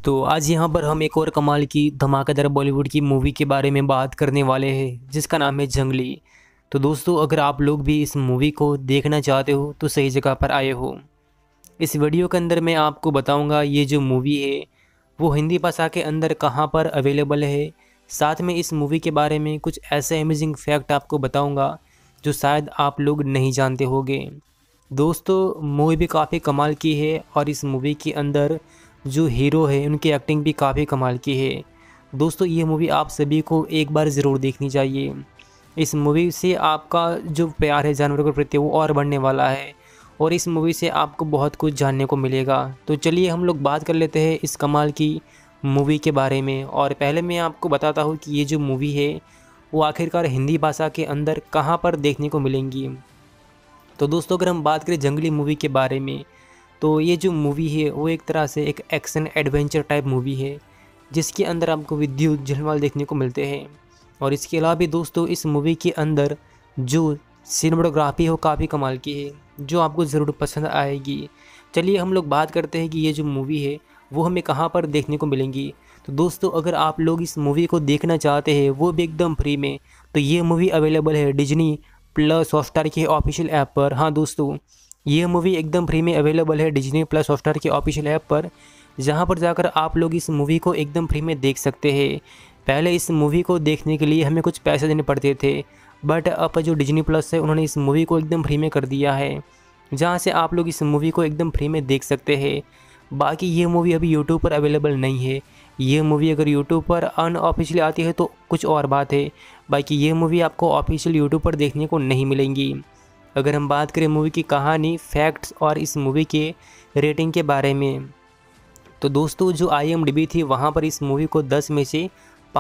तो आज यहाँ पर हम एक और कमाल की धमाकेदार बॉलीवुड की मूवी के बारे में बात करने वाले हैं जिसका नाम है जंगली। तो दोस्तों, अगर आप लोग भी इस मूवी को देखना चाहते हो तो सही जगह पर आए हो। इस वीडियो के अंदर मैं आपको बताऊंगा ये जो मूवी है वो हिंदी भाषा के अंदर कहाँ पर अवेलेबल है। साथ में इस मूवी के बारे में कुछ ऐसे अमेजिंग फैक्ट आपको बताऊँगा जो शायद आप लोग नहीं जानते होंगे। दोस्तों, मूवी भी काफ़ी कमाल की है और इस मूवी के अंदर जो हीरो है उनकी एक्टिंग भी काफ़ी कमाल की है। दोस्तों, ये मूवी आप सभी को एक बार ज़रूर देखनी चाहिए। इस मूवी से आपका जो प्यार है जानवरों के प्रति वो और बढ़ने वाला है और इस मूवी से आपको बहुत कुछ जानने को मिलेगा। तो चलिए हम लोग बात कर लेते हैं इस कमाल की मूवी के बारे में। और पहले मैं आपको बताता हूँ कि ये जो मूवी है वो आखिरकार हिंदी भाषा के अंदर कहाँ पर देखने को मिलेंगी। तो दोस्तों, अगर हम बात करें जंगली मूवी के बारे में तो ये जो मूवी है वो एक तरह से एक एक्शन एडवेंचर टाइप मूवी है जिसके अंदर आपको विद्युत झलवाल देखने को मिलते हैं। और इसके अलावा भी दोस्तों, इस मूवी के अंदर जो सिनेमेटोग्राफी है वो काफ़ी कमाल की है जो आपको ज़रूर पसंद आएगी। चलिए हम लोग बात करते हैं कि ये जो मूवी है वो हमें कहाँ पर देखने को मिलेंगी। तो दोस्तों, अगर आप लोग इस मूवी को देखना चाहते हैं वो भी एकदम फ्री में, तो ये मूवी अवेलेबल है डिज्नी प्लस हॉटस्टार के ऑफिशियल ऐप पर। हाँ दोस्तों, ये मूवी एकदम फ्री में अवेलेबल है डिज्नी प्लस हॉटस्टार के ऑफिशियल ऐप पर, जहाँ पर जाकर आप लोग इस मूवी को एकदम फ्री में देख सकते हैं। पहले इस मूवी को देखने के लिए हमें कुछ पैसे देने पड़ते थे, बट अब जो डिज्नी प्लस है उन्होंने इस मूवी को एकदम फ्री में कर दिया है, जहाँ से आप लोग इस मूवी को एकदम फ्री में देख सकते हैं। बाकी ये मूवी अभी यूट्यूब पर अवेलेबल नहीं है। ये मूवी अगर यूट्यूब पर अनऑफिशियली आती है तो कुछ और बात है, बाकी ये मूवी आपको ऑफिशियल यूट्यूब पर देखने को नहीं मिलेंगी। अगर हम बात करें मूवी की कहानी, फैक्ट्स और इस मूवी के रेटिंग के बारे में, तो दोस्तों जो IMDb थी वहाँ पर इस मूवी को 10 में से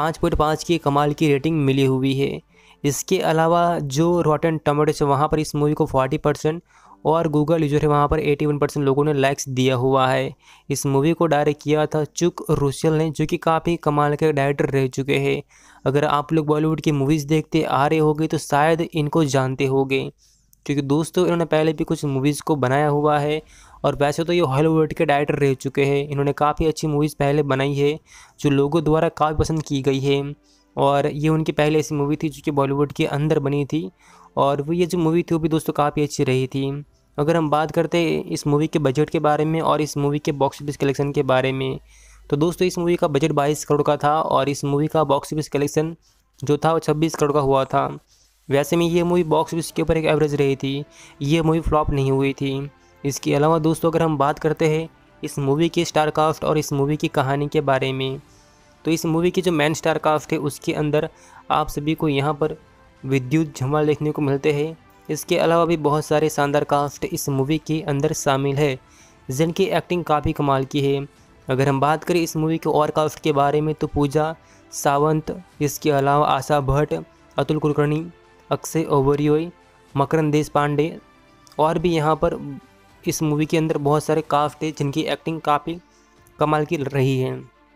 5.5 की कमाल की रेटिंग मिली हुई है। इसके अलावा जो रॉटन टोमेटोज है वहाँ पर इस मूवी को 40% और गूगल यूजर है वहाँ पर 81% लोगों ने लाइक्स दिया हुआ है। इस मूवी को डायरेक्ट किया था चुक रुसेल ने, जो कि काफ़ी कमाल के डायरेक्टर रह चुके हैं। अगर आप लोग बॉलीवुड की मूवीज़ देखते आ रहे होंगे तो शायद इनको जानते होंगे, क्योंकि दोस्तों इन्होंने पहले भी कुछ मूवीज़ को बनाया हुआ है। और वैसे तो ये हॉलीवुड के डायरेक्टर रह चुके हैं। इन्होंने काफ़ी अच्छी मूवीज़ पहले बनाई है जो लोगों द्वारा काफ़ी पसंद की गई है। और ये उनकी पहले ऐसी मूवी थी जो कि बॉलीवुड के अंदर बनी थी, और वो ये जो मूवी थी वो भी दोस्तों काफ़ी अच्छी रही थी। अगर हम बात करते हैं इस मूवी के बजट के बारे में और इस मूवी के बॉक्स ऑफिस कलेक्शन के बारे में, तो दोस्तों इस मूवी का बजट 22 करोड़ का था और इस मूवी का बॉक्स ऑफिस कलेक्शन जो था वो 26 करोड़ का हुआ था। वैसे में ये मूवी बॉक्स ऑफिस के ऊपर एक एवरेज रही थी, ये मूवी फ्लॉप नहीं हुई थी। इसके अलावा दोस्तों अगर हम बात करते हैं इस मूवी की स्टार कास्ट और इस मूवी की कहानी के बारे में, तो इस मूवी की जो मेन स्टार कास्ट है उसके अंदर आप सभी को यहाँ पर विद्युत झलवाल देखने को मिलते हैं। इसके अलावा भी बहुत सारे शानदार कास्ट इस मूवी के अंदर शामिल है जिनकी एक्टिंग काफ़ी कमाल की है। अगर हम बात करें इस मूवी के और कास्ट के बारे में तो पूजा सावंत, इसके अलावा आशा भट्ट, अतुल कुलकर्णी, अक्षय ओबेरॉय, मकरंद देश पांडे और भी यहाँ पर इस मूवी के अंदर बहुत सारे कास्ट है जिनकी एक्टिंग काफ़ी कमाल की रही है।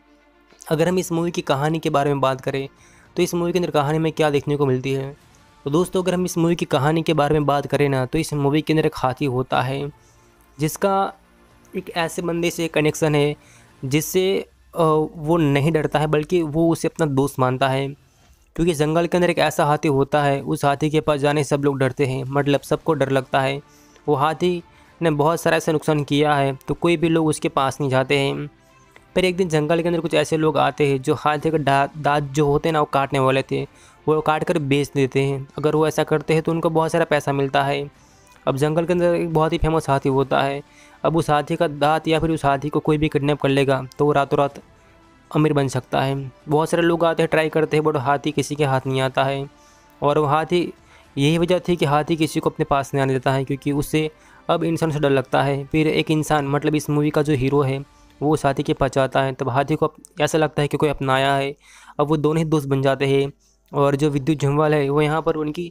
अगर हम इस मूवी की कहानी के बारे में बात करें तो इस मूवी के अंदर कहानी में क्या देखने को मिलती है, तो दोस्तों अगर हम इस मूवी की कहानी के बारे में बात करें ना, तो इस मूवी के अंदर एक हाथी होता है जिसका एक ऐसे बंदे से कनेक्शन है जिससे वो नहीं डरता है बल्कि वो उसे अपना दोस्त मानता है। क्योंकि जंगल के अंदर एक ऐसा हाथी होता है, उस हाथी के पास जाने सब लोग डरते हैं, मतलब सबको डर लगता है। वो हाथी ने बहुत सारा ऐसा नुकसान किया है तो कोई भी लोग उसके पास नहीं जाते हैं। पर एक दिन जंगल के अंदर कुछ ऐसे लोग आते हैं जो हाथी के दांत जो होते हैं ना वो काटने वाले थे, वो काट कर बेच देते हैं। अगर वो ऐसा करते हैं तो उनको बहुत सारा पैसा मिलता है। अब जंगल के अंदर एक बहुत ही फेमस हाथी होता है, अब उस हाथी का दांत या फिर उस हाथी को कोई भी किडनैप कर लेगा तो वो रातों रात अमीर बन सकता है। बहुत सारे लोग आते हैं, ट्राई करते हैं, बट हाथी किसी के हाथ नहीं आता है। और वो हाथी, यही वजह थी कि हाथी किसी को अपने पास नहीं आने देता है क्योंकि उससे अब इंसान से डर लगता है। फिर एक इंसान, मतलब इस मूवी का जो हीरो है, वो उस हाथी के पास जाता है, तब हाथी को ऐसा लगता है कि कोई अपनाया है। अब वो दोनों ही दोस्त बन जाते हैं और जो विद्युत झलवाल है वो यहाँ पर उनकी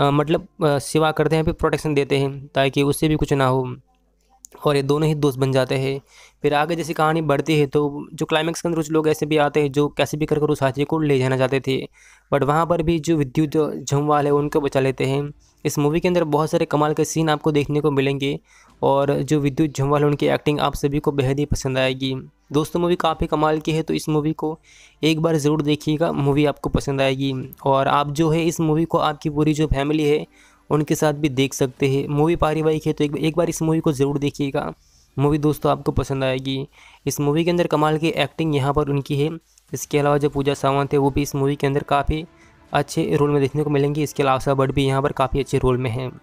सेवा करते हैं, फिर प्रोटेक्शन देते हैं ताकि उससे भी कुछ ना हो, और ये दोनों ही दोस्त बन जाते हैं। फिर आगे जैसी कहानी बढ़ती है तो जो क्लाइमैक्स के अंदर कुछ लोग ऐसे भी आते हैं जो कैसे भी कर उस हाथी को ले जाना चाहते थे, बट वहाँ पर भी जो विद्युत झलवाल है उनको बचा लेते हैं। इस मूवी के अंदर बहुत सारे कमाल के सीन आपको देखने को मिलेंगे और जो विद्युत झंवाल है उनकी एक्टिंग आप सभी को बेहद ही पसंद आएगी। दोस्तों मूवी काफ़ी कमाल की है, तो इस मूवी को एक बार ज़रूर देखिएगा, मूवी आपको पसंद आएगी। और आप जो है इस मूवी को आपकी पूरी जो फैमिली है उनके साथ भी देख सकते हैं। मूवी पारिवारिक है तो एक बार इस मूवी को ज़रूर देखिएगा, मूवी दोस्तों आपको पसंद आएगी। इस मूवी के अंदर कमाल की एक्टिंग यहाँ पर उनकी है। इसके अलावा जो पूजा सावंत है वो भी इस मूवी के अंदर काफ़ी अच्छे रोल में देखने को मिलेंगे। इसके अलावा आशा भट्ट भी यहाँ पर काफ़ी अच्छे रोल में हैं।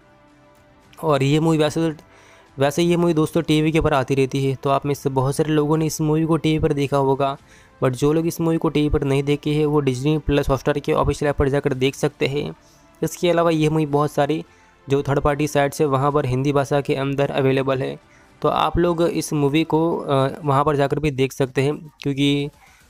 और ये मूवी वैसे ये मूवी दोस्तों टीवी के ऊपर आती रहती है, तो आप में से बहुत सारे लोगों ने इस मूवी को टीवी पर देखा होगा। बट जो लोग इस मूवी को टीवी पर नहीं देखे हैं वो डिज्नी प्लस हॉटस्टार के ऑफिशियल ऐप पर जाकर देख सकते हैं। इसके अलावा ये मूवी बहुत सारी जो थर्ड पार्टी साइट्स है वहाँ पर हिंदी भाषा के अंदर अवेलेबल है, तो आप लोग इस मूवी को वहाँ पर जाकर भी देख सकते हैं। क्योंकि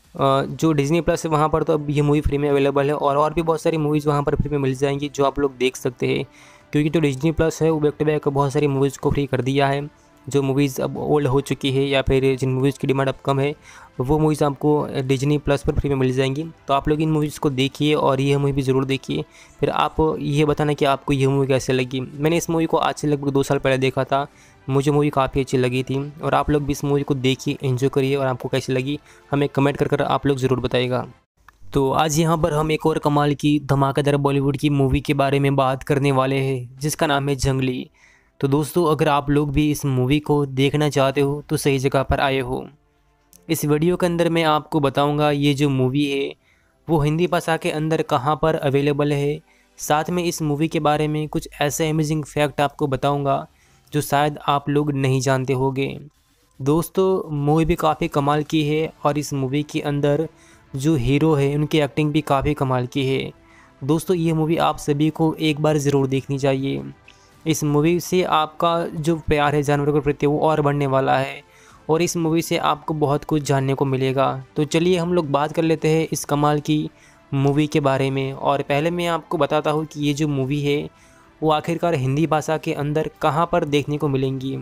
जो डिज्नी प्लस है वहाँ पर तो अब ये मूवी फ्री में अवेलेबल है, और भी बहुत सारी मूवीज़ वहाँ पर फ्री में मिल जाएंगी जो आप लोग देख सकते हैं। क्योंकि जो डिज्नी प्लस है वो बैक टू बैक बहुत सारी मूवीज़ को फ्री कर दिया है। जो मूवीज़ अब ओल्ड हो चुकी है या फिर जिन मूवीज़ की डिमांड अब कम है वो मूवीज़ आपको डिज्नी प्लस पर फ्री में मिल जाएंगी। तो आप लोग इन मूवीज़ को देखिए और ये मूवी भी ज़रूर देखिए, फिर आप ये बताना कि आपको ये मूवी कैसे लगी। मैंने इस मूवी को आज से लगभग 2 साल पहले देखा था, मुझे मूवी काफ़ी अच्छी लगी थी। और आप लोग भी इस मूवी को देखिए, एंजॉय करिए, और आपको कैसी लगी हमें कमेंट कर आप लोग ज़रूर बताइएगा। तो आज यहाँ पर हम एक और कमाल की धमाकेदार बॉलीवुड की मूवी के बारे में बात करने वाले हैं जिसका नाम है जंगली। तो दोस्तों अगर आप लोग भी इस मूवी को देखना चाहते हो तो सही जगह पर आए हो। इस वीडियो के अंदर मैं आपको बताऊंगा ये जो मूवी है वो हिंदी भाषा के अंदर कहाँ पर अवेलेबल है। साथ में इस मूवी के बारे में कुछ ऐसे अमेजिंग फैक्ट आपको बताऊंगा जो शायद आप लोग नहीं जानते होंगे। दोस्तों मूवी भी काफ़ी कमाल की है और इस मूवी के अंदर जो हीरो है उनकी एक्टिंग भी काफ़ी कमाल की है। दोस्तों ये मूवी आप सभी को एक बार ज़रूर देखनी चाहिए। इस मूवी से आपका जो प्यार है जानवरों के प्रति वो और बढ़ने वाला है, और इस मूवी से आपको बहुत कुछ जानने को मिलेगा। तो चलिए हम लोग बात कर लेते हैं इस कमाल की मूवी के बारे में। और पहले मैं आपको बताता हूँ कि ये जो मूवी है वो आखिरकार हिंदी भाषा के अंदर कहाँ पर देखने को मिलेंगी।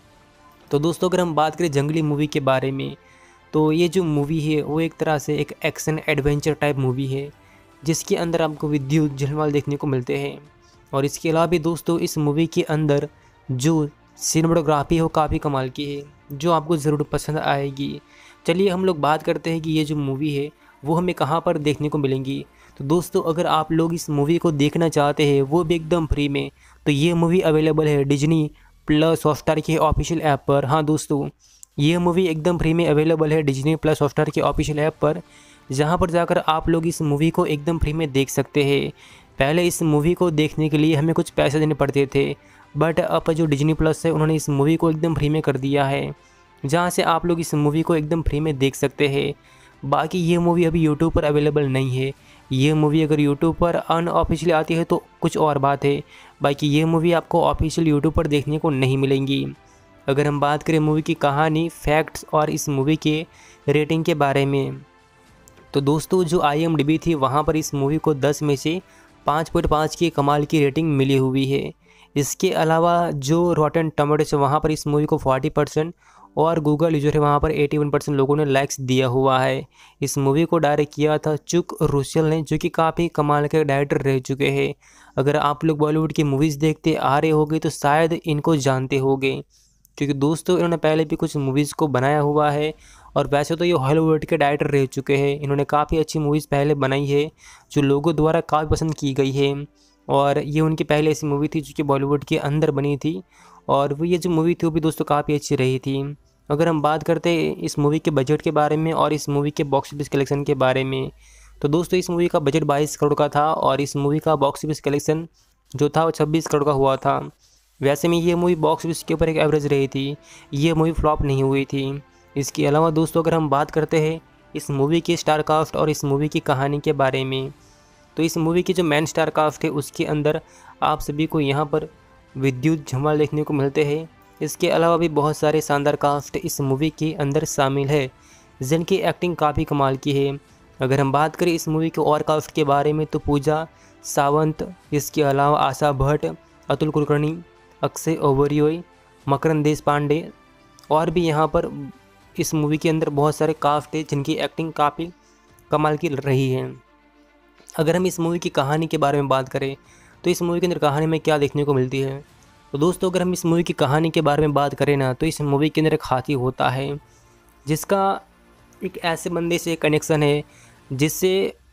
तो दोस्तों अगर हम बात करें जंगली मूवी के बारे में, तो ये जो मूवी है वो एक तरह से एक एक्शन एडवेंचर टाइप मूवी है जिसके अंदर आपको विद्युत झलवाल देखने को मिलते हैं। और इसके अलावा भी दोस्तों इस मूवी के अंदर जो सिनेमेटोग्राफी हो काफ़ी कमाल की है जो आपको ज़रूर पसंद आएगी। चलिए हम लोग बात करते हैं कि ये जो मूवी है वो हमें कहाँ पर देखने को मिलेंगी। तो दोस्तों अगर आप लोग इस मूवी को देखना चाहते हैं वो भी एकदम फ्री में, तो ये मूवी अवेलेबल है डिज्नी प्लस हॉटस्टार के ऑफिशियल ऐप पर। हाँ दोस्तों ये मूवी एकदम फ्री में अवेलेबल है डिज्नी प्लस हॉटस्टार के ऑफिशियल ऐप पर, जहाँ पर जाकर आप लोग इस मूवी को एकदम फ्री में देख सकते हैं। पहले इस मूवी को देखने के लिए हमें कुछ पैसे देने पड़ते थे, बट अब जो डिज्नी प्लस है उन्होंने इस मूवी को एकदम फ्री में कर दिया है, जहाँ से आप लोग इस मूवी को एकदम फ्री में देख सकते हैं। बाकी ये मूवी अभी यूट्यूब पर अवेलेबल नहीं है। ये मूवी अगर यूट्यूब पर अनऑफिशियली आती है तो कुछ और बात है, बाकी ये मूवी आपको ऑफिशियल यूट्यूब पर देखने को नहीं मिलेंगी। अगर हम बात करें मूवी की कहानी, फैक्ट्स और इस मूवी के रेटिंग के बारे में, तो दोस्तों जो IMDb थी वहाँ पर इस मूवी को 10 में से 5.5 की कमाल की रेटिंग मिली हुई है। इसके अलावा जो रॉटन टोमेटोज है वहाँ पर इस मूवी को 40% और गूगल यूजर है वहाँ पर 81% लोगों ने लाइक्स दिया हुआ है। इस मूवी को डायरेक्ट किया था चुक रुसेल ने, जो कि काफ़ी कमाल के डायरेक्टर रह चुके हैं। अगर आप लोग बॉलीवुड की मूवीज़ देखते आ रहे होंगे तो शायद इनको जानते होंगे, क्योंकि दोस्तों इन्होंने पहले भी कुछ मूवीज़ को बनाया हुआ है। और वैसे तो ये हॉलीवुड के डायरेक्टर रह चुके हैं, इन्होंने काफ़ी अच्छी मूवीज़ पहले बनाई है जो लोगों द्वारा काफ़ी पसंद की गई है। और ये उनकी पहले ऐसी मूवी थी जो कि बॉलीवुड के अंदर बनी थी, और वो ये जो मूवी थी वो भी दोस्तों काफ़ी अच्छी रही थी। अगर हम बात करते हैं इस मूवी के बजट के बारे में और इस मूवी के बॉक्स ऑफिस कलेक्शन के बारे में, तो दोस्तों इस मूवी का बजट 22 करोड़ का था और इस मूवी का बॉक्स ऑफिस कलेक्शन जो था वो 26 करोड़ का हुआ था। वैसे में ये मूवी बॉक्स ऑफिस के ऊपर एक एवरेज रही थी, ये मूवी फ्लॉप नहीं हुई थी। इसके अलावा दोस्तों अगर हम बात करते हैं इस मूवी की स्टार कास्ट और इस मूवी की कहानी के बारे में, तो इस मूवी की जो मेन स्टार कास्ट है उसके अंदर आप सभी को यहाँ पर विद्युत झलवाल देखने को मिलते हैं। इसके अलावा भी बहुत सारे शानदार कास्ट इस मूवी के अंदर शामिल है जिनकी एक्टिंग काफ़ी कमाल की है। अगर हम बात करें इस मूवी के और कास्ट के बारे में तो पूजा सावंत, इसके अलावा आशा भट्ट, अतुल कुलकर्णी, अक्षय ओबेरॉय, मकरंद देशपांडे, और भी यहाँ पर इस मूवी के अंदर बहुत सारे कास्ट है जिनकी एक्टिंग काफ़ी कमाल की रही है। अगर हम इस मूवी की कहानी के बारे में बात करें तो इस मूवी के अंदर कहानी में क्या देखने को मिलती है, तो दोस्तों अगर हम इस मूवी की कहानी के बारे में बात करें ना, तो इस मूवी के अंदर एक हाथी होता है जिसका एक ऐसे बंदे से कनेक्शन है जिससे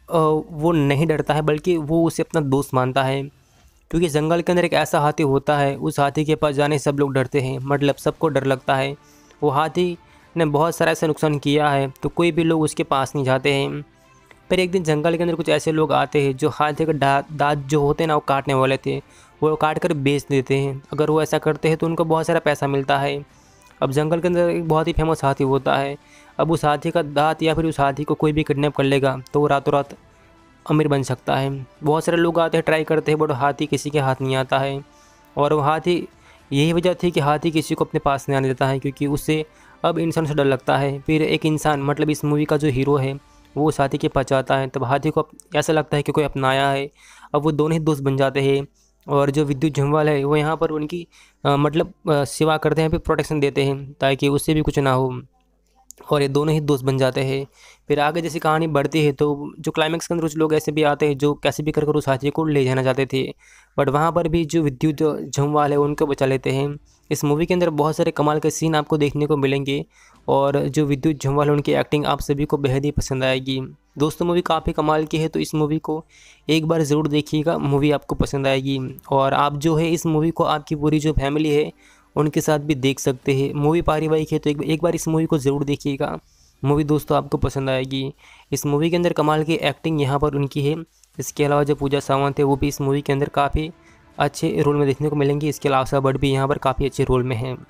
वो नहीं डरता है, बल्कि वो उसे अपना दोस्त मानता है। क्योंकि जंगल के अंदर एक ऐसा हाथी होता है, उस हाथी के पास जाने से सब लोग डरते हैं, मतलब सबको डर लगता है। वो हाथी ने बहुत सारा ऐसा नुकसान किया है तो कोई भी लोग उसके पास नहीं जाते हैं। फिर एक दिन जंगल के अंदर कुछ ऐसे लोग आते हैं जो हाथी का दांत जो होते हैं ना, वो काटने वाले थे। वो काट कर बेच देते हैं। अगर वो ऐसा करते हैं तो उनको बहुत सारा पैसा मिलता है। अब जंगल के अंदर एक बहुत ही फेमस हाथी होता है। अब उस हाथी का दांत या फिर उस हाथी को कोई भी किडनैप कर लेगा तो वो रातों रात अमीर बन सकता है। बहुत सारे लोग आते हैं, ट्राई करते हैं, बट हाथी किसी के हाथ नहीं आता है। और वो हाथी, यही वजह थी कि हाथी किसी को अपने पास नहीं आने देता है, क्योंकि उससे अब इंसान से डर लगता है। फिर एक इंसान, मतलब इस मूवी का जो हीरो है, वो उस हाथी के पास जाता है। तब हाथी को ऐसा लगता है कि कोई अपनाया है। अब वो दोनों ही दोस्त बन जाते हैं। और जो विद्युत झुंझुनवाला है वो यहाँ पर उनकी सेवा करते हैं, फिर प्रोटेक्शन देते हैं ताकि उससे भी कुछ ना हो। और ये दोनों ही दोस्त बन जाते हैं। फिर आगे जैसे कहानी बढ़ती है तो जो क्लाइमैक्स के अंदर कुछ लोग ऐसे भी आते हैं जो कैसे भी कर कर उस हाथी को ले जाना चाहते थे, बट वहाँ पर भी जो विद्युत झुंझुनवाला है उनको बचा लेते हैं। इस मूवी के अंदर बहुत सारे कमाल के सीन आपको देखने को मिलेंगे और जो विद्युत झुंझुनवाला है उनकी एक्टिंग आप सभी को बेहद ही पसंद आएगी। दोस्तों मूवी काफ़ी कमाल की है, तो इस मूवी को एक बार ज़रूर देखिएगा, मूवी आपको पसंद आएगी। और आप जो है इस मूवी को आपकी पूरी जो फैमिली है उनके साथ भी देख सकते हैं। मूवी पारिवारिक है तो एक बार इस मूवी को ज़रूर देखिएगा, मूवी दोस्तों आपको पसंद आएगी। इस मूवी के अंदर कमाल की एक्टिंग यहाँ पर उनकी है। इसके अलावा जो पूजा सावंत है वो भी इस मूवी के अंदर काफ़ी अच्छे रोल में देखने को मिलेंगी। इसके अलावा आशा भट्ट भी यहाँ पर काफ़ी अच्छे रोल में हैं।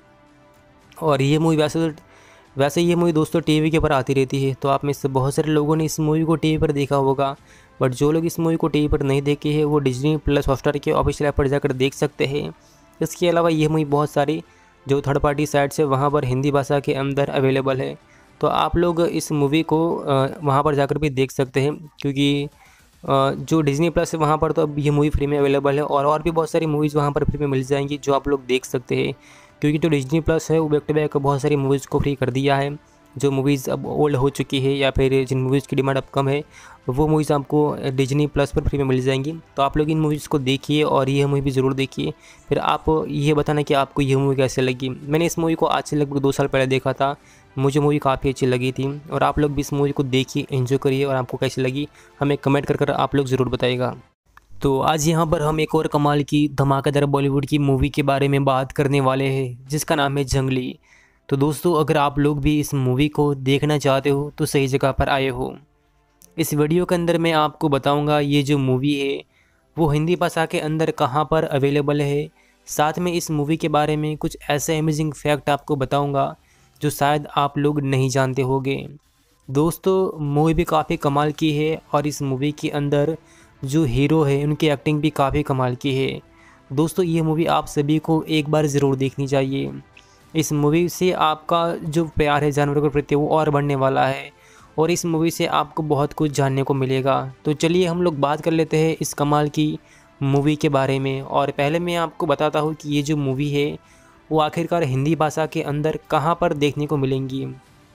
और ये मूवी वैसे ये मूवी दोस्तों टीवी के ऊपर आती रहती है, तो आप में से बहुत सारे लोगों ने इस मूवी को टीवी पर देखा होगा। बट जो लोग इस मूवी को टीवी पर नहीं देखे हैं वो डिज्नी प्लस हॉटस्टार के ऑफिशियल ऐप पर जाकर देख सकते हैं। इसके अलावा ये मूवी बहुत सारी जो थर्ड पार्टी साइट्स है वहाँ पर हिंदी भाषा के अंदर अवेलेबल है, तो आप लोग इस मूवी को वहाँ पर जाकर भी देख सकते हैं। क्योंकि जो डिज्नी प्लस है वहाँ पर तो अब ये मूवी फ्री में अवेलेबल है, और भी बहुत सारी मूवीज़ वहाँ पर फ्री में मिल जाएंगी जो आप लोग देख सकते हैं। क्योंकि जो डिज्नी प्लस है वो बैक टू बैक बहुत सारी मूवीज़ को फ्री कर दिया है। जो मूवीज़ अब ओल्ड हो चुकी है या फिर जिन मूवीज़ की डिमांड अब कम है, वो मूवीज़ आपको डिज्नी प्लस पर फ्री में मिल जाएंगी। तो आप लोग इन मूवीज़ को देखिए और ये मूवी भी ज़रूर देखिए। फिर आप ये बताना कि आपको ये मूवी कैसे लगी। मैंने इस मूवी को आज से लगभग 2 साल पहले देखा था, मुझे मूवी काफ़ी अच्छी लगी थी। और आप लोग भी इस मूवी को देखिए, एंजॉय करिए, और आपको कैसी लगी हमें कमेंट कर आप लोग ज़रूर बताइएगा। तो आज यहाँ पर हम एक और कमाल की धमाकेदार बॉलीवुड की मूवी के बारे में बात करने वाले हैं जिसका नाम है जंगली। तो दोस्तों अगर आप लोग भी इस मूवी को देखना चाहते हो तो सही जगह पर आए हो। इस वीडियो के अंदर मैं आपको बताऊंगा ये जो मूवी है वो हिंदी भाषा के अंदर कहाँ पर अवेलेबल है। साथ में इस मूवी के बारे में कुछ ऐसे अमेजिंग फैक्ट आपको बताऊंगा जो शायद आप लोग नहीं जानते होंगे। दोस्तों मूवी भी काफ़ी कमाल की है और इस मूवी के अंदर जो हीरो है उनकी एक्टिंग भी काफ़ी कमाल की है। दोस्तों ये मूवी आप सभी को एक बार ज़रूर देखनी चाहिए। इस मूवी से आपका जो प्यार है जानवरों के प्रति वो और बढ़ने वाला है, और इस मूवी से आपको बहुत कुछ जानने को मिलेगा। तो चलिए हम लोग बात कर लेते हैं इस कमाल की मूवी के बारे में। और पहले मैं आपको बताता हूँ कि ये जो मूवी है वो आखिरकार हिंदी भाषा के अंदर कहाँ पर देखने को मिलेंगी।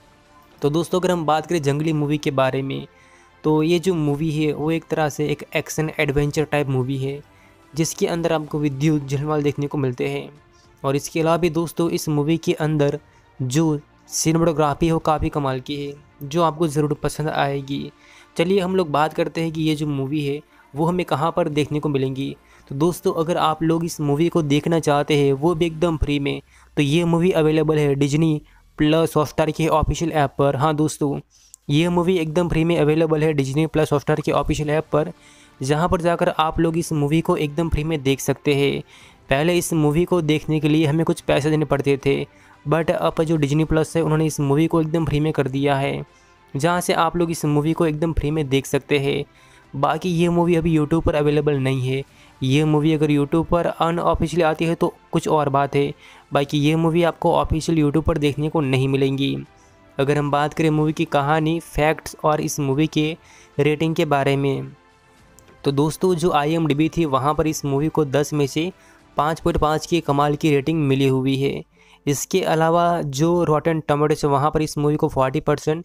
तो दोस्तों अगर हम बात करें जंगली मूवी के बारे में, तो ये जो मूवी है वो एक तरह से एक एक्शन एडवेंचर टाइप मूवी है जिसके अंदर आपको विद्युत झुंझुनवाला देखने को मिलते हैं। और इसके अलावा भी दोस्तों इस मूवी के अंदर जो सिनेमेटोग्राफी है वो काफ़ी कमाल की है जो आपको ज़रूर पसंद आएगी। चलिए हम लोग बात करते हैं कि ये जो मूवी है वो हमें कहाँ पर देखने को मिलेंगी। तो दोस्तों अगर आप लोग इस मूवी को देखना चाहते हैं वो भी एकदम फ्री में, तो ये मूवी अवेलेबल है डिज्नी प्लस हॉटस्टार के ऑफिशियल ऐप पर। हाँ दोस्तों ये मूवी एकदम फ्री में अवेलेबल है डिज्नी प्लस हॉटस्टार के ऑफिशियल ऐप पर, जहाँ पर जाकर आप लोग इस मूवी को एकदम फ्री में देख सकते हैं। पहले इस मूवी को देखने के लिए हमें कुछ पैसे देने पड़ते थे, बट अब जो डिज्नी प्लस है उन्होंने इस मूवी को एकदम फ्री में कर दिया है, जहाँ से आप लोग इस मूवी को एकदम फ्री में देख सकते हैं। बाकी ये मूवी अभी यूट्यूब पर अवेलेबल नहीं है। ये मूवी अगर यूट्यूब पर अनऑफिशियली आती है तो कुछ और बात है, बाकी ये मूवी आपको ऑफिशियल यूट्यूब पर देखने को नहीं मिलेंगी। अगर हम बात करें मूवी की कहानी, फैक्ट्स और इस मूवी के रेटिंग के बारे में, तो दोस्तों जो IMDb थी वहाँ पर इस मूवी को 10 में से 5.5 की कमाल की रेटिंग मिली हुई है। इसके अलावा जो रॉटन टोमेटोज वहाँ पर इस मूवी को 40%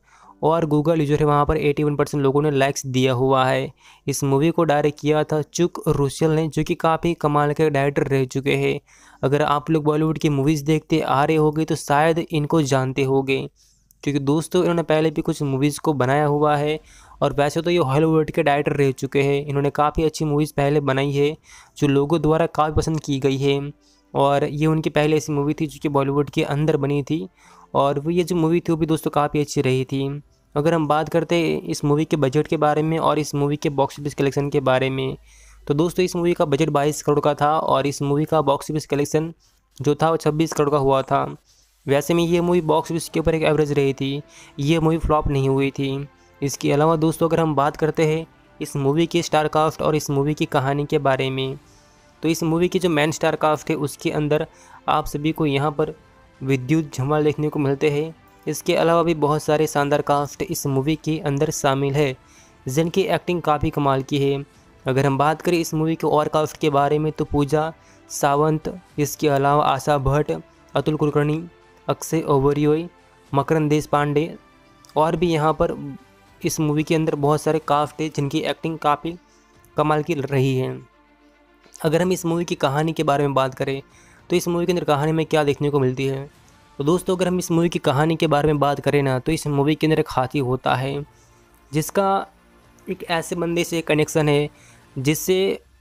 और गूगल यूजर है वहाँ पर 81% लोगों ने लाइक्स दिया हुआ है। इस मूवी को डायरेक्ट किया था चुक रुसेल ने, जो कि काफ़ी कमाल के डायरेक्टर रह चुके हैं। अगर आप लोग बॉलीवुड की मूवीज़ देखते आ रहे होगे तो शायद इनको जानते होंगे, क्योंकि दोस्तों इन्होंने पहले भी कुछ मूवीज़ को बनाया हुआ है। और वैसे तो ये हॉलीवुड के डायरेक्टर रह चुके हैं। इन्होंने काफ़ी अच्छी मूवीज़ पहले बनाई है जो लोगों द्वारा काफ़ी पसंद की गई है। और ये उनकी पहले ऐसी मूवी थी जो कि बॉलीवुड के अंदर बनी थी, और वो ये जो मूवी थी वो भी दोस्तों काफ़ी अच्छी रही थी। अगर हम बात करते हैं इस मूवी के बजट के बारे में और इस मूवी के बॉक्स ऑफिस कलेक्शन के बारे में, तो दोस्तों इस मूवी का बजट 22 करोड़ का था और इस मूवी का बॉक्स ऑफिस कलेक्शन जो था वो 26 करोड़ का हुआ था। वैसे में ये मूवी बॉक्स ऑफिस के ऊपर एक एवरेज रही थी, ये मूवी फ्लॉप नहीं हुई थी। इसके अलावा दोस्तों अगर हम बात करते हैं इस मूवी की स्टार कास्ट और इस मूवी की कहानी के बारे में, तो इस मूवी की जो मेन स्टार कास्ट है उसके अंदर आप सभी को यहाँ पर विद्युत झम्वाल देखने को मिलते हैं। इसके अलावा भी बहुत सारे शानदार कास्ट इस मूवी के अंदर शामिल है जिनकी एक्टिंग काफ़ी कमाल की है। अगर हम बात करें इस मूवी के और कास्ट के बारे में तो पूजा सावंत, इसके अलावा आशा भट्ट, अतुल कुलकर्णी, अक्षय ओबेरॉय, मकरंद देश पांडे और भी यहाँ पर इस मूवी के अंदर बहुत सारे कास्ट है जिनकी एक्टिंग काफ़ी कमाल की रही है। अगर हम इस मूवी की कहानी के बारे में बात करें तो इस मूवी के अंदर कहानी में क्या देखने को मिलती है, तो दोस्तों अगर हम इस मूवी की कहानी के बारे में बात करें ना, तो इस मूवी के अंदर एक हाथी होता है जिसका एक ऐसे बंदे से कनेक्शन है जिससे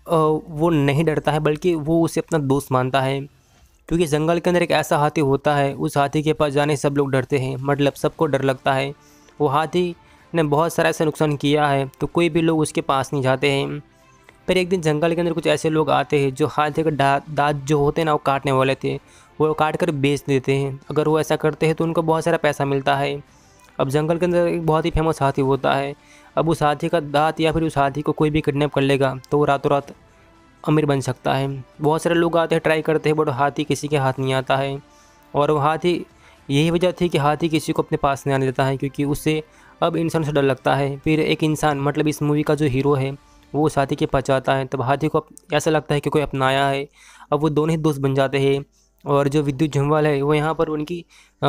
वो नहीं डरता है बल्कि वो उसे अपना दोस्त मानता है। क्योंकि जंगल के अंदर एक ऐसा हाथी होता है, उस हाथी के पास जाने सब लोग डरते हैं, मतलब सबको डर लगता है। वो हाथी ने बहुत सारा ऐसा नुकसान किया है तो कोई भी लोग उसके पास नहीं जाते हैं। फिर एक दिन जंगल के अंदर कुछ ऐसे लोग आते हैं जो हाथी का दांत जो होते हैं ना वो काटने वाले थे, वो काट कर बेच देते हैं। अगर वो ऐसा करते हैं तो उनको बहुत सारा पैसा मिलता है। अब जंगल के अंदर एक बहुत ही फेमस हाथी होता है। अब उस हाथी का दांत या फिर उस हाथी को कोई भी किडनैप कर लेगा तो वो रातों रात अमीर बन सकता है। बहुत सारे लोग आते हैं, ट्राई करते हैं, बट हाथी किसी के हाथ नहीं आता है। और वो हाथी, यही वजह थी कि हाथी किसी को अपने पास नहीं आने देता है क्योंकि उससे अब इंसान से डर लगता है। फिर एक इंसान, मतलब इस मूवी का जो हीरो है, वो उस हाथी के पास जाता है, तब हाथी को ऐसा लगता है कि कोई अपनाया है। अब वो दोनों ही दोस्त बन जाते हैं और जो विद्युत झम्वाल है वो यहाँ पर उनकी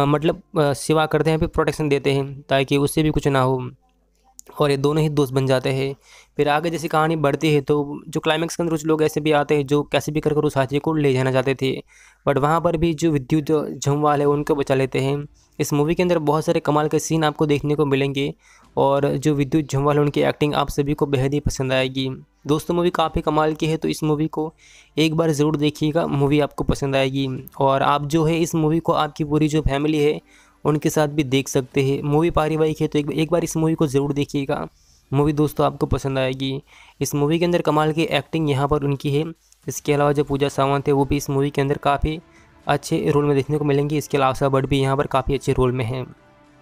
सेवा करते हैं, फिर प्रोटेक्शन देते हैं ताकि उससे भी कुछ ना हो, और ये दोनों ही दोस्त बन जाते हैं। फिर आगे जैसे कहानी बढ़ती है तो जो क्लाइमैक्स के अंदर कुछ लोग ऐसे भी आते हैं जो कैसे भी कर उस हाथी को ले जाना चाहते थे, बट वहाँ पर भी जो विद्युत झम्वाल है उनको बचा लेते हैं। इस मूवी के अंदर बहुत सारे कमाल के सीन आपको देखने को मिलेंगे और जो विद्युत झम्वाल है उनकी एक्टिंग आप सभी को बेहद ही पसंद आएगी। दोस्तों मूवी काफ़ी कमाल की है तो इस मूवी को एक बार ज़रूर देखिएगा, मूवी आपको पसंद आएगी। और आप जो है इस मूवी को आपकी पूरी जो फैमिली है उनके साथ भी देख सकते हैं। मूवी पारिवारिक है तो एक बार इस मूवी को ज़रूर देखिएगा, मूवी दोस्तों आपको पसंद आएगी। इस मूवी के अंदर कमाल की एक्टिंग यहाँ पर उनकी है। इसके अलावा जो पूजा सावंत है वो भी इस मूवी के अंदर काफ़ी अच्छे रोल में देखने को मिलेंगी। इसके अलावा आशा भट्ट भी यहाँ पर काफ़ी अच्छे रोल में हैं।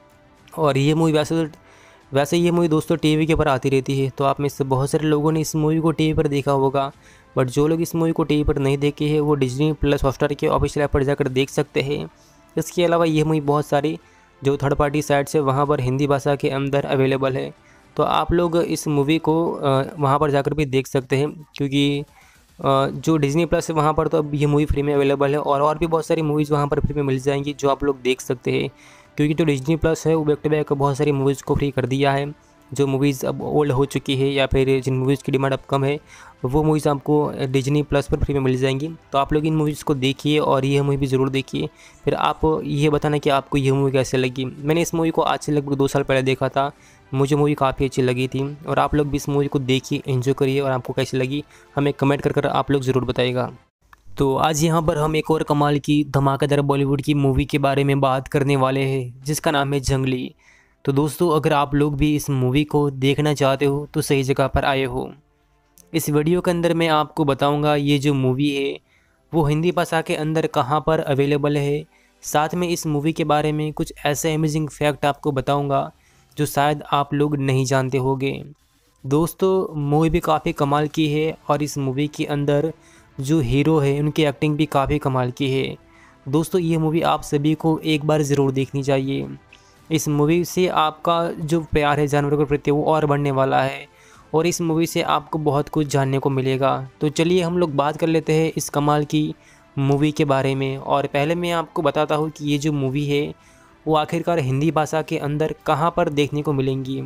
और ये मूवी वैसे ये मूवी दोस्तों टीवी के ऊपर आती रहती है, तो आप में से बहुत सारे लोगों ने इस मूवी को टीवी पर देखा होगा, बट जो लोग इस मूवी को टीवी पर नहीं देखे हैं वो डिज्नी प्लस हॉटस्टार के ऑफिशियल ऐप पर जाकर देख सकते हैं। इसके अलावा ये मूवी बहुत सारी जो थर्ड पार्टी साइट्स है वहाँ पर हिंदी भाषा के अंदर अवेलेबल है, तो आप लोग इस मूवी को वहाँ पर जाकर भी देख सकते हैं। क्योंकि जो डिज्नी प्लस है वहाँ पर तो अब ये मूवी फ्री में अवेलेबल है और भी बहुत सारी मूवीज़ वहाँ पर फ्री में मिल जाएंगी जो आप लोग देख सकते हैं। क्योंकि जो डिज्नी प्लस है वो बैक टू बैक बहुत सारी मूवीज़ को फ्री कर दिया है। जो मूवीज़ अब ओल्ड हो चुकी है या फिर जिन मूवीज़ की डिमांड अब कम है वो मूवीज़ आपको डिज्नी प्लस पर फ्री में मिल जाएंगी। तो आप लोग इन मूवीज़ को देखिए और ये मूवी भी ज़रूर देखिए, फिर आप ये बताना कि आपको ये मूवी कैसे लगी। मैंने इस मूवी को आज से लगभग 2 साल पहले देखा था, मुझे मूवी काफ़ी अच्छी लगी थी। और आप लोग भी इस मूवी को देखिए, एंजॉय करिए और आपको कैसी लगी हमें कमेंट कर आप लोग ज़रूर बताइएगा। तो आज यहाँ पर हम एक और कमाल की धमाकेदार बॉलीवुड की मूवी के बारे में बात करने वाले हैं जिसका नाम है जंगली। तो दोस्तों अगर आप लोग भी इस मूवी को देखना चाहते हो तो सही जगह पर आए हो। इस वीडियो के अंदर मैं आपको बताऊंगा ये जो मूवी है वो हिंदी भाषा के अंदर कहाँ पर अवेलेबल है, साथ में इस मूवी के बारे में कुछ ऐसे अमेजिंग फैक्ट आपको बताऊंगा जो शायद आप लोग नहीं जानते होंगे। दोस्तों मूवी भी काफ़ी कमाल की है और इस मूवी के अंदर जो हीरो है उनकी एक्टिंग भी काफ़ी कमाल की है। दोस्तों ये मूवी आप सभी को एक बार ज़रूर देखनी चाहिए। इस मूवी से आपका जो प्यार है जानवरों के प्रति वो और बढ़ने वाला है और इस मूवी से आपको बहुत कुछ जानने को मिलेगा। तो चलिए हम लोग बात कर लेते हैं इस कमाल की मूवी के बारे में। और पहले मैं आपको बताता हूँ कि ये जो मूवी है वो आखिरकार हिंदी भाषा के अंदर कहाँ पर देखने को मिलेंगी।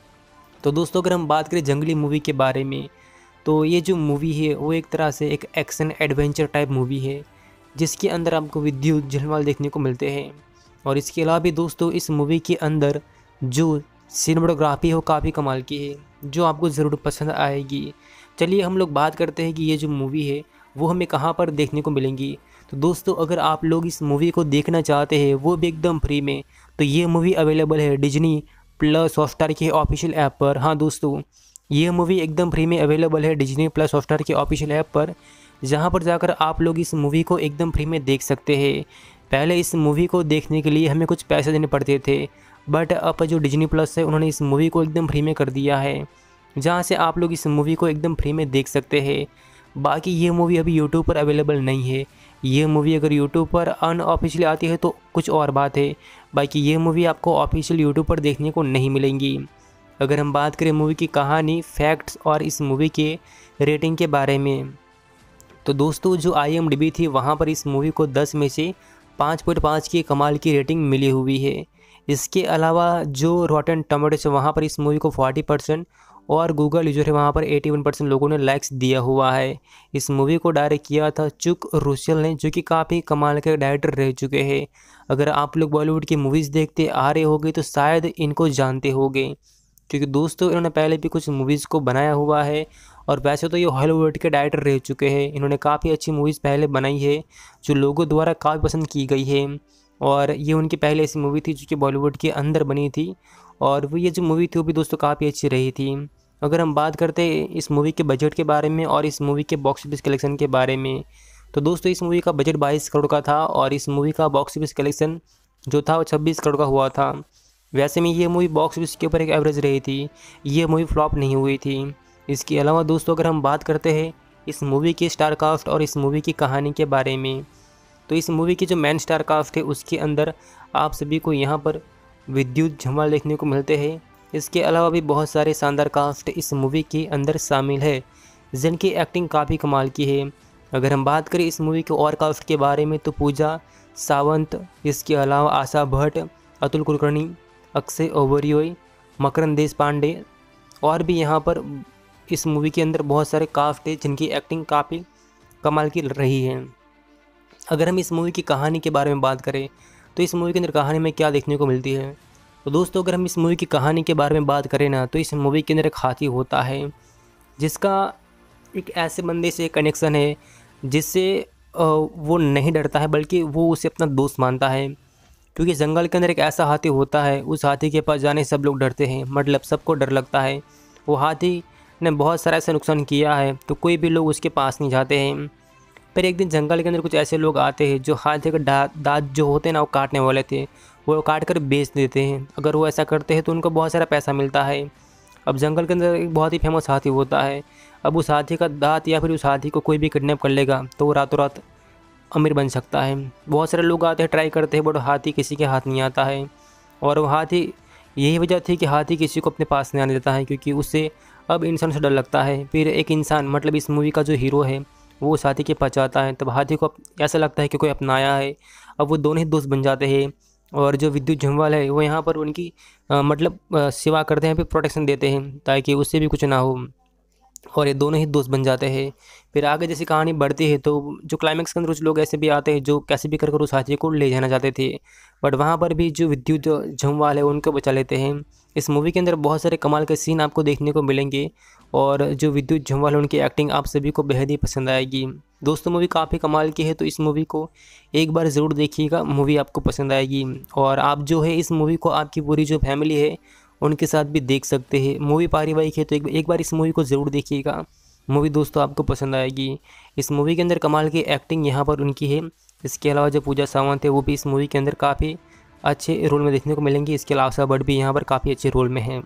तो दोस्तों अगर हम बात करें जंगली मूवी के बारे में, तो ये जो मूवी है वो एक तरह से एक एक्शन एडवेंचर टाइप मूवी है, जिसके अंदर आपको विद्युत झलवाल देखने को मिलते हैं। और इसके अलावा भी दोस्तों इस मूवी के अंदर जो सिनेमेटोग्राफी है वो काफ़ी कमाल की है, जो आपको ज़रूर पसंद आएगी। चलिए हम लोग बात करते हैं कि ये जो मूवी है वो हमें कहाँ पर देखने को मिलेंगी। तो दोस्तों अगर आप लोग इस मूवी को देखना चाहते हैं वो भी एकदम फ्री में, तो ये मूवी अवेलेबल है डिज्नी प्लस हॉटस्टार के ऑफिशियल ऐप पर। हाँ दोस्तों, ये मूवी एकदम फ्री में अवेलेबल है डिज्नी प्लस हॉटस्टार के ऑफिशियल ऐप पर, जहाँ पर जाकर आप लोग इस मूवी को एकदम फ्री में देख सकते हैं। पहले इस मूवी को देखने के लिए हमें कुछ पैसे देने पड़ते थे, बट अब जो डिज्नी प्लस है उन्होंने इस मूवी को एकदम फ्री में कर दिया है, जहाँ से आप लोग इस मूवी को एकदम फ्री में देख सकते हैं। बाकी ये मूवी अभी यूट्यूब पर अवेलेबल नहीं है। ये मूवी अगर यूट्यूब पर अनऑफिशियली आती है तो कुछ और बात है, बाकी ये मूवी आपको ऑफिशियल यूट्यूब पर देखने को नहीं मिलेंगी। अगर हम बात करें मूवी की कहानी, फैक्ट्स और इस मूवी के रेटिंग के बारे में, तो दोस्तों जो IMDb थी वहाँ पर इस मूवी को 10 में से 5.5 की कमाल की रेटिंग मिली हुई है। इसके अलावा जो रॉटन टोमेटोज है वहाँ पर इस मूवी को 40% और गूगल यूजर है वहाँ पर 81% लोगों ने लाइक्स दिया हुआ है। इस मूवी को डायरेक्ट किया था चुक रुसेल ने, जो कि काफ़ी कमाल के डायरेक्टर रह चुके हैं। अगर आप लोग बॉलीवुड की मूवीज़ देखते आ रहे होंगे तो शायद इनको जानते होंगे, क्योंकि दोस्तों इन्होंने पहले भी कुछ मूवीज़ को बनाया हुआ है। और वैसे तो ये हॉलीवुड के डायरेक्टर रह चुके हैं, इन्होंने काफ़ी अच्छी मूवीज़ पहले बनाई है जो लोगों द्वारा काफ़ी पसंद की गई है। और ये उनकी पहले ऐसी मूवी थी जो कि बॉलीवुड के अंदर बनी थी, और वो ये जो मूवी थी वो भी दोस्तों काफ़ी अच्छी रही थी। अगर हम बात करते हैं इस मूवी के बजट के बारे में और इस मूवी के बॉक्स ऑफिस कलेक्शन के बारे में, तो दोस्तों इस मूवी का बजट 22 करोड़ का था और इस मूवी का बॉक्स ऑफिस कलेक्शन जो था वो 26 करोड़ का हुआ था। वैसे में ये मूवी बॉक्स ऑफिस के ऊपर एक एवरेज रही थी, ये मूवी फ्लॉप नहीं हुई थी। इसके अलावा दोस्तों अगर हम बात करते हैं इस मूवी की स्टार कास्ट और इस मूवी की कहानी के बारे में, तो इस मूवी की जो मेन स्टार कास्ट है उसके अंदर आप सभी को यहाँ पर विद्युत झलवाल देखने को मिलते हैं। इसके अलावा भी बहुत सारे शानदार कास्ट इस मूवी के अंदर शामिल है, जिनकी एक्टिंग काफ़ी कमाल की है। अगर हम बात करें इस मूवी के और कास्ट के बारे में, तो पूजा सावंत, इसके अलावा आशा भट्ट, अतुल कुलकर्णी, अक्षय ओबेरॉय, मकरंद देश पांडे और भी यहाँ पर इस मूवी के अंदर बहुत सारे कास्ट है जिनकी एक्टिंग काफ़ी कमाल की रही है। अगर हम इस मूवी की कहानी के बारे में बात करें तो इस मूवी के अंदर कहानी में क्या देखने को मिलती है, तो दोस्तों अगर हम इस मूवी की कहानी के बारे में बात करें ना, तो इस मूवी के अंदर एक हाथी होता है जिसका एक ऐसे बंदे से कनेक्शन है जिससे वो नहीं डरता है, बल्कि वो उसे अपना दोस्त मानता है। क्योंकि जंगल के अंदर एक ऐसा हाथी होता है, उस हाथी के पास जाने सब लोग डरते हैं, मतलब सबको डर लगता है। वो हाथी ने बहुत सारा ऐसा नुकसान किया है तो कोई भी लोग उसके पास नहीं जाते हैं। फिर एक दिन जंगल के अंदर कुछ ऐसे लोग आते हैं जो हाथी का दांत जो होते हैं ना वो काटने वाले थे, वो काट कर बेच देते हैं। अगर वो ऐसा करते हैं तो उनको बहुत सारा पैसा मिलता है। अब जंगल के अंदर एक बहुत ही फेमस हाथी होता है, अब उस हाथी का दांत या फिर उस हाथी को कोई भी किडनैप कर लेगा तो वो रातों रात अमीर बन सकता है। बहुत सारे लोग आते हैं, ट्राई करते हैं, बट हाथी किसी के हाथ नहीं आता है। और वो हाथी, यही वजह थी कि हाथी किसी को अपने पास नहीं आने देता है, क्योंकि उससे अब इंसान से डर लगता है। फिर एक इंसान, मतलब इस मूवी का जो हीरो है, वो उस हाथी के पास जाता है, तब हाथी को ऐसा लगता है कि कोई अपनाया है। अब वो दोनों ही दोस्त बन जाते हैं, और जो विद्युत झलवाल है वो यहाँ पर उनकी सेवा करते हैं, फिर प्रोटेक्शन देते हैं ताकि उससे भी कुछ ना हो, और ये दोनों ही दोस्त बन जाते हैं। फिर आगे जैसी कहानी बढ़ती है तो जो क्लाइमेक्स के अंदर कुछ लोग ऐसे भी आते हैं जो कैसे भी कर उस हाथी को ले जाना चाहते थे, बट वहाँ पर भी जो विद्युत झलवाल है उनको बचा लेते हैं। इस मूवी के अंदर बहुत सारे कमाल के सीन आपको देखने को मिलेंगे, और जो विद्युत झलवाल है उनकी एक्टिंग आप सभी को बेहद ही पसंद आएगी। दोस्तों मूवी काफ़ी कमाल की है, तो इस मूवी को एक बार ज़रूर देखिएगा, मूवी आपको पसंद आएगी। और आप जो है इस मूवी को आपकी पूरी जो फैमिली है उनके साथ भी देख सकते हैं। मूवी पारिवारिक है तो एक बार इस मूवी को ज़रूर देखिएगा, मूवी दोस्तों आपको पसंद आएगी। इस मूवी के अंदर कमाल की एक्टिंग यहाँ पर उनकी है। इसके अलावा जो पूजा सावंत है वो भी इस मूवी के अंदर काफ़ी अच्छे रोल में देखने को मिलेंगी। इसके अलावा आशा भट्ट भी यहाँ पर काफ़ी अच्छे रोल में हैं।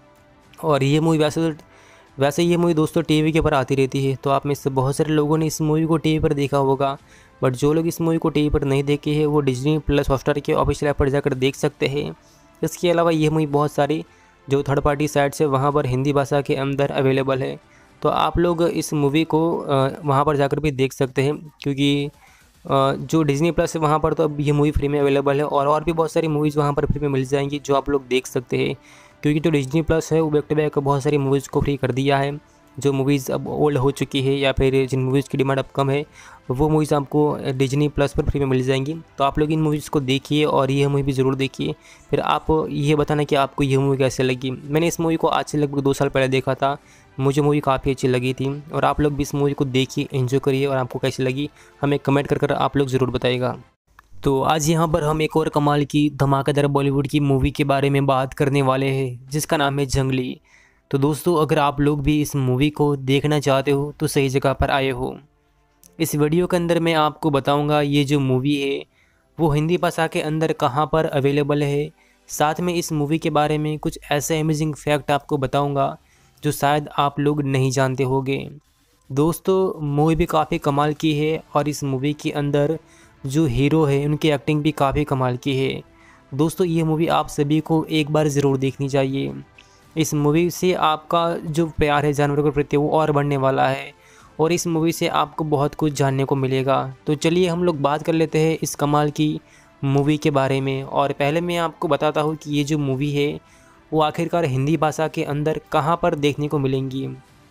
और ये मूवी वैसे ये मूवी दोस्तों टीवी के ऊपर आती रहती है, तो आप में से बहुत सारे लोगों ने इस मूवी को टीवी पर देखा होगा, बट जो लोग इस मूवी को टीवी पर नहीं देखे हैं वो डिज्नी प्लस हॉटस्टार के ऑफिशियल ऐप पर जाकर देख सकते हैं। इसके अलावा ये मूवी बहुत सारी जो थर्ड पार्टी साइट्स है वहाँ पर हिंदी भाषा के अंदर अवेलेबल है, तो आप लोग इस मूवी को वहाँ पर जाकर भी देख सकते हैं। क्योंकि जो डिज़नी प्लस है वहाँ पर तो अब ये मूवी फ्री में अवेलेबल है, और भी बहुत सारी मूवीज़ वहाँ पर फ्री में मिल जाएंगी जो आप लोग देख सकते हैं। क्योंकि जो डिज़नी प्लस है वो बैक टू बैक बहुत सारी मूवीज़ को फ्री कर दिया है। जो मूवीज़ अब ओल्ड हो चुकी है या फिर जिन मूवीज़ की डिमांड अब कम है, वो मूवीज़ आपको डिज़नी प्लस पर फ्री में मिल जाएंगी। तो आप लोग इन मूवीज़ को देखिए और ये मूवी भी ज़रूर देखिए। फिर आप ये बताना कि आपको ये मूवी कैसे लगी। मैंने इस मूवी को आज से लगभग 2 साल पहले देखा था। मुझे मूवी काफ़ी अच्छी लगी थी, और आप लोग भी इस मूवी को देखिए, एंजॉय करिए, और आपको कैसी लगी हमें कमेंट कर आप लोग ज़रूर बताइएगा। तो आज यहाँ पर हम एक और कमाल की धमाकेदार बॉलीवुड की मूवी के बारे में बात करने वाले हैं, जिसका नाम है जंगली। तो दोस्तों, अगर आप लोग भी इस मूवी को देखना चाहते हो तो सही जगह पर आए हो। इस वीडियो के अंदर मैं आपको बताऊंगा ये जो मूवी है वो हिंदी भाषा के अंदर कहाँ पर अवेलेबल है। साथ में इस मूवी के बारे में कुछ ऐसे अमेजिंग फैक्ट आपको बताऊंगा जो शायद आप लोग नहीं जानते होंगे। दोस्तों, मूवी भी काफ़ी कमाल की है, और इस मूवी के अंदर जो हीरो है उनकी एक्टिंग भी काफ़ी कमाल की है। दोस्तों, ये मूवी आप सभी को एक बार ज़रूर देखनी चाहिए। इस मूवी से आपका जो प्यार है जानवरों के प्रति वो और बढ़ने वाला है, और इस मूवी से आपको बहुत कुछ जानने को मिलेगा। तो चलिए हम लोग बात कर लेते हैं इस कमाल की मूवी के बारे में। और पहले मैं आपको बताता हूँ कि ये जो मूवी है वो आखिरकार हिंदी भाषा के अंदर कहाँ पर देखने को मिलेंगी।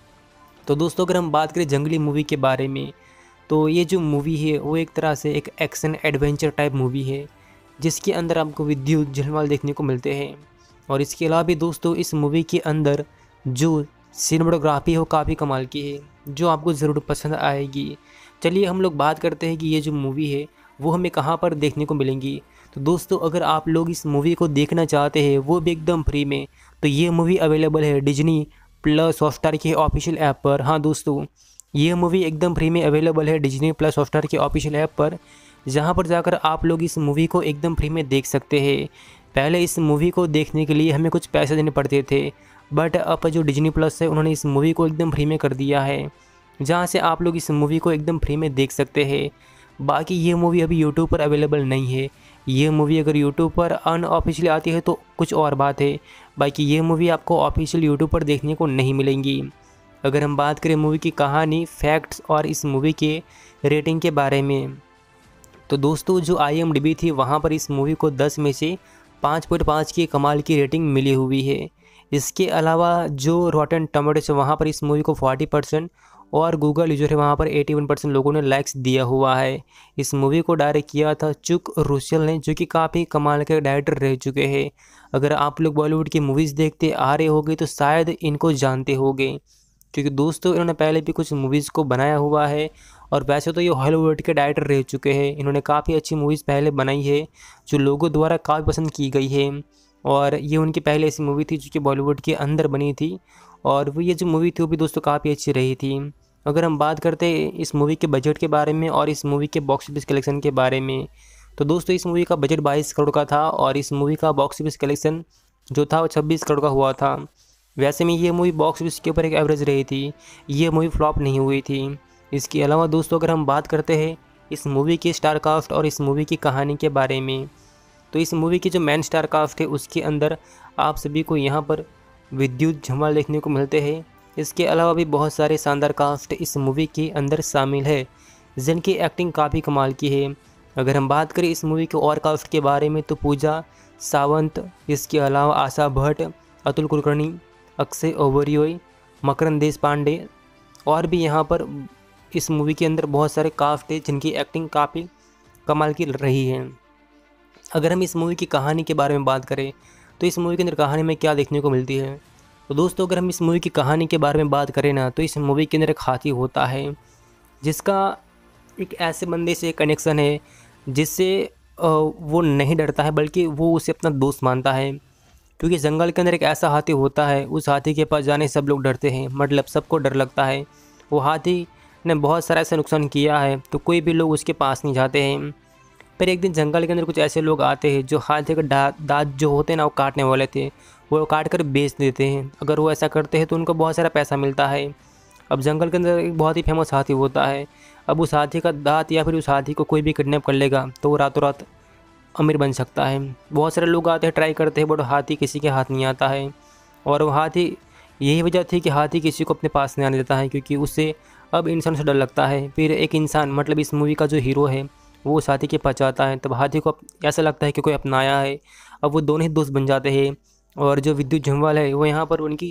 तो दोस्तों, अगर हम बात करें जंगली मूवी के बारे में, तो ये जो मूवी है वो एक तरह से एक एक्शन एडवेंचर टाइप मूवी है, जिसके अंदर आपको विद्युत झलवाल देखने को मिलते हैं। और इसके अलावा भी दोस्तों, इस मूवी के अंदर जो सिनेमेटोग्राफी है वो काफ़ी कमाल की है, जो आपको ज़रूर पसंद आएगी। चलिए हम लोग बात करते हैं कि ये जो मूवी है वो हमें कहाँ पर देखने को मिलेंगी। तो दोस्तों, अगर आप लोग इस मूवी को देखना चाहते हैं वो भी एकदम फ्री में, तो ये मूवी अवेलेबल है डिज्नी प्लस हॉटस्टार के ऑफिशियल ऐप पर। हाँ दोस्तों, ये मूवी एकदम फ्री में अवेलेबल है डिज्नी प्लस हॉटस्टार के ऑफिशियल ऐप पर, जहाँ पर जाकर आप लोग इस मूवी को एकदम फ्री में देख सकते हैं। पहले इस मूवी को देखने के लिए हमें कुछ पैसे देने पड़ते थे, बट अब जो डिज्नी प्लस है उन्होंने इस मूवी को एकदम फ्री में कर दिया है, जहाँ से आप लोग इस मूवी को एकदम फ्री में देख सकते हैं। बाकी ये मूवी अभी यूट्यूब पर अवेलेबल नहीं है। ये मूवी अगर यूट्यूब पर अनऑफिशियली आती है तो कुछ और बात है, बाकी ये मूवी आपको ऑफिशियल यूट्यूब पर देखने को नहीं मिलेंगी। अगर हम बात करें मूवी की कहानी, फैक्ट्स और इस मूवी के रेटिंग के बारे में, तो दोस्तों जो IMDb थी वहाँ पर इस मूवी को 10 में से 5.5 की कमाल की रेटिंग मिली हुई है। इसके अलावा जो रॉटन टोमेटोज है वहाँ पर इस मूवी को 40% और गूगल यूजर है वहाँ पर 81% लोगों ने लाइक्स दिया हुआ है। इस मूवी को डायरेक्ट किया था चुक रुसेल ने, जो कि काफ़ी कमाल के डायरेक्टर रह चुके हैं। अगर आप लोग बॉलीवुड की मूवीज़ देखते आ रहे होंगे तो शायद इनको जानते होंगे, क्योंकि दोस्तों इन्होंने पहले भी कुछ मूवीज़ को बनाया हुआ है, और वैसे तो ये हॉलीवुड के डायरेक्टर रह चुके हैं। इन्होंने काफ़ी अच्छी मूवीज़ पहले बनाई है जो लोगों द्वारा काफ़ी पसंद की गई है, और ये उनकी पहले ऐसी मूवी थी जो कि बॉलीवुड के अंदर बनी थी, और वो ये जो मूवी थी वो भी दोस्तों काफ़ी अच्छी रही थी। अगर हम बात करते हैं इस मूवी के बजट के बारे में और इस मूवी के बॉक्स ऑफिस कलेक्शन के बारे में, तो दोस्तों इस मूवी का बजट 22 करोड़ का था, और इस मूवी का बॉक्स ऑफिस कलेक्शन जो था वो 26 करोड़ का हुआ था। वैसे में ये मूवी बॉक्स ऑफिस के ऊपर एक एवरेज रही थी, ये मूवी फ्लॉप नहीं हुई थी। इसके अलावा दोस्तों अगर हम बात करते हैं इस मूवी की स्टार कास्ट और इस मूवी की कहानी के बारे में, तो इस मूवी की जो मेन स्टार कास्ट है उसके अंदर आप सभी को यहाँ पर विद्युत झलवाल देखने को मिलते हैं। इसके अलावा भी बहुत सारे शानदार कास्ट इस मूवी के अंदर शामिल है, जिनकी एक्टिंग काफ़ी कमाल की है। अगर हम बात करें इस मूवी के और कास्ट के बारे में, तो पूजा सावंत, इसके अलावा आशा भट्ट, अतुल कुलकर्णी, अक्षय ओबेरॉय, मकरंद देशपांडे, और भी यहाँ पर इस मूवी के अंदर बहुत सारे कास्ट है जिनकी एक्टिंग काफ़ी कमाल की रही है। अगर हम इस मूवी की कहानी के बारे में बात करें, तो इस मूवी के अंदर कहानी में क्या देखने को मिलती है, तो दोस्तों अगर हम इस मूवी की कहानी के बारे में बात करें ना, तो इस मूवी के अंदर एक हाथी होता है जिसका एक ऐसे बंदे से कनेक्शन है जिससे वो नहीं डरता है, बल्कि वो उसे अपना दोस्त मानता है। क्योंकि जंगल के अंदर एक ऐसा हाथी होता है, उस हाथी के पास जाने सब लोग डरते हैं, मतलब सबको डर लगता है। वो हाथी ने बहुत सारा ऐसा नुकसान किया है तो कोई भी लोग उसके पास नहीं जाते हैं। पर एक दिन जंगल के अंदर कुछ ऐसे लोग आते हैं जो हाथी का दांत जो होते हैं ना वो काटने वाले थे, वो काट कर बेच देते हैं। अगर वो ऐसा करते हैं तो उनको बहुत सारा पैसा मिलता है। अब जंगल के अंदर एक बहुत ही फेमस हाथी होता है, अब उस हाथी का दांत या फिर उस हाथी को कोई भी किडनैप कर लेगा तो वो रातों रात अमीर बन सकता है। बहुत सारे लोग आते हैं, ट्राई करते हैं, बट हाथी किसी के हाथ नहीं आता है। और वो हाथी, यही वजह थी कि हाथी किसी को अपने पास नहीं आने देता है, क्योंकि उससे अब इंसान से डर लगता है। फिर एक इंसान मतलब इस मूवी का जो हीरो है वो उस हाथी के पास जाता है, तब हाथी को ऐसा लगता है कि कोई अपनाया है। अब वो दोनों ही दोस्त बन जाते हैं और जो विद्युत झमवाल है वो यहाँ पर उनकी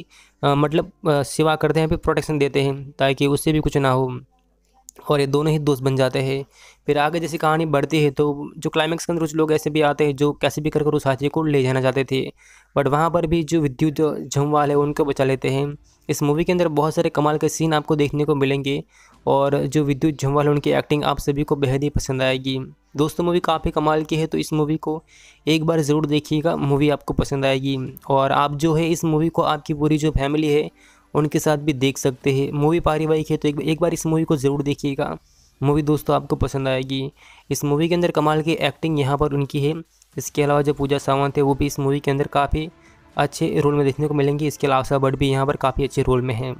सेवा करते हैं, फिर प्रोटेक्शन देते हैं ताकि उससे भी कुछ ना हो, और ये दोनों ही दोस्त बन जाते हैं। फिर आगे जैसी कहानी बढ़ती है तो जो क्लाइमैक्स के अंदर कुछ लोग ऐसे भी आते हैं जो कैसे भी कर कर उस हाथी को ले जाना चाहते थे, बट वहाँ पर भी जो विद्युत झमवाल है उनको बचा लेते हैं। इस मूवी के अंदर बहुत सारे कमाल के सीन आपको देखने को मिलेंगे और जो विद्युत झमवाल है उनकी एक्टिंग आप सभी को बेहद ही पसंद आएगी। दोस्तों मूवी काफ़ी कमाल की है, तो इस मूवी को एक बार ज़रूर देखिएगा, मूवी आपको पसंद आएगी। और आप जो है इस मूवी को आपकी पूरी जो फैमिली है उनके साथ भी देख सकते हैं। मूवी पारिवारिक है तो एक बार इस मूवी को ज़रूर देखिएगा, मूवी दोस्तों आपको पसंद आएगी। इस मूवी के अंदर कमाल की एक्टिंग यहाँ पर उनकी है। इसके अलावा जो पूजा सावंत है वो भी इस मूवी के अंदर काफ़ी अच्छे रोल में देखने को मिलेंगे। इसके अलावा आशा भट्ट भी यहाँ पर काफ़ी अच्छे रोल में हैं।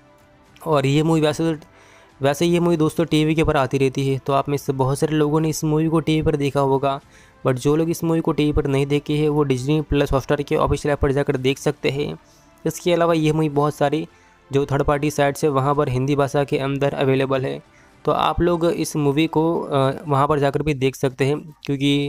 और ये मूवी वैसे ये मूवी दोस्तों टीवी के ऊपर आती रहती है, तो आप में से बहुत सारे लोगों ने इस मूवी को टीवी पर देखा होगा, बट जो लोग इस मूवी को टीवी पर नहीं देखे हैं वो डिज्नी प्लस हॉटस्टार के ऑफिशियल ऐप पर जाकर देख सकते हैं। इसके अलावा ये मूवी बहुत सारी जो थर्ड पार्टी साइट से वहाँ पर हिंदी भाषा के अंदर अवेलेबल है, तो आप लोग इस मूवी को वहाँ पर जाकर भी देख सकते हैं, क्योंकि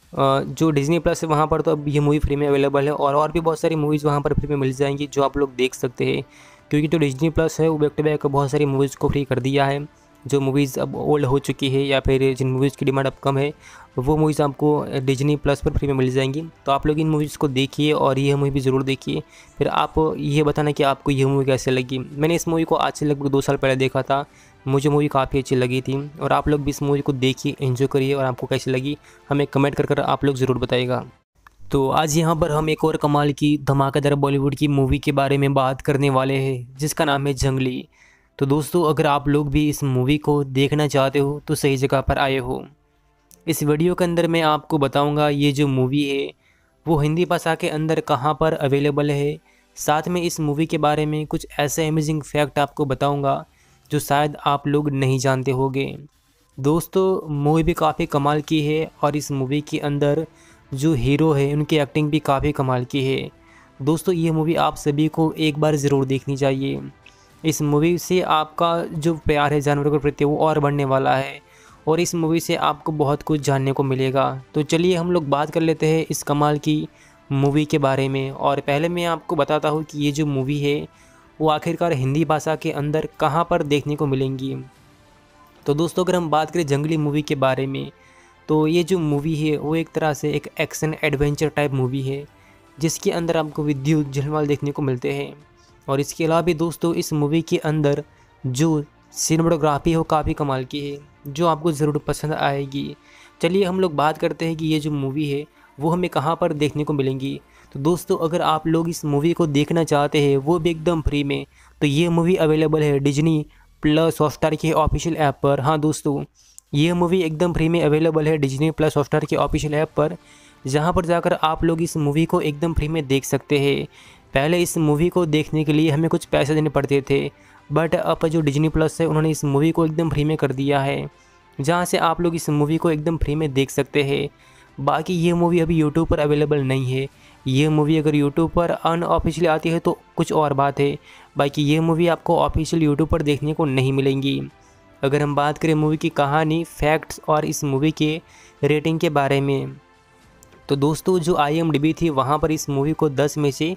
जो डिज्नी प्लस है वहाँ पर तो अब ये मूवी फ्री में अवेलेबल है, और भी बहुत सारी मूवीज़ वहाँ पर फ्री में मिल जाएंगी जो आप लोग देख सकते हैं। क्योंकि जो डिज्नी प्लस है वो बैक टू बैक बहुत सारी मूवीज़ को फ्री कर दिया है। जो मूवीज़ अब ओल्ड हो चुकी है या फिर जिन मूवीज़ की डिमांड अब कम है वो मूवीज़ आपको डिज्नी प्लस पर फ्री में मिल जाएंगी। तो आप लोग इन मूवीज़ को देखिए और ये मूवी भी ज़रूर देखिए, फिर आप ये बताना कि आपको ये मूवी कैसे लगी। मैंने इस मूवी को आज से लगभग 2 साल पहले देखा था, मुझे मूवी काफ़ी अच्छी लगी थी, और आप लोग भी इस मूवी को देखिए, एंजॉय करिए, और आपको कैसी लगी हमें कमेंट कर आप लोग ज़रूर बताइएगा। तो आज यहाँ पर हम एक और कमाल की धमाकेदार बॉलीवुड की मूवी के बारे में बात करने वाले हैं जिसका नाम है जंगली। तो दोस्तों अगर आप लोग भी इस मूवी को देखना चाहते हो तो सही जगह पर आए हो। इस वीडियो के अंदर मैं आपको बताऊंगा ये जो मूवी है वो हिंदी भाषा के अंदर कहाँ पर अवेलेबल है, साथ में इस मूवी के बारे में कुछ ऐसे अमेजिंग फैक्ट आपको बताऊंगा जो शायद आप लोग नहीं जानते होंगे। दोस्तों मूवी भी काफ़ी कमाल की है और इस मूवी के अंदर जो हीरो है उनकी एक्टिंग भी काफ़ी कमाल की है। दोस्तों ये मूवी आप सभी को एक बार ज़रूर देखनी चाहिए। इस मूवी से आपका जो प्यार है जानवरों के प्रति वो और बढ़ने वाला है, और इस मूवी से आपको बहुत कुछ जानने को मिलेगा। तो चलिए हम लोग बात कर लेते हैं इस कमाल की मूवी के बारे में। और पहले मैं आपको बताता हूँ कि ये जो मूवी है वो आखिरकार हिंदी भाषा के अंदर कहाँ पर देखने को मिलेंगी। तो दोस्तों अगर हम बात करें जंगली मूवी के बारे में, तो ये जो मूवी है वो एक तरह से एक एक्शन एडवेंचर टाइप मूवी है जिसके अंदर आपको विद्युत झलवाल देखने को मिलते हैं। और इसके अलावा भी दोस्तों इस मूवी के अंदर जो सिनेमेटोग्राफी है वो काफ़ी कमाल की है जो आपको ज़रूर पसंद आएगी। चलिए हम लोग बात करते हैं कि ये जो मूवी है वो हमें कहाँ पर देखने को मिलेंगी। तो दोस्तों अगर आप लोग इस मूवी को देखना चाहते हैं वो भी एकदम फ्री में, तो ये मूवी अवेलेबल है डिज्नी प्लस हॉटस्टार के ऑफिशियल ऐप पर। हाँ दोस्तों ये मूवी एकदम फ्री में अवेलेबल है डिज्नी प्लस हॉटस्टार के ऑफिशियल ऐप पर, जहाँ पर जाकर आप लोग इस मूवी को एकदम फ्री में देख सकते हैं। पहले इस मूवी को देखने के लिए हमें कुछ पैसे देने पड़ते थे, बट अब जो डिज्नी प्लस है उन्होंने इस मूवी को एकदम फ्री में कर दिया है, जहाँ से आप लोग इस मूवी को एकदम फ्री में देख सकते हैं। बाकी ये मूवी अभी यूट्यूब पर अवेलेबल नहीं है। ये मूवी अगर यूट्यूब पर अनऑफिशियली आती है तो कुछ और बात है, बाकी ये मूवी आपको ऑफिशियल यूट्यूब पर देखने को नहीं मिलेंगी। अगर हम बात करें मूवी की कहानी, फैक्ट्स और इस मूवी के रेटिंग के बारे में, तो दोस्तों जो IMDb थी वहाँ पर इस मूवी को 10 में से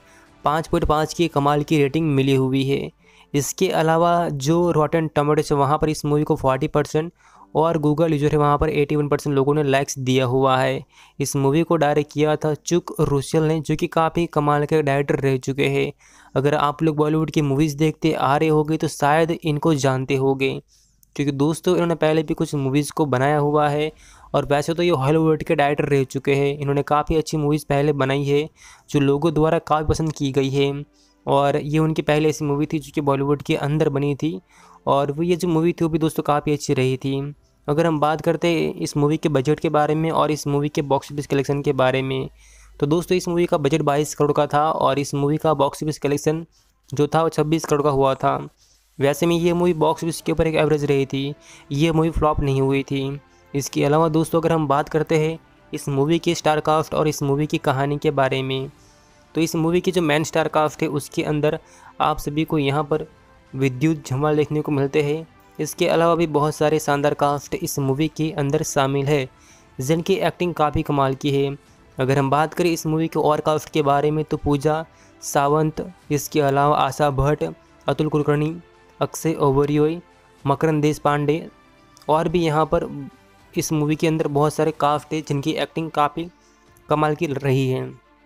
5.5 की कमाल की रेटिंग मिली हुई है। इसके अलावा जो रॉटन टोमेटोज है वहाँ पर इस मूवी को 40% और गूगल यूजर है वहाँ पर 81% लोगों ने लाइक्स दिया हुआ है। इस मूवी को डायरेक्ट किया था चुक रुसेल ने, जो कि काफ़ी कमाल के डायरेक्टर रह चुके हैं। अगर आप लोग बॉलीवुड की मूवीज़ देखते आ रहे होंगे तो शायद इनको जानते होंगे, क्योंकि दोस्तों इन्होंने पहले भी कुछ मूवीज़ को बनाया हुआ है, और वैसे तो ये हॉलीवुड के डायरेक्टर रह चुके हैं। इन्होंने काफ़ी अच्छी मूवीज़ पहले बनाई है जो लोगों द्वारा काफ़ी पसंद की गई है, और ये उनकी पहले ऐसी मूवी थी जो कि बॉलीवुड के अंदर बनी थी, और वो ये जो मूवी थी वो भी दोस्तों काफ़ी अच्छी रही थी। अगर हम बात करते हैं इस मूवी के बजट के बारे में और इस मूवी के बॉक्स ऑफिस कलेक्शन के बारे में, तो दोस्तों इस मूवी का बजट 22 करोड़ का था और इस मूवी का बॉक्स ऑफिस कलेक्शन जो था वो 26 करोड़ का हुआ था। वैसे में ये मूवी बॉक्स ऑफिस के ऊपर एक एवरेज रही थी, ये मूवी फ्लॉप नहीं हुई थी। इसके अलावा दोस्तों अगर हम बात करते हैं इस मूवी की स्टार कास्ट और इस मूवी की कहानी के बारे में, तो इस मूवी की जो मेन स्टार कास्ट है उसके अंदर आप सभी को यहाँ पर विद्युत झलवाल देखने को मिलते हैं, इसके अलावा भी बहुत सारे शानदार कास्ट इस मूवी के अंदर शामिल है जिनकी एक्टिंग काफ़ी कमाल की है। अगर हम बात करें इस मूवी के और कास्ट के बारे में तो पूजा सावंत, इसके अलावा आशा भट्ट, अतुल कुलकर्णी, अक्षय ओबेरॉय, मकरंद देश पांडे और भी यहाँ पर इस मूवी के अंदर बहुत सारे कास्ट है जिनकी एक्टिंग काफ़ी कमाल की रही है।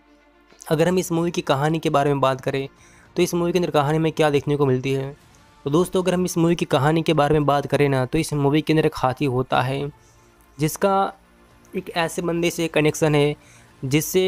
अगर हम इस मूवी की कहानी के बारे में बात करें तो इस मूवी के अंदर कहानी में क्या देखने को मिलती है, तो दोस्तों अगर हम इस मूवी की कहानी के बारे में बात करें ना तो इस मूवी के अंदर एक हाथी होता है जिसका एक ऐसे बंदे से कनेक्शन है जिससे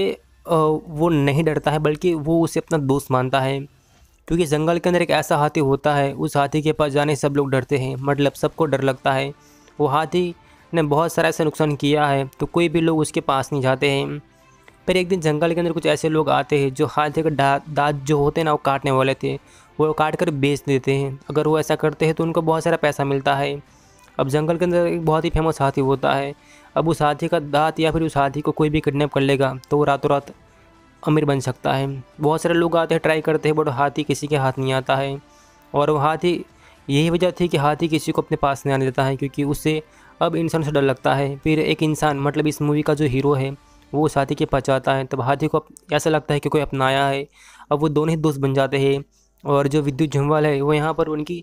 वो नहीं डरता है बल्कि वो उसे अपना दोस्त मानता है। क्योंकि जंगल के अंदर एक ऐसा हाथी होता है, उस हाथी के पास जाने सब लोग डरते हैं, मतलब सबको डर लगता है। वो हाथी ने बहुत सारा ऐसा नुकसान किया है तो कोई भी लोग उसके पास नहीं जाते हैं। पर एक दिन जंगल के अंदर कुछ ऐसे लोग आते हैं जो हाथी के दांत जो होते हैं ना वो काटने वाले थे, वो काट कर बेच देते हैं। अगर वो ऐसा करते हैं तो उनको बहुत सारा पैसा मिलता है। अब जंगल के अंदर एक बहुत ही फेमस हाथी होता है, अब उस हाथी का दांत या फिर उस हाथी को कोई भी किडनैप कर लेगा तो वो रातों रात अमीर बन सकता है। बहुत सारे लोग आते हैं, ट्राई करते हैं, बट हाथी किसी के हाथ नहीं आता है। और वो हाथी, यही वजह थी कि हाथी किसी को अपने पास नहीं आने देता है क्योंकि उससे अब इंसान से डर लगता है। फिर एक इंसान, मतलब इस मूवी का जो हीरो है, वो उस हाथी के पास जाता है, तब हाथी को ऐसा लगता है कि कोई अपनाया है। अब वो दोनों ही दोस्त बन जाते हैं और जो विद्युत झुंझुनवाल है वो यहाँ पर उनकी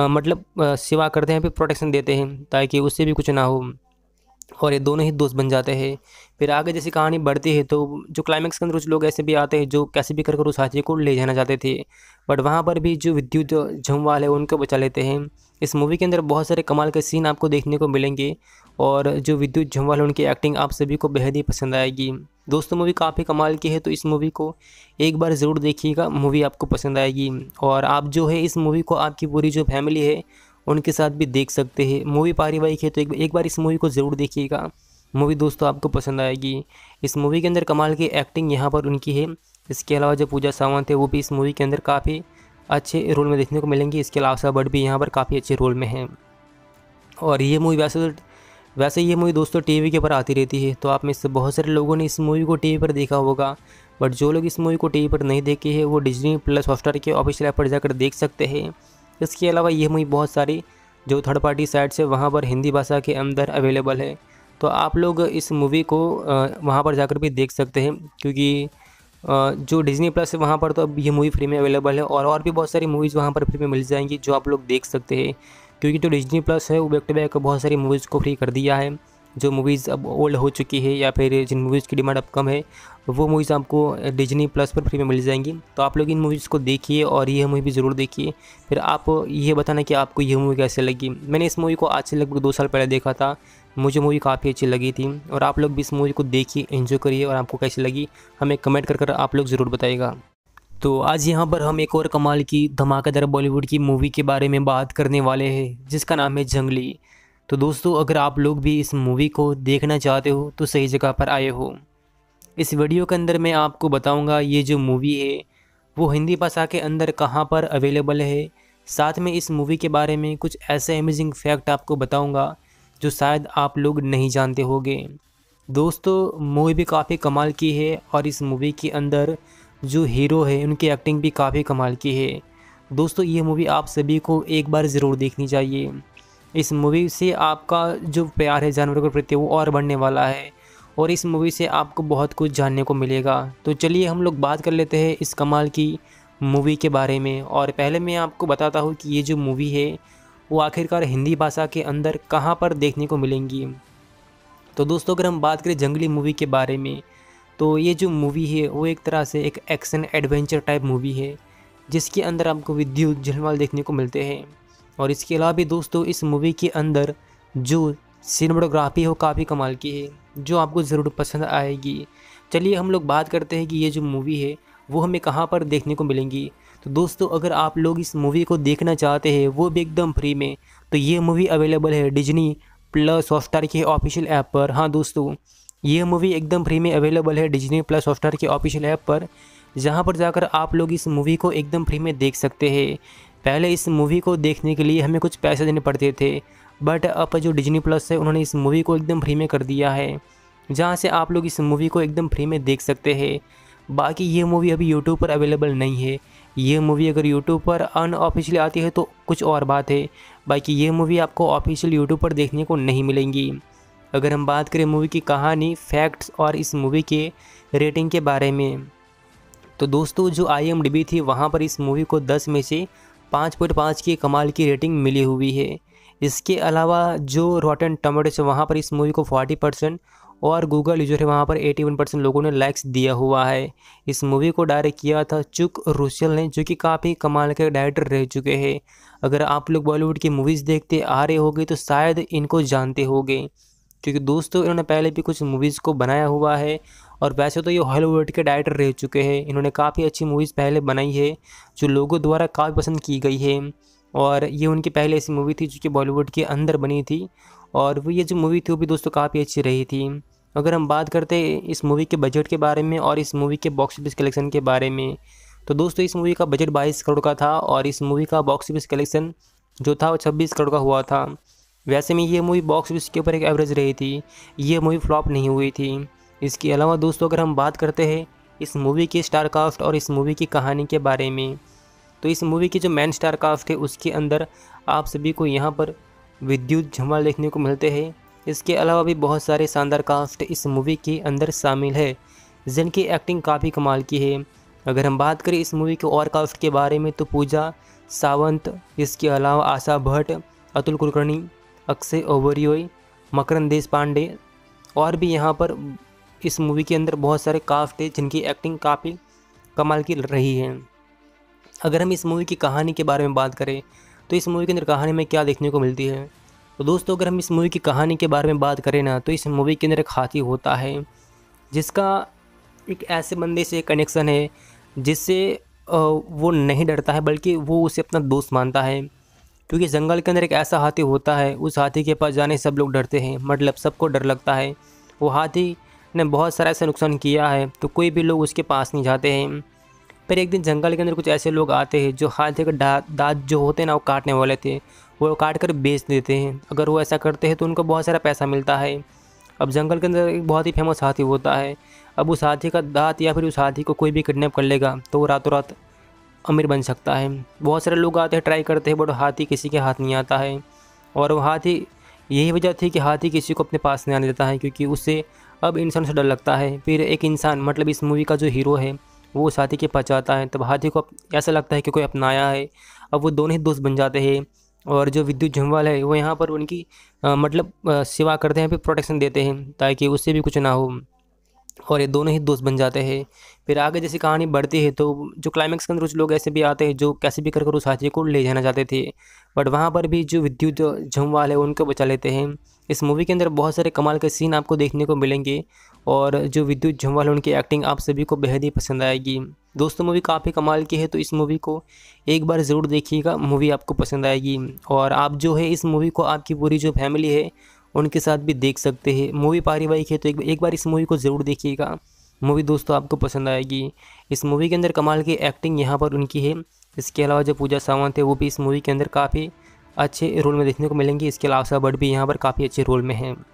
सेवा करते हैं, फिर प्रोटेक्शन देते हैं ताकि उससे भी कुछ ना हो, और ये दोनों ही दोस्त बन जाते हैं। फिर आगे जैसी कहानी बढ़ती है तो जो क्लाइमैक्स के अंदर कुछ लोग ऐसे भी आते हैं जो कैसे भी कर उस हाथी को ले जाना चाहते थे, बट वहाँ पर भी जो विद्युत झुंझुनवाल है उनको बचा लेते हैं। इस मूवी के अंदर बहुत सारे कमाल के सीन आपको देखने को मिलेंगे और जो विद्युत झुंझुनवाल है उनकी एक्टिंग आप सभी को बेहद ही पसंद आएगी। दोस्तों मूवी काफ़ी कमाल की है तो इस मूवी को एक बार ज़रूर देखिएगा, मूवी आपको पसंद आएगी। और आप जो है इस मूवी को आपकी पूरी जो फैमिली है उनके साथ भी देख सकते हैं। मूवी पारिवारिक है तो एक बार इस मूवी को ज़रूर देखिएगा, मूवी दोस्तों आपको पसंद आएगी। इस मूवी के अंदर कमाल की एक्टिंग यहाँ पर उनकी है। इसके अलावा जो पूजा सावंत है वो भी इस मूवी के अंदर काफ़ी अच्छे रोल में देखने को मिलेंगी। इसके अलावा आशा भट्ट भी यहाँ पर काफ़ी अच्छे रोल में हैं। और ये मूवी वैसे ये मूवी दोस्तों टीवी के ऊपर आती रहती है, तो आप में से बहुत सारे लोगों ने इस मूवी को टीवी पर देखा होगा, बट जो लोग इस मूवी को टीवी पर नहीं देखे हैं वो डिज्नी प्लस हॉटस्टार के ऑफिशियल ऐप पर जाकर देख सकते हैं। इसके अलावा ये मूवी बहुत सारी जो थर्ड पार्टी साइट्स है वहाँ पर हिंदी भाषा के अंदर अवेलेबल है, तो आप लोग इस मूवी को वहाँ पर जाकर भी देख सकते हैं। क्योंकि जो डिज्नी प्लस है वहाँ पर तो अब ये मूवी फ्री में अवेलेबल है और भी बहुत सारी मूवीज़ वहाँ पर फ्री में मिल जाएंगी जो आप लोग देख सकते हैं। क्योंकि जो डिज्नी प्लस है वो बैक टू बैक बहुत सारी मूवीज़ को फ्री कर दिया है। जो मूवीज़ अब ओल्ड हो चुकी है या फिर जिन मूवीज़ की डिमांड अब कम है वो मूवीज़ आपको डिज्नी प्लस पर फ्री में मिल जाएंगी। तो आप लोग इन मूवीज़ को देखिए और ये मूवी भी ज़रूर देखिए, फिर आप ये बताना कि आपको ये मूवी कैसे लगी। मैंने इस मूवी को आज से लगभग 2 साल पहले देखा था, मुझे मूवी काफ़ी अच्छी लगी थी। और आप लोग भी इस मूवी को देखिए, एंजॉय करिए और आपको कैसी लगी हमें कमेंट कर आप लोग ज़रूर बताइएगा। तो आज यहाँ पर हम एक और कमाल की धमाकेदार बॉलीवुड की मूवी के बारे में बात करने वाले हैं जिसका नाम है जंगली। तो दोस्तों अगर आप लोग भी इस मूवी को देखना चाहते हो तो सही जगह पर आए हो। इस वीडियो के अंदर मैं आपको बताऊंगा ये जो मूवी है वो हिंदी भाषा के अंदर कहाँ पर अवेलेबल है, साथ में इस मूवी के बारे में कुछ ऐसे अमेजिंग फैक्ट आपको बताऊंगा जो शायद आप लोग नहीं जानते होंगे। दोस्तों मूवी भी काफ़ी कमाल की है और इस मूवी के अंदर जो हीरो है उनकी एक्टिंग भी काफ़ी कमाल की है। दोस्तों ये मूवी आप सभी को एक बार ज़रूर देखनी चाहिए। इस मूवी से आपका जो प्यार है जानवरों के प्रति वो और बढ़ने वाला है और इस मूवी से आपको बहुत कुछ जानने को मिलेगा। तो चलिए हम लोग बात कर लेते हैं इस कमाल की मूवी के बारे में। और पहले मैं आपको बताता हूँ कि ये जो मूवी है वो आखिरकार हिंदी भाषा के अंदर कहाँ पर देखने को मिलेंगी। तो दोस्तों अगर हम बात करें जंगली मूवी के बारे में तो ये जो मूवी है वो एक तरह से एक एक्शन एडवेंचर टाइप मूवी है जिसके अंदर आपको विद्युत झुंझुनवाल देखने को मिलते हैं। और इसके अलावा भी दोस्तों इस मूवी के अंदर जो सिनेमेटोग्राफी हो काफ़ी कमाल की है जो आपको ज़रूर पसंद आएगी। चलिए हम लोग बात करते हैं कि ये जो मूवी है वो हमें कहाँ पर देखने को मिलेंगी। तो दोस्तों अगर आप लोग इस मूवी को देखना चाहते हैं वो भी एकदम फ्री में, तो ये मूवी अवेलेबल है डिज्नी प्लस हॉटस्टार के ऑफिशियल ऐप पर। हाँ दोस्तों ये मूवी एकदम फ्री में अवेलेबल है डिज्नी प्लस हॉटस्टार के ऑफिशियल ऐप पर, जहाँ पर जाकर आप लोग इस मूवी को एकदम फ्री में देख सकते हैं। पहले इस मूवी को देखने के लिए हमें कुछ पैसे देने पड़ते थे, बट अब जो डिज्नी प्लस है उन्होंने इस मूवी को एकदम फ्री में कर दिया है, जहाँ से आप लोग इस मूवी को एकदम फ्री में देख सकते हैं। बाकी ये मूवी अभी यूट्यूब पर अवेलेबल नहीं है। ये मूवी अगर यूट्यूब पर अनऑफिशियली आती है तो कुछ और बात है, बाकी ये मूवी आपको ऑफिशियल यूट्यूब पर देखने को नहीं मिलेंगी। अगर हम बात करें मूवी की कहानी, फैक्ट्स और इस मूवी के रेटिंग के बारे में, तो दोस्तों जो IMDb थी वहाँ पर इस मूवी को 10 में से 5.5 की कमाल की रेटिंग मिली हुई है। इसके अलावा जो रॉटन टोमेटोज है वहाँ पर इस मूवी को 40% और गूगल यूजर है वहाँ पर 81% लोगों ने लाइक्स दिया हुआ है। इस मूवी को डायरेक्ट किया था चुक रुसेल ने, जो कि काफ़ी कमाल के डायरेक्टर रह चुके हैं। अगर आप लोग बॉलीवुड की मूवीज़ देखते आ रहे होगे तो शायद इनको जानते होंगे, क्योंकि दोस्तों इन्होंने पहले भी कुछ मूवीज़ को बनाया हुआ है। और वैसे तो ये हॉलीवुड के डायरेक्टर रह चुके हैं। इन्होंने काफ़ी अच्छी मूवीज़ पहले बनाई है जो लोगों द्वारा काफ़ी पसंद की गई है। और ये उनकी पहले ऐसी मूवी थी जो कि बॉलीवुड के अंदर बनी थी, और वो ये जो मूवी थी वो भी दोस्तों काफ़ी अच्छी रही थी। अगर हम बात करते हैं इस मूवी के बजट के बारे में और इस मूवी के बॉक्स ऑफिस कलेक्शन के बारे में, तो दोस्तों इस मूवी का बजट 22 करोड़ का था और इस मूवी का बॉक्स ऑफिस कलेक्शन जो था वो 26 करोड़ का हुआ था। वैसे में ये मूवी बॉक्स ऑफिस के ऊपर एक एवरेज रही थी, ये मूवी फ्लॉप नहीं हुई थी। इसके अलावा दोस्तों अगर हम बात करते हैं इस मूवी की स्टार कास्ट और इस मूवी की कहानी के बारे में, तो इस मूवी की जो मेन स्टार कास्ट है उसके अंदर आप सभी को यहाँ पर विद्युत झम्वाल देखने को मिलते हैं। इसके अलावा भी बहुत सारे शानदार कास्ट इस मूवी के अंदर शामिल है जिनकी एक्टिंग काफ़ी कमाल की है। अगर हम बात करें इस मूवी के और कास्ट के बारे में तो पूजा सावंत, इसके अलावा आशा भट्ट, अतुल कुलकर्णी, अक्षय ओबेरॉय, मकरंद देश पांडे और भी यहाँ पर इस मूवी के अंदर बहुत सारे कास्ट है जिनकी एक्टिंग काफ़ी कमाल की रही है। अगर हम इस मूवी की कहानी के बारे में बात करें तो इस मूवी के अंदर कहानी में क्या देखने को मिलती है, तो दोस्तों अगर हम इस मूवी की कहानी के बारे में बात करें ना, तो इस मूवी के अंदर एक हाथी होता है जिसका एक ऐसे बंदे से कनेक्शन है जिससे वो नहीं डरता है बल्कि वो उसे अपना दोस्त मानता है। क्योंकि जंगल के अंदर एक ऐसा हाथी होता है, उस हाथी के पास जाने सब लोग डरते हैं, मतलब सबको डर लगता है। वो हाथी ने बहुत सारा ऐसा नुकसान किया है तो कोई भी लोग उसके पास नहीं जाते हैं। फिर एक दिन जंगल के अंदर कुछ ऐसे लोग आते हैं जो हाथी के दांत जो होते हैं ना वो काटने वाले थे, वो काट कर बेच देते हैं। अगर वो ऐसा करते हैं तो उनको बहुत सारा पैसा मिलता है। अब जंगल के अंदर एक बहुत ही फेमस हाथी होता है, अब उस हाथी का दांत या फिर उस हाथी को कोई भी किडनैप कर लेगा तो वो रातों रात अमीर बन सकता है। बहुत सारे लोग आते हैं, ट्राई करते हैं, बट हाथी किसी के हाथ नहीं आता है। और वो हाथी, यही वजह थी कि हाथी किसी को अपने पास नहीं आने देता है क्योंकि उससे अब इंसान से डर लगता है। फिर एक इंसान, मतलब इस मूवी का जो हीरो है, वो उस हाथी के पास जाता है, तब हाथी को ऐसा लगता है कि कोई अपनाया है। अब वो दोनों ही दोस्त बन जाते हैं और जो विद्युत झम्वाल है वो यहाँ पर उनकी सेवा करते हैं, फिर प्रोटेक्शन देते हैं ताकि उससे भी कुछ ना हो, और ये दोनों ही दोस्त बन जाते हैं। फिर आगे जैसी कहानी बढ़ती है तो जो क्लाइमैक्स के अंदर कुछ लोग ऐसे भी आते हैं जो कैसे भी कर उस हाथी को ले जाना चाहते थे, बट वहाँ पर भी जो विद्युत झम्वाल है उनको बचा लेते हैं। इस मूवी के अंदर बहुत सारे कमाल के सीन आपको देखने को मिलेंगे और जो विद्युत झम्वाल है उनकी एक्टिंग आप सभी को बेहद ही पसंद आएगी। दोस्तों मूवी काफ़ी कमाल की है तो इस मूवी को एक बार ज़रूर देखिएगा, मूवी आपको पसंद आएगी। और आप जो है इस मूवी को आपकी पूरी जो फैमिली है उनके साथ भी देख सकते हैं। मूवी पारिवारिक है तो एक बार इस मूवी को ज़रूर देखिएगा, मूवी दोस्तों आपको पसंद आएगी। इस मूवी के अंदर कमाल की एक्टिंग यहाँ पर उनकी है। इसके अलावा जो पूजा सावंत है वो भी इस मूवी के अंदर काफ़ी अच्छे रोल में देखने को मिलेंगी। इसके अलावा आशा भट्ट भी यहाँ पर काफ़ी अच्छे रोल में हैं।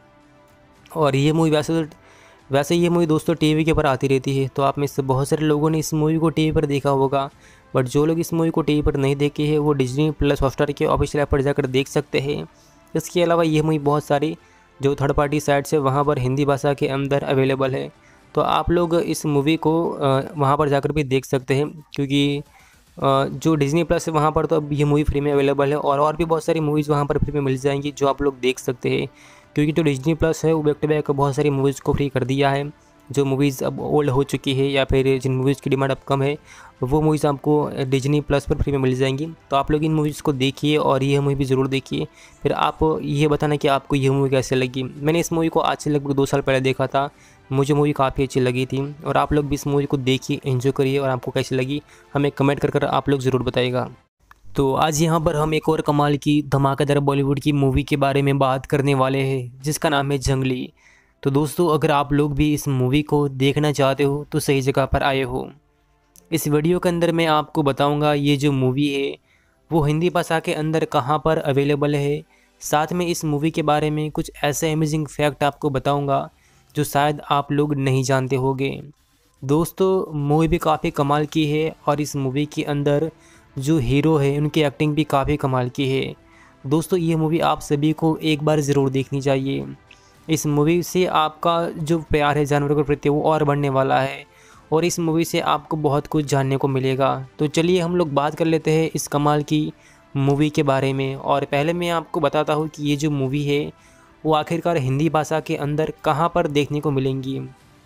और ये मूवी वैसे ये मूवी दोस्तों टीवी के ऊपर आती रहती है, तो आप में से बहुत सारे लोगों ने इस मूवी को टीवी पर देखा होगा, बट जो लोग इस मूवी को टीवी पर नहीं देखे हैं वो डिज्नी प्लस हॉटस्टार के ऑफिशियल ऐप पर जाकर देख सकते हैं। इसके अलावा ये मूवी बहुत सारी जो थर्ड पार्टी साइट्स है वहाँ पर हिंदी भाषा के अंदर अवेलेबल है, तो आप लोग इस मूवी को वहाँ पर जाकर भी देख सकते हैं। क्योंकि जो डिज्नी प्लस है वहाँ पर तो अब ये मूवी फ्री में अवेलेबल है और भी बहुत सारी मूवीज़ वहाँ पर फ्री में मिल जाएंगी जो आप लोग देख सकते हैं। क्योंकि जो डिज्नी प्लस है वो बैक टू बैक बहुत सारी मूवीज़ को फ्री कर दिया है। जो मूवीज़ अब ओल्ड हो चुकी है या फिर जिन मूवीज़ की डिमांड अब कम है वो मूवीज़ आपको डिज्नी प्लस पर फ्री में मिल जाएंगी। तो आप लोग इन मूवीज़ को देखिए और ये मूवी भी ज़रूर देखिए, फिर आप ये बताना कि आपको ये मूवी कैसे लगी। मैंने इस मूवी को आज से लगभग 2 साल पहले देखा था, मुझे मूवी काफ़ी अच्छी लगी थी। और आप लोग भी इस मूवी को देखिए, एंजॉय करिए और आपको कैसी लगी हमें कमेंट कर आप लोग ज़रूर बताइएगा। तो आज यहाँ पर हम एक और कमाल की धमाकेदार बॉलीवुड की मूवी के बारे में बात करने वाले हैं जिसका नाम है जंगली। तो दोस्तों अगर आप लोग भी इस मूवी को देखना चाहते हो तो सही जगह पर आए हो। इस वीडियो के अंदर मैं आपको बताऊंगा ये जो मूवी है वो हिंदी भाषा के अंदर कहाँ पर अवेलेबल है, साथ में इस मूवी के बारे में कुछ ऐसे अमेजिंग फैक्ट आपको बताऊंगा जो शायद आप लोग नहीं जानते होंगे। दोस्तों मूवी भी काफ़ी कमाल की है और इस मूवी के अंदर जो हीरो है उनकी एक्टिंग भी काफ़ी कमाल की है। दोस्तों ये मूवी आप सभी को एक बार ज़रूर देखनी चाहिए। इस मूवी से आपका जो प्यार है जानवरों के प्रति वो और बढ़ने वाला है और इस मूवी से आपको बहुत कुछ जानने को मिलेगा। तो चलिए हम लोग बात कर लेते हैं इस कमाल की मूवी के बारे में। और पहले मैं आपको बताता हूँ कि ये जो मूवी है वो आखिरकार हिंदी भाषा के अंदर कहाँ पर देखने को मिलेंगी।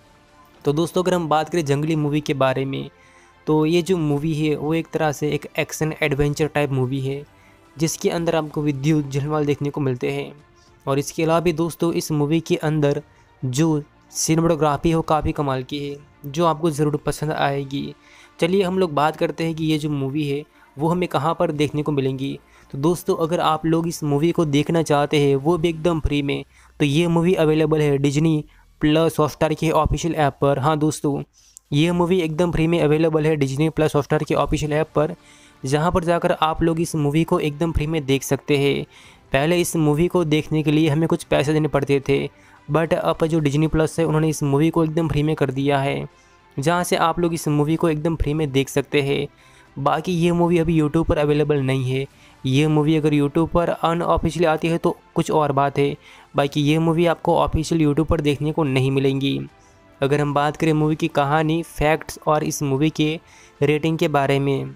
तो दोस्तों अगर हम बात करें जंगली मूवी के बारे में, तो ये जो मूवी है वो एक तरह से एक एक्शन एडवेंचर टाइप मूवी है जिसके अंदर आपको विद्युत झलवाल देखने को मिलते हैं। और इसके अलावा भी दोस्तों इस मूवी के अंदर जो सिनेमेटोग्राफी है वो काफ़ी कमाल की है, जो आपको ज़रूर पसंद आएगी। चलिए हम लोग बात करते हैं कि ये जो मूवी है वो हमें कहाँ पर देखने को मिलेंगी। तो दोस्तों अगर आप लोग इस मूवी को देखना चाहते हैं वो भी एकदम फ्री में, तो ये मूवी अवेलेबल है डिज्नी प्लस हॉटस्टार के ऑफिशियल ऐप पर। हाँ दोस्तों, ये मूवी एकदम फ्री में अवेलेबल है डिज्नी प्लस हॉटस्टार के ऑफिशियल ऐप पर, जहाँ पर जाकर आप लोग इस मूवी को एकदम फ्री में देख सकते हैं। पहले इस मूवी को देखने के लिए हमें कुछ पैसे देने पड़ते थे, बट अब जो डिज्नी प्लस है उन्होंने इस मूवी को एकदम फ्री में कर दिया है, जहाँ से आप लोग इस मूवी को एकदम फ्री में देख सकते हैं। बाकी ये मूवी अभी यूट्यूब पर अवेलेबल नहीं है। ये मूवी अगर यूट्यूब पर अनऑफिशियली आती है तो कुछ और बात है, बाकी ये मूवी आपको ऑफिशियल यूट्यूब पर देखने को नहीं मिलेंगी। अगर हम बात करें मूवी की कहानी, फैक्ट्स और इस मूवी के रेटिंग के बारे में,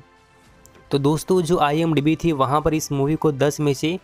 तो दोस्तों जो IMDb थी वहाँ पर इस मूवी को 10 में से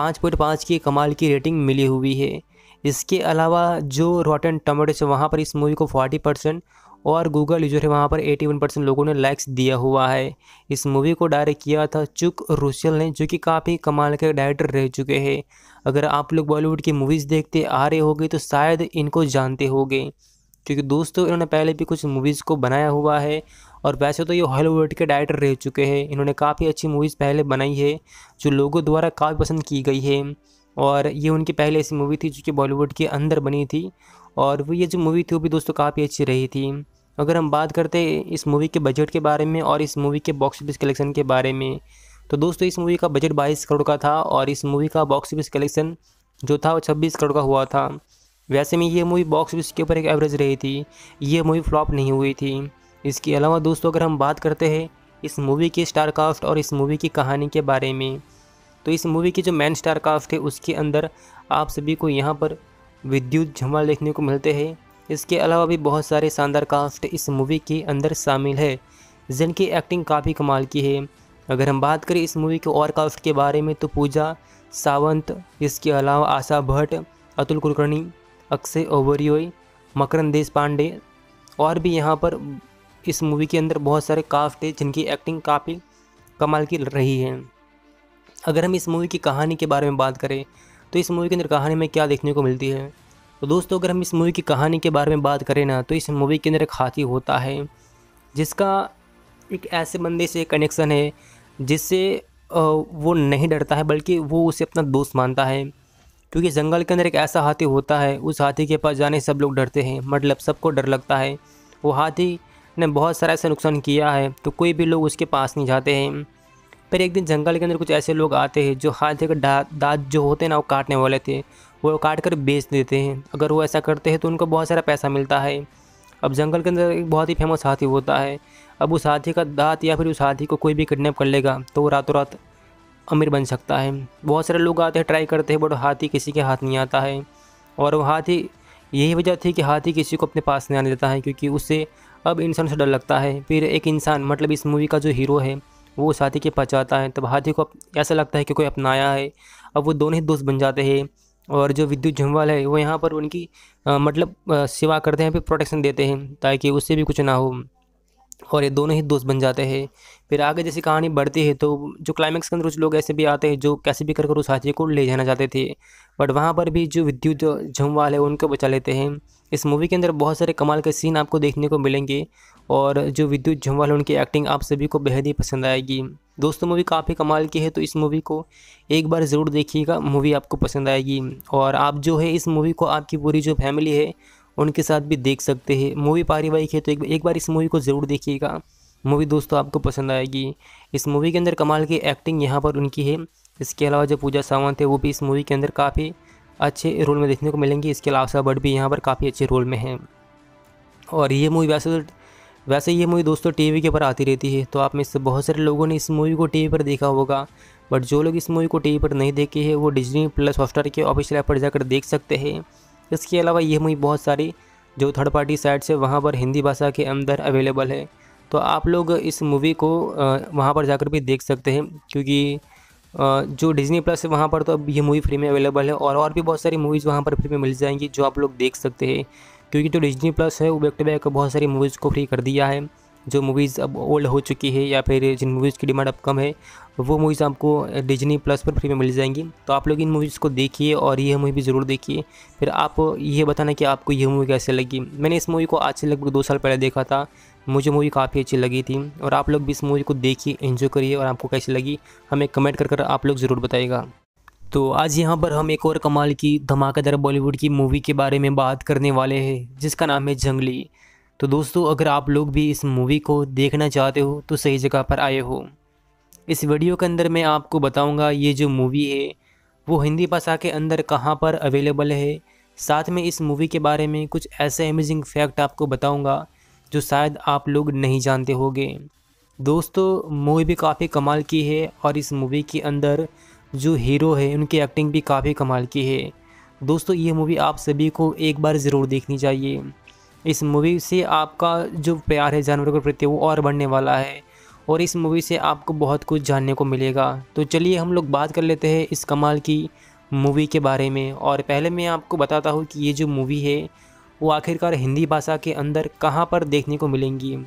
5.5 की कमाल की रेटिंग मिली हुई है। इसके अलावा जो रॉटन टोमेटोज है वहाँ पर इस मूवी को 40% और गूगल यूजर है वहाँ पर 81% लोगों ने लाइक्स दिया हुआ है। इस मूवी को डायरेक्ट किया था चुक रुसेल ने, जो कि काफ़ी कमाल के डायरेक्टर रह चुके हैं। अगर आप लोग बॉलीवुड की मूवीज़ देखते आ रहे होंगे तो शायद इनको जानते होंगे, क्योंकि दोस्तों इन्होंने पहले भी कुछ मूवीज़ को बनाया हुआ है। और वैसे तो ये हॉलीवुड के डायरेक्टर रह चुके हैं, इन्होंने काफ़ी अच्छी मूवीज़ पहले बनाई है जो लोगों द्वारा काफ़ी पसंद की गई है। और ये उनकी पहले ऐसी मूवी थी जो कि बॉलीवुड के अंदर बनी थी, और वो ये जो मूवी थी वो भी दोस्तों काफ़ी अच्छी रही थी। अगर हम बात करते हैं इस मूवी के बजट के बारे में और इस मूवी के बॉक्स ऑफिस कलेक्शन के बारे में, तो दोस्तों इस मूवी का बजट 22 करोड़ का था और इस मूवी का बॉक्स ऑफिस कलेक्शन जो था वो 26 करोड़ का हुआ था। वैसे में ये मूवी बॉक्स ऑफिस के ऊपर एक एवरेज रही थी, ये मूवी फ्लॉप नहीं हुई थी। इसके अलावा दोस्तों अगर हम बात करते हैं इस मूवी की स्टार कास्ट और इस मूवी की कहानी के बारे में, तो इस मूवी की जो मेन स्टार कास्ट है उसके अंदर आप सभी को यहाँ पर विद्युत झलवाल देखने को मिलते हैं। इसके अलावा भी बहुत सारे शानदार कास्ट इस मूवी के अंदर शामिल है जिनकी एक्टिंग काफ़ी कमाल की है। अगर हम बात करें इस मूवी के और कास्ट के बारे में, तो पूजा सावंत, इसके अलावा आशा भट्ट, अतुल कुलकर्णी, अक्षय ओबेरॉय, मकरंद देश पांडे और भी यहाँ पर इस मूवी के अंदर बहुत सारे कास्ट है जिनकी एक्टिंग काफ़ी कमाल की रही है। अगर हम इस मूवी की कहानी के बारे में बात करें तो इस मूवी के अंदर कहानी में क्या देखने को मिलती है, तो दोस्तों अगर हम इस मूवी की कहानी के बारे में बात करें ना, तो इस मूवी के अंदर एक हाथी होता है जिसका एक ऐसे बंदे से कनेक्शन है जिससे वो नहीं डरता है बल्कि वो उसे अपना दोस्त मानता है। क्योंकि जंगल के अंदर एक ऐसा हाथी होता है, उस हाथी के पास जाने सब लोग डरते हैं, मतलब सबको डर लगता है। वो हाथी ने बहुत सारा ऐसा नुकसान किया है तो कोई भी लोग उसके पास नहीं जाते हैं। फिर एक दिन जंगल के अंदर कुछ ऐसे लोग आते हैं जो हाथी का दांत जो होते हैं ना वो काटने वाले थे, वो काट कर बेच देते हैं। अगर वो ऐसा करते हैं तो उनको बहुत सारा पैसा मिलता है। अब जंगल के अंदर एक बहुत ही फेमस हाथी होता है, अब उस हाथी का दांत या फिर उस हाथी को कोई भी किडनैप कर लेगा तो वो रातों रात अमीर बन सकता है। बहुत सारे लोग आते हैं, ट्राई करते हैं, बट हाथी किसी के हाथ नहीं आता है। और वो हाथी, यही वजह थी कि हाथी किसी को अपने पास नहीं आने देता है क्योंकि उससे अब इंसान से डर लगता है। फिर एक इंसान, मतलब इस मूवी का जो हीरो है, वो उस हाथी के पास जाता है, तब हाथी को ऐसा लगता है कि कोई अपनाया है। अब वो दोनों ही दोस्त बन जाते हैं और जो विद्युत झलवाल है वो यहाँ पर उनकी सेवा करते हैं, फिर प्रोटेक्शन देते हैं ताकि उससे भी कुछ ना हो, और ये दोनों ही दोस्त बन जाते हैं। फिर आगे जैसी कहानी बढ़ती है तो जो क्लाइमेक्स के अंदर कुछ लोग ऐसे भी आते हैं जो कैसे भी कर उस हाथी को ले जाना चाहते थे, बट वहाँ पर भी जो विद्युत झलवाल है उनको बचा लेते हैं। इस मूवी के अंदर बहुत सारे कमाल के सीन आपको देखने को मिलेंगे और जो विद्युत झलवाल है उनकी एक्टिंग आप सभी को बेहद ही पसंद आएगी। दोस्तों मूवी काफ़ी कमाल की है तो इस मूवी को एक बार ज़रूर देखिएगा, मूवी आपको पसंद आएगी। और आप जो है इस मूवी को आपकी पूरी जो फैमिली है उनके साथ भी देख सकते हैं। मूवी पारिवारिक है तो एक बार इस मूवी को ज़रूर देखिएगा, मूवी दोस्तों आपको पसंद आएगी। इस मूवी के अंदर कमाल की एक्टिंग यहाँ पर उनकी है। इसके अलावा जो पूजा सावंत है वो भी इस मूवी के अंदर काफ़ी अच्छे रोल में देखने को मिलेंगी। इसके अलावा आशा भट्ट भी यहाँ पर काफ़ी अच्छे रोल में हैं। और ये मूवी वैसे ये मूवी दोस्तों टीवी के ऊपर आती रहती है, तो आप में से बहुत सारे लोगों ने इस मूवी को टीवी पर देखा होगा। बट जो लोग इस मूवी को टीवी पर नहीं देखे हैं वो डिज्नी प्लस हॉटस्टार के ऑफिशियल ऐप पर जाकर देख सकते हैं। इसके अलावा ये मूवी बहुत सारी जो थर्ड पार्टी साइट्स है वहाँ पर हिंदी भाषा के अंदर अवेलेबल है, तो आप लोग इस मूवी को वहाँ पर जाकर भी देख सकते हैं, क्योंकि जो डिज़नी प्लस है वहाँ पर तो अब ये मूवी फ्री में अवेलेबल है और भी बहुत सारी मूवीज़ वहाँ पर फ्री में मिल जाएंगी जो आप लोग देख सकते हैं। क्योंकि जो डिज़नी प्लस है वो बैक टू बैक बहुत सारी मूवीज़ को फ्री कर दिया है। जो मूवीज़ अब ओल्ड हो चुकी है या फिर जिन मूवीज़ की डिमांड अब कम है वो मूवीज़ आपको डिज्नी प्लस पर फ्री में मिल जाएंगी। तो आप लोग इन मूवीज़ को देखिए और ये मूवी भी ज़रूर देखिए, फिर आप ये बताना कि आपको ये मूवी कैसे लगी। मैंने इस मूवी को आज से लगभग 2 साल पहले देखा था, मुझे मूवी काफ़ी अच्छी लगी थी और आप लोग भी इस मूवी को देखिए, एंजॉय करिए और आपको कैसी लगी हमें कमेंट कर आप लोग ज़रूर बताइएगा। तो आज यहाँ पर हम एक और कमाल की धमाकेदार बॉलीवुड की मूवी के बारे में बात करने वाले हैं जिसका नाम है जंगली। तो दोस्तों अगर आप लोग भी इस मूवी को देखना चाहते हो तो सही जगह पर आए हो। इस वीडियो के अंदर मैं आपको बताऊंगा ये जो मूवी है वो हिंदी भाषा के अंदर कहाँ पर अवेलेबल है, साथ में इस मूवी के बारे में कुछ ऐसे अमेजिंग फैक्ट आपको बताऊंगा जो शायद आप लोग नहीं जानते होंगे। दोस्तों मूवी भी काफ़ी कमाल की है और इस मूवी के अंदर जो हीरो है उनकी एक्टिंग भी काफ़ी कमाल की है। दोस्तों ये मूवी आप सभी को एक बार ज़रूर देखनी चाहिए। इस मूवी से आपका जो प्यार है जानवरों के प्रति वो और बढ़ने वाला है और इस मूवी से आपको बहुत कुछ जानने को मिलेगा। तो चलिए हम लोग बात कर लेते हैं इस कमाल की मूवी के बारे में। और पहले मैं आपको बताता हूँ कि ये जो मूवी है वो आखिरकार हिंदी भाषा के अंदर कहाँ पर देखने को मिलेंगी।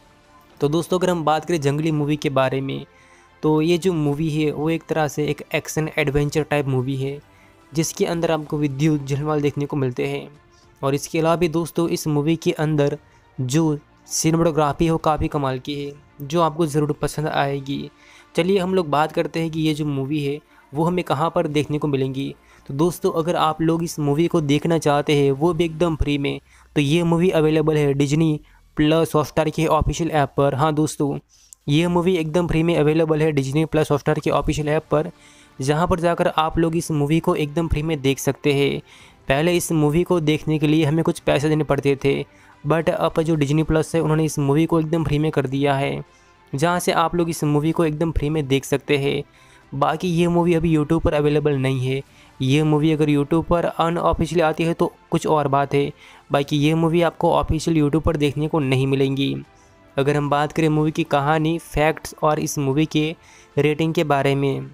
तो दोस्तों अगर हम बात करें जंगली मूवी के बारे में तो ये जो मूवी है वो एक तरह से एक एक्शन एडवेंचर टाइप मूवी है जिसके अंदर आपको विद्युत झलवाल देखने को मिलते हैं। और इसके अलावा भी दोस्तों इस मूवी के अंदर जो सिनेमेटोग्राफी है वो काफ़ी कमाल की है जो आपको ज़रूर पसंद आएगी। चलिए हम लोग बात करते हैं कि ये जो मूवी है वो हमें कहाँ पर देखने को मिलेंगी। तो दोस्तों अगर आप लोग इस मूवी को देखना चाहते हैं वो भी एकदम फ्री में, तो ये मूवी अवेलेबल है डिज्नी प्लस हॉटस्टार के ऑफिशियल ऐप पर। हाँ दोस्तों ये मूवी एकदम फ्री में अवेलेबल है डिज्नी प्लस हॉटस्टार के ऑफिशियल ऐप पर, जहाँ पर जाकर आप लोग इस मूवी को एकदम फ्री में देख सकते हैं। पहले इस मूवी को देखने के लिए हमें कुछ पैसे देने पड़ते थे, बट अब जो डिज्नी प्लस है उन्होंने इस मूवी को एकदम फ्री में कर दिया है, जहाँ से आप लोग इस मूवी को एकदम फ्री में देख सकते हैं। बाकी ये मूवी अभी यूट्यूब पर अवेलेबल नहीं है। ये मूवी अगर यूट्यूब पर अनऑफिशियली आती है तो कुछ और बात है, बाकी ये मूवी आपको ऑफिशियल यूट्यूब पर देखने को नहीं मिलेंगी। अगर हम बात करें मूवी की कहानी, फैक्ट्स और इस मूवी के रेटिंग के बारे में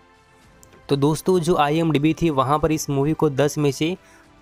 तो दोस्तों जो IMDb थी वहाँ पर इस मूवी को 10 में से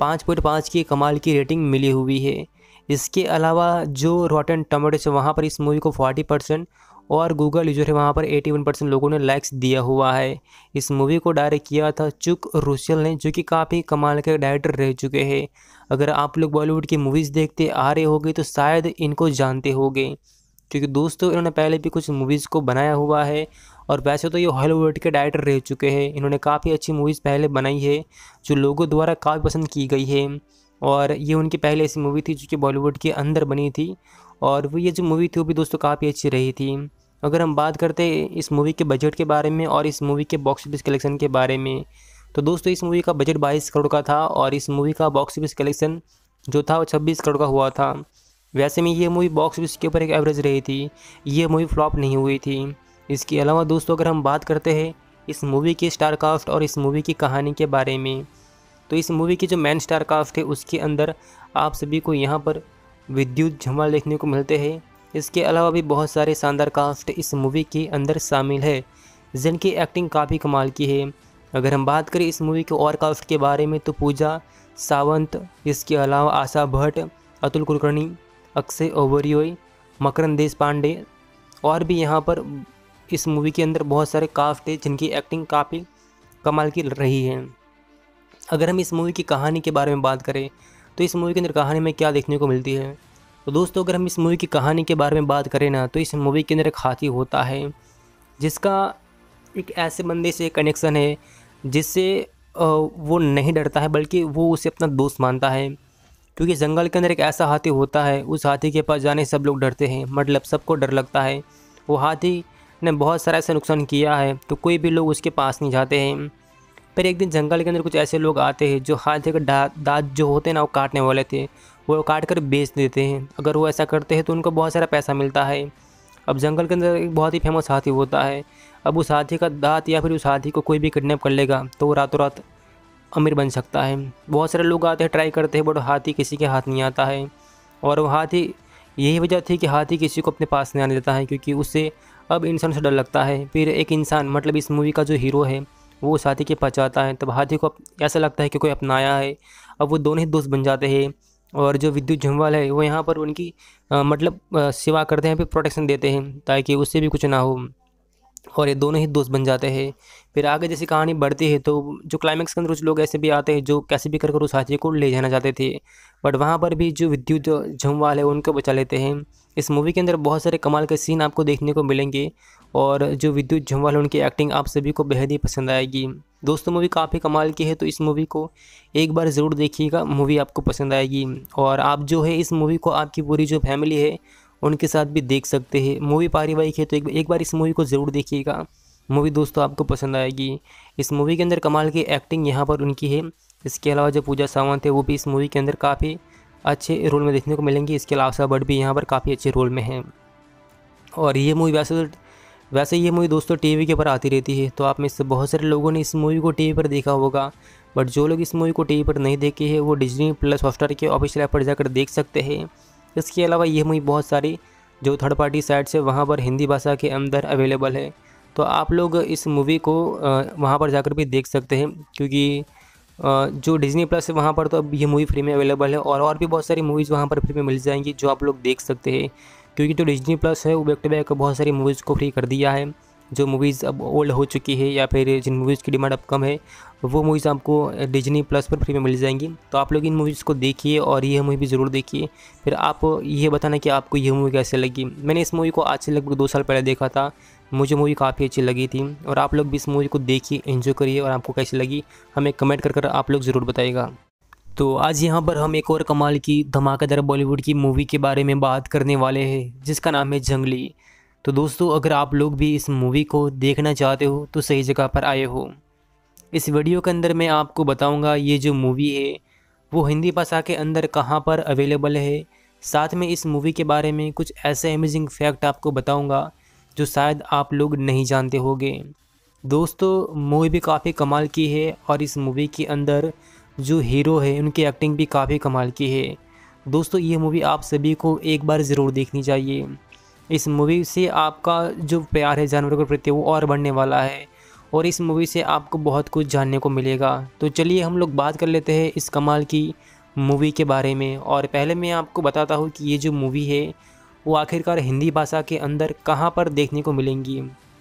5.5 की कमाल की रेटिंग मिली हुई है। इसके अलावा जो रॉटन टोमेटोज है वहाँ पर इस मूवी को 40% और गूगल यूजर है वहाँ पर 81% लोगों ने लाइक्स दिया हुआ है। इस मूवी को डायरेक्ट किया था चुक रुसेल ने, जो कि काफ़ी कमाल के डायरेक्टर रह चुके हैं। अगर आप लोग बॉलीवुड की मूवीज़ देखते आ रहे होंगे तो शायद इनको जानते होंगे, क्योंकि दोस्तों इन्होंने पहले भी कुछ मूवीज़ को बनाया हुआ है और वैसे तो ये हॉलीवुड के डायरेक्टर रह चुके हैं। इन्होंने काफ़ी अच्छी मूवीज़ पहले बनाई है जो लोगों द्वारा काफ़ी पसंद की गई है और ये उनकी पहले ऐसी मूवी थी जो कि बॉलीवुड के अंदर बनी थी और वो ये जो मूवी थी वो भी दोस्तों काफ़ी अच्छी रही थी। अगर हम बात करते हैं इस मूवी के बजट के बारे में और इस मूवी के बॉक्स ऑफिस कलेक्शन के बारे में तो दोस्तों इस मूवी का बजट 22 करोड़ का था और इस मूवी का बॉक्स ऑफिस कलेक्शन जो था वो 26 करोड़ का हुआ था। वैसे में ये मूवी बॉक्स ऑफिस के ऊपर एक एवरेज रही थी, ये मूवी फ्लॉप नहीं हुई थी। इसके अलावा दोस्तों अगर हम बात करते हैं इस मूवी की स्टार कास्ट और इस मूवी की कहानी के बारे में तो इस मूवी की जो मेन स्टार कास्ट है उसके अंदर आप सभी को यहाँ पर विद्युत झलवाल देखने को मिलते हैं। इसके अलावा भी बहुत सारे शानदार कास्ट इस मूवी के अंदर शामिल है जिनकी एक्टिंग काफ़ी कमाल की है। अगर हम बात करें इस मूवी के और कास्ट के बारे में तो पूजा सावंत, इसके अलावा आशा भट्ट, अतुल कुलकर्णी, अक्षय ओबेरॉय, मकरंद देश पांडे और भी यहाँ पर इस मूवी के अंदर बहुत सारे कास्ट है जिनकी एक्टिंग काफ़ी कमाल की रही है। अगर हम इस मूवी की कहानी के बारे में बात करें तो इस मूवी के अंदर कहानी में क्या देखने को मिलती है तो दोस्तों अगर हम इस मूवी की कहानी के बारे में बात करें ना तो इस मूवी के अंदर एक हाथी होता है जिसका एक ऐसे बंदे से कनेक्शन है जिससे वो नहीं डरता है बल्कि वो उसे अपना दोस्त मानता है, क्योंकि जंगल के अंदर एक ऐसा हाथी होता है उस हाथी के पास जाने सब लोग डरते हैं, मतलब सबको डर लगता है। वो हाथी ने बहुत सारा ऐसा नुकसान किया है तो कोई भी लोग उसके पास नहीं जाते हैं। पर एक दिन जंगल के अंदर कुछ ऐसे लोग आते हैं जो हाथी के दांत जो होते हैं ना वो काटने वाले थे, वो काट कर बेच देते हैं। अगर वो ऐसा करते हैं तो उनको बहुत सारा पैसा मिलता है। अब जंगल के अंदर एक बहुत ही फेमस हाथी होता है। अब उस हाथी का दांत या फिर उस हाथी को कोई भी किडनैप कर लेगा तो वो रातों रात अमीर बन सकता है। बहुत सारे लोग आते हैं, ट्राई करते हैं, बट हाथी किसी के हाथ नहीं आता है। और वो हाथी, यही वजह थी कि हाथी किसी को अपने पास नहीं आने देता है, क्योंकि उससे अब इंसान से डर लगता है। फिर एक इंसान, मतलब इस मूवी का जो हीरो है, वो उस हाथी के पास जाता है, तब हाथी को ऐसा लगता है कि कोई अपनाया है। अब वो दोनों ही दोस्त बन जाते हैं। और जो विद्युत झुंझुनवाला है वो यहाँ पर उनकी सेवा करते हैं, फिर प्रोटेक्शन देते हैं ताकि उससे भी कुछ ना हो। और ये दोनों ही दोस्त बन जाते हैं। फिर आगे जैसी कहानी बढ़ती है तो जो क्लाइमेक्स के अंदर कुछ लोग ऐसे भी आते हैं जो कैसे भी कर कर उस हाथी को ले जाना चाहते थे, बट वहाँ पर भी जो विद्युत झुंझुनवाल है उनको बचा लेते हैं। इस मूवी के अंदर बहुत सारे कमाल के सीन आपको देखने को मिलेंगे, और जो विद्युत झुंझुनवाल है उनकी एक्टिंग आप सभी को बेहद ही पसंद आएगी। दोस्तों, मूवी काफ़ी कमाल की है, तो इस मूवी को एक बार ज़रूर देखिएगा, मूवी आपको पसंद आएगी। और आप जो है इस मूवी को आपकी पूरी जो फैमिली है उनके साथ भी देख सकते हैं। मूवी पारिवारिक है तो एक बार इस मूवी को ज़रूर देखिएगा, मूवी दोस्तों आपको पसंद आएगी। इस मूवी के अंदर कमाल की एक्टिंग यहाँ पर उनकी है। इसके अलावा जो पूजा सावंत है वो भी इस मूवी के अंदर काफ़ी अच्छे रोल में देखने को मिलेंगे। इसके अलावा आशा भट्ट भी यहाँ पर काफ़ी अच्छे रोल में हैं। और ये मूवी वैसे ये मूवी दोस्तों टीवी के ऊपर आती रहती है, तो आप में से बहुत सारे लोगों ने इस मूवी को टीवी पर देखा होगा। बट जो लोग इस मूवी को टीवी पर नहीं देखे हैं वो डिज्नी प्लस हॉटस्टार के ऑफिशियल ऐप पर जाकर देख सकते हैं। इसके अलावा ये मूवी बहुत सारी जो थर्ड पार्टी साइट से वहाँ पर हिंदी भाषा के अंदर अवेलेबल है, तो आप लोग इस मूवी को वहाँ पर जाकर भी देख सकते हैं, क्योंकि जो डिज्नी प्लस है वहाँ पर तो अब ये मूवी फ्री में अवेलेबल है। और भी बहुत सारी मूवीज़ वहाँ पर फ्री में मिल जाएंगी जो आप लोग देख सकते हैं, क्योंकि जो डिज्नी प्लस है वो बैक टू बैक बहुत सारी मूवीज़ को फ्री कर दिया है। जो मूवीज़ अब ओल्ड हो चुकी है या फिर जिन मूवीज़ की डिमांड अब कम है, वो मूवीज़ आपको डिज्नी प्लस पर फ्री में मिल जाएंगी। तो आप लोग इन मूवीज़ को देखिए और ये मूवी भी ज़रूर देखिए, फिर आप ये बताना कि आपको ये मूवी कैसे लगी। मैंने इस मूवी को आज से लगभग 2 साल पहले देखा था, मुझे मूवी काफ़ी अच्छी लगी थी। और आप लोग भी इस मूवी को देखिए, एंजॉय करिए, और आपको कैसी लगी हमें कमेंट कर आप लोग ज़रूर बताइएगा। तो आज यहाँ पर हम एक और कमाल की धमाकेदार बॉलीवुड की मूवी के बारे में बात करने वाले हैं, जिसका नाम है जंगली। तो दोस्तों, अगर आप लोग भी इस मूवी को देखना चाहते हो तो सही जगह पर आए हो। इस वीडियो के अंदर मैं आपको बताऊंगा ये जो मूवी है वो हिंदी भाषा के अंदर कहाँ पर अवेलेबल है। साथ में इस मूवी के बारे में कुछ ऐसे अमेजिंग फैक्ट आपको बताऊंगा जो शायद आप लोग नहीं जानते होंगे। दोस्तों, मूवी भी काफ़ी कमाल की है, और इस मूवी के अंदर जो हीरो है उनकी एक्टिंग भी काफ़ी कमाल की है। दोस्तों, ये मूवी आप सभी को एक बार ज़रूर देखनी चाहिए। इस मूवी से आपका जो प्यार है जानवरों के प्रति वो और बढ़ने वाला है, और इस मूवी से आपको बहुत कुछ जानने को मिलेगा। तो चलिए हम लोग बात कर लेते हैं इस कमाल की मूवी के बारे में। और पहले मैं आपको बताता हूँ कि ये जो मूवी है वो आखिरकार हिंदी भाषा के अंदर कहाँ पर देखने को मिलेंगी।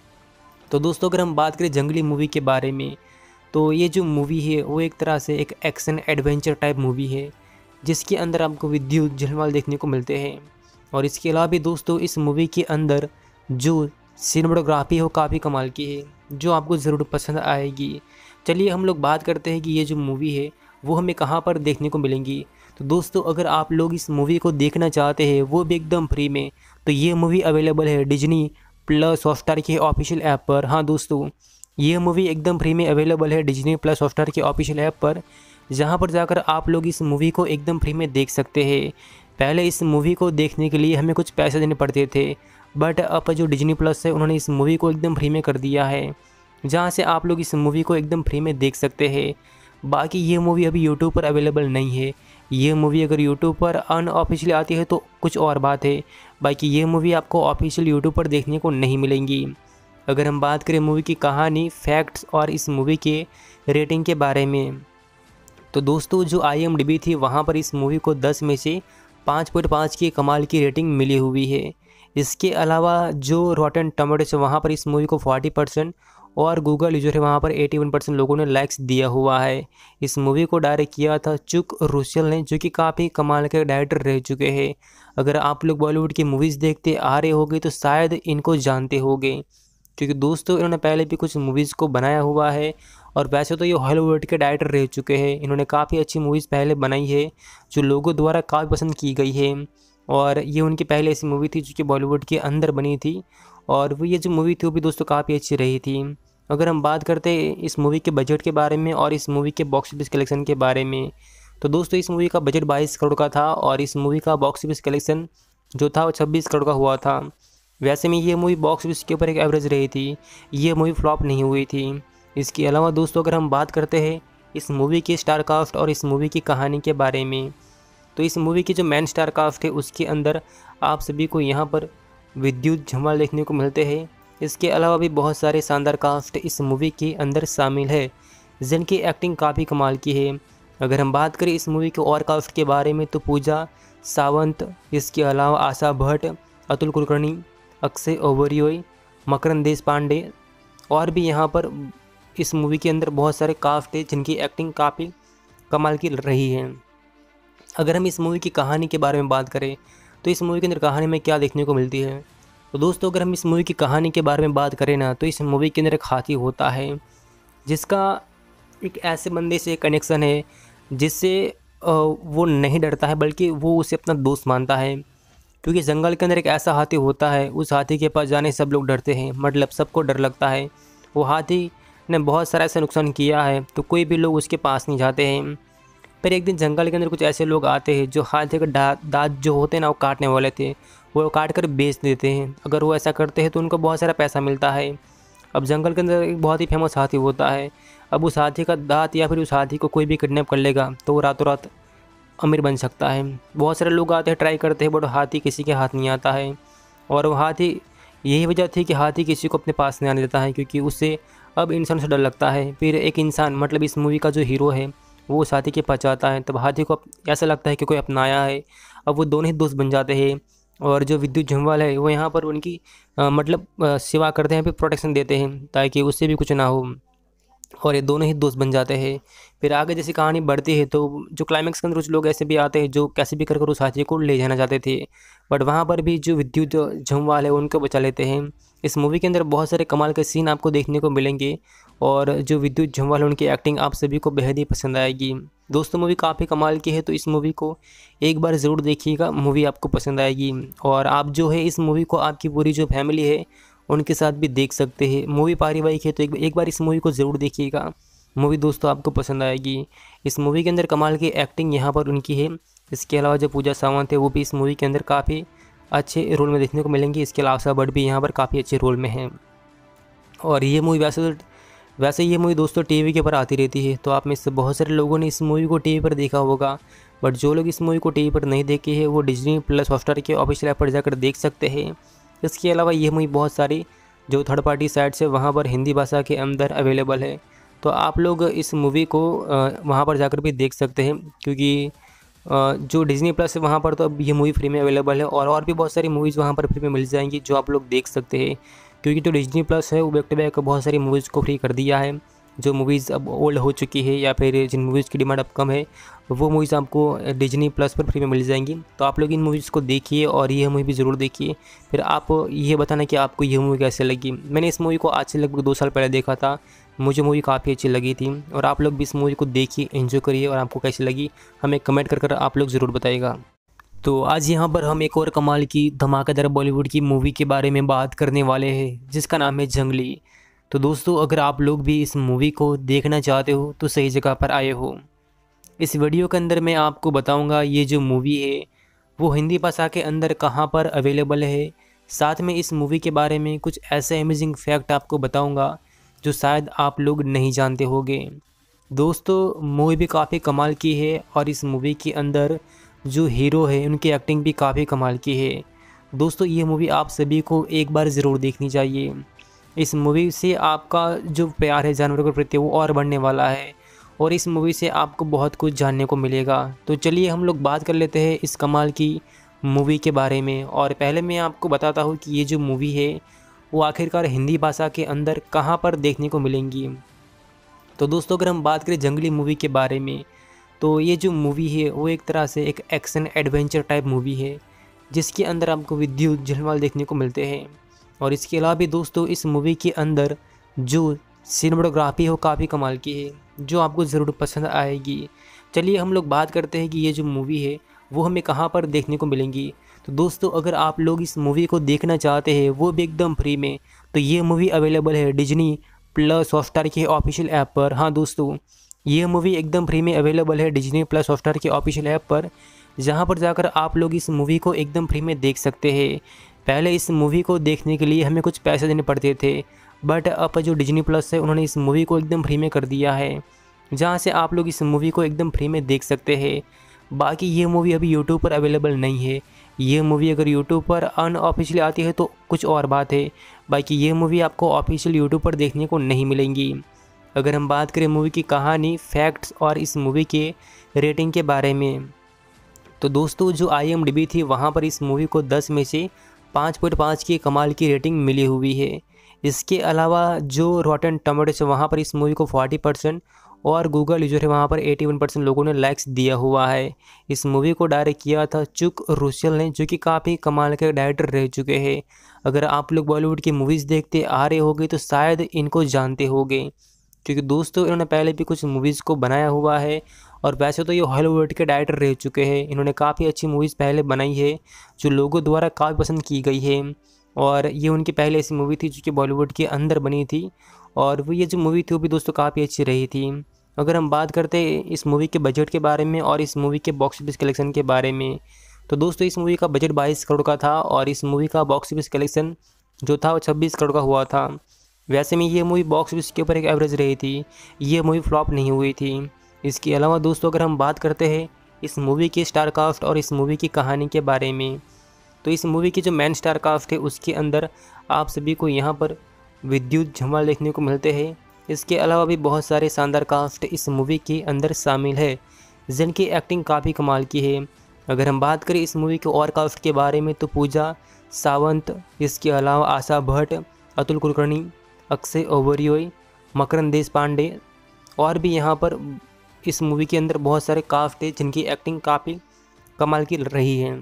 तो दोस्तों, अगर हम बात करें जंगली मूवी के बारे में, तो ये जो मूवी है वो एक तरह से एक एक्शन एडवेंचर टाइप मूवी है, जिसके अंदर आपको विद्युत झुंझुनवाल देखने को मिलते हैं। और इसके अलावा भी दोस्तों इस मूवी के अंदर जो सिनेमेटोग्राफी है वो काफ़ी कमाल की है, जो आपको ज़रूर पसंद आएगी। चलिए हम लोग बात करते हैं कि ये जो मूवी है वो हमें कहाँ पर देखने को मिलेंगी। तो दोस्तों, अगर आप लोग इस मूवी को देखना चाहते हैं वो भी एकदम फ्री में, तो ये मूवी अवेलेबल है डिज्नी प्लस हॉटस्टार के ऑफिशियल ऐप पर। हाँ दोस्तों, ये मूवी एकदम फ्री में अवेलेबल है डिज्नी प्लस हॉटस्टार के ऑफिशियल ऐप पर, जहाँ पर जाकर आप लोग इस मूवी को एकदम फ्री में देख सकते हैं। पहले इस मूवी को देखने के लिए हमें कुछ पैसे देने पड़ते थे, बट अब जो डिज्नी प्लस है उन्होंने इस मूवी को एकदम फ्री में कर दिया है, जहाँ से आप लोग इस मूवी को एकदम फ्री में देख सकते हैं। बाकी ये मूवी अभी यूट्यूब पर अवेलेबल नहीं है। ये मूवी अगर यूट्यूब पर अनऑफिशियली आती है तो कुछ और बात है, बाकी ये मूवी आपको ऑफिशियल यूट्यूब पर देखने को नहीं मिलेंगी। अगर हम बात करें मूवी की कहानी, फैक्ट्स और इस मूवी के रेटिंग के बारे में, तो दोस्तों जो IMDb थी वहाँ पर इस मूवी को 10 में से 5.5 की कमाल की रेटिंग मिली हुई है। इसके अलावा जो रॉटन टोमेटोज है वहाँ पर इस मूवी को 40% और गूगल यूजर है वहाँ पर 81% लोगों ने लाइक्स दिया हुआ है। इस मूवी को डायरेक्ट किया था चुक रुसेल ने, जो कि काफ़ी कमाल के डायरेक्टर रह चुके हैं। अगर आप लोग बॉलीवुड की मूवीज़ देखते आ रहे होंगे तो शायद इनको जानते होंगे, क्योंकि दोस्तों इन्होंने पहले भी कुछ मूवीज़ को बनाया हुआ है। और वैसे तो ये हॉलीवुड के डायरेक्टर रह चुके हैं, इन्होंने काफ़ी अच्छी मूवीज़ पहले बनाई है जो लोगों द्वारा काफ़ी पसंद की गई है। और ये उनकी पहले ऐसी मूवी थी जो कि बॉलीवुड के अंदर बनी थी, और वो ये जो मूवी थी वो भी दोस्तों काफ़ी अच्छी रही थी। अगर हम बात करते हैं इस मूवी के बजट के बारे में और इस मूवी के बॉक्स ऑफिस कलेक्शन के बारे में, तो दोस्तों इस मूवी का बजट 22 करोड़ का था और इस मूवी का बॉक्स ऑफिस कलेक्शन जो था वो 26 करोड़ का हुआ था। वैसे में ये मूवी बॉक्स ऑफिस के ऊपर एक एवरेज रही थी, ये मूवी फ्लॉप नहीं हुई थी। इसके अलावा दोस्तों अगर हम बात करते हैं इस मूवी की स्टार कास्ट और इस मूवी की कहानी के बारे में, तो इस मूवी की जो मेन स्टार कास्ट है उसके अंदर आप सभी को यहाँ पर विद्युत झम्वाल देखने को मिलते हैं। इसके अलावा भी बहुत सारे शानदार कास्ट इस मूवी के अंदर शामिल है जिनकी एक्टिंग काफ़ी कमाल की है। अगर हम बात करें इस मूवी के और कास्ट के बारे में तो पूजा सावंत, इसके अलावा आशा भट्ट, अतुल कुलकर्णी, अक्षय ओबेरॉय, मकरंद देश पांडे और भी यहाँ पर इस मूवी के अंदर बहुत सारे कास्ट है जिनकी एक्टिंग काफ़ी कमाल की रही है। अगर हम इस मूवी की कहानी के बारे में बात करें तो इस मूवी के अंदर कहानी में क्या देखने को मिलती है, तो दोस्तों अगर हम इस मूवी की कहानी के बारे में बात करें ना, तो इस मूवी के अंदर एक हाथी होता है जिसका एक ऐसे बंदे से कनेक्शन है जिससे वो नहीं डरता है बल्कि वो उसे अपना दोस्त मानता है। क्योंकि जंगल के अंदर एक ऐसा हाथी होता है, उस हाथी के पास जाने सब लोग डरते हैं, मतलब सबको डर लगता है। वो हाथी ने बहुत सारा ऐसा नुकसान किया है तो कोई भी लोग उसके पास नहीं जाते हैं। पर एक दिन जंगल के अंदर कुछ ऐसे लोग आते हैं जो हाथी का दांत जो होते हैं ना वो काटने वाले थे, वो काट कर बेच देते हैं। अगर वो ऐसा करते हैं तो उनको बहुत सारा पैसा मिलता है। अब जंगल के अंदर एक बहुत ही फेमस हाथी होता है, अब उस हाथी का दांत या फिर उस हाथी को कोई भी किडनैप कर लेगा तो वो रातों रात अमीर बन सकता है। बहुत सारे लोग आते हैं, ट्राई करते हैं, बट हाथी किसी के हाथ नहीं आता है। और वो हाथी, यही वजह थी कि हाथी किसी को अपने पास नहीं आने देता है क्योंकि उससे अब इंसान से डर लगता है। फिर एक इंसान, मतलब इस मूवी का जो हीरो है, वो उस हाथी के पास जाता है, तब हाथी को ऐसा लगता है कि कोई अपनाया है। अब वो दोनों ही दोस्त बन जाते हैं और जो विद्युत झम्वाल है वो यहाँ पर उनकी सेवा करते हैं, फिर प्रोटेक्शन देते हैं ताकि उससे भी कुछ ना हो, और ये दोनों ही दोस्त बन जाते हैं। फिर आगे जैसी कहानी बढ़ती है तो जो क्लाइमैक्स के अंदर कुछ लोग ऐसे भी आते हैं जो कैसे भी कर उस हाथी को ले जाना चाहते थे, बट वहाँ पर भी जो विद्युत झम्वाल है उनको बचा लेते हैं। इस मूवी के अंदर बहुत सारे कमाल के सीन आपको देखने को मिलेंगे और जो विद्युत झम्वाल है उनकी एक्टिंग आप सभी को बेहद ही पसंद आएगी। दोस्तों मूवी काफ़ी कमाल की है तो इस मूवी को एक बार ज़रूर देखिएगा, मूवी आपको पसंद आएगी। और आप जो है इस मूवी को आपकी पूरी जो फैमिली है उनके साथ भी देख सकते हैं। मूवी पारिवारिक है तो एक बार इस मूवी को ज़रूर देखिएगा, मूवी दोस्तों आपको पसंद आएगी। इस मूवी के अंदर कमाल की एक्टिंग यहाँ पर उनकी है। इसके अलावा जो पूजा सावंत है वो भी इस मूवी के अंदर काफ़ी अच्छे रोल में देखने को मिलेंगे। इसके अलावा आशा भट्ट भी यहाँ पर काफ़ी अच्छे रोल में हैं। और ये मूवी वैसे ये मूवी दोस्तों टीवी के ऊपर आती रहती है, तो आप में से बहुत सारे लोगों ने इस मूवी को टीवी पर देखा होगा, बट जो लोग इस मूवी को टीवी पर नहीं देखे हैं वो डिज्नी प्लस हॉटस्टार के ऑफिशियल ऐप पर जाकर देख सकते हैं। इसके अलावा ये मूवी बहुत सारी जो थर्ड पार्टी साइट्स है वहाँ पर हिंदी भाषा के अंदर अवेलेबल है, तो आप लोग इस मूवी को वहाँ पर जाकर भी देख सकते हैं। क्योंकि जो डिज्नी प्लस है वहाँ पर तो अब ये मूवी फ्री में अवेलेबल है और भी बहुत सारी मूवीज़ वहाँ पर फ्री में मिल जाएंगी जो आप लोग देख सकते हैं। क्योंकि जो डिज्नी प्लस है वो बैक टू बैक बहुत सारी मूवीज़ को फ्री कर दिया है। जो मूवीज़ अब ओल्ड हो चुकी है या फिर जिन मूवीज़ की डिमांड अब कम है वो मूवीज़ आपको डिज्नी प्लस पर फ्री में मिल जाएंगी। तो आप लोग इन मूवीज़ को देखिए और ये मूवी भी ज़रूर देखिए, फिर आप ये बताना कि आपको ये मूवी कैसे लगी। मैंने इस मूवी को आज से लगभग 2 साल पहले देखा था, मुझे मूवी काफ़ी अच्छी लगी थी। और आप लोग भी इस मूवी को देखिए, एंजॉय करिए और आपको कैसी लगी हमें कमेंट कर आप लोग ज़रूर बताइएगा। तो आज यहाँ पर हम एक और कमाल की धमाकेदार बॉलीवुड की मूवी के बारे में बात करने वाले हैं जिसका नाम है जंगली। तो दोस्तों अगर आप लोग भी इस मूवी को देखना चाहते हो तो सही जगह पर आए हो। इस वीडियो के अंदर मैं आपको बताऊंगा ये जो मूवी है वो हिंदी भाषा के अंदर कहाँ पर अवेलेबल है, साथ में इस मूवी के बारे में कुछ ऐसे अमेजिंग फैक्ट आपको बताऊंगा जो शायद आप लोग नहीं जानते होंगे। दोस्तों मूवी भी काफ़ी कमाल की है और इस मूवी के अंदर जो हीरो है उनकी एक्टिंग भी काफ़ी कमाल की है। दोस्तों ये मूवी आप सभी को एक बार ज़रूर देखनी चाहिए। इस मूवी से आपका जो प्यार है जानवरों के प्रति वो और बढ़ने वाला है और इस मूवी से आपको बहुत कुछ जानने को मिलेगा। तो चलिए हम लोग बात कर लेते हैं इस कमाल की मूवी के बारे में। और पहले मैं आपको बताता हूँ कि ये जो मूवी है वो आखिरकार हिंदी भाषा के अंदर कहाँ पर देखने को मिलेंगी। तो दोस्तों अगर हम बात करें जंगली मूवी के बारे में तो ये जो मूवी है वो एक तरह से एक एक्शन एडवेंचर टाइप मूवी है जिसके अंदर आपको विद्युत झलवाल देखने को मिलते हैं। और इसके अलावा भी दोस्तों इस मूवी के अंदर जो सिनेमेटोग्राफी हो काफ़ी कमाल की है जो आपको ज़रूर पसंद आएगी। चलिए हम लोग बात करते हैं कि ये जो मूवी है वो हमें कहाँ पर देखने को मिलेंगी। तो दोस्तों अगर आप लोग इस मूवी को देखना चाहते हैं वो भी एकदम फ्री में, तो ये मूवी अवेलेबल है डिज्नी प्लस हॉटस्टार के ऑफिशियल ऐप पर। हाँ दोस्तों ये मूवी एकदम फ्री में अवेलेबल है डिज्नी प्लस हॉटस्टार के ऑफिशियल ऐप पर, जहाँ पर जाकर आप लोग इस मूवी को एकदम फ्री में देख सकते हैं। पहले इस मूवी को देखने के लिए हमें कुछ पैसे देने पड़ते थे, बट अब जो डिज्नी प्लस है उन्होंने इस मूवी को एकदम फ्री में कर दिया है, जहाँ से आप लोग इस मूवी को एकदम फ्री में देख सकते हैं। बाकी ये मूवी अभी यूट्यूब पर अवेलेबल नहीं है। ये मूवी अगर यूट्यूब पर अनऑफिशियली आती है तो कुछ और बात है, बाकी ये मूवी आपको ऑफिशियल यूट्यूब पर देखने को नहीं मिलेंगी। अगर हम बात करें मूवी की कहानी, फैक्ट्स और इस मूवी के रेटिंग के बारे में, तो दोस्तों जो IMDb थी वहाँ पर इस मूवी को 10 में से 5.5 की कमाल की रेटिंग मिली हुई है। इसके अलावा जो रॉटन टोमेटोज है वहाँ पर इस मूवी को 40% और गूगल यूजर है वहाँ पर 81% लोगों ने लाइक्स दिया हुआ है। इस मूवी को डायरेक्ट किया था चुक रुसेल ने, जो कि काफ़ी कमाल के डायरेक्टर रह चुके हैं। अगर आप लोग बॉलीवुड की मूवीज़ देखते आ रहे होगे तो शायद इनको जानते होंगे, क्योंकि दोस्तों इन्होंने पहले भी कुछ मूवीज़ को बनाया हुआ है। और वैसे तो ये हॉलीवुड के डायरेक्टर रह चुके हैं, इन्होंने काफ़ी अच्छी मूवीज़ पहले बनाई है जो लोगों द्वारा काफ़ी पसंद की गई है। और ये उनकी पहले ऐसी मूवी थी जो कि बॉलीवुड के अंदर बनी थी, और वो ये जो मूवी थी वो भी दोस्तों काफ़ी अच्छी रही थी। अगर हम बात करते हैं इस मूवी के बजट के बारे में और इस मूवी के बॉक्स ऑफिस कलेक्शन के बारे में, तो दोस्तों इस मूवी का बजट 22 करोड़ का था और इस मूवी का बॉक्स ऑफिस कलेक्शन जो था वो 26 करोड़ का हुआ था। वैसे में ये मूवी बॉक्स ऑफिस के ऊपर एक एवरेज रही थी, ये मूवी फ्लॉप नहीं हुई थी। इसके अलावा दोस्तों अगर हम बात करते हैं इस मूवी की स्टार कास्ट और इस मूवी की कहानी के बारे में, तो इस मूवी की जो मेन स्टार कास्ट है उसके अंदर आप सभी को यहाँ पर विद्युत झम्वाल देखने को मिलते हैं। इसके अलावा भी बहुत सारे शानदार कास्ट इस मूवी के अंदर शामिल है जिनकी एक्टिंग काफ़ी कमाल की है। अगर हम बात करें इस मूवी के और कास्ट के बारे में तो पूजा सावंत, इसके अलावा आशा भट्ट, अतुल कुलकर्णी, अक्षय ओबेरॉय, मकरंद देश पांडे और भी यहाँ पर इस मूवी के अंदर बहुत सारे कास्ट है जिनकी एक्टिंग काफ़ी कमाल की रही है।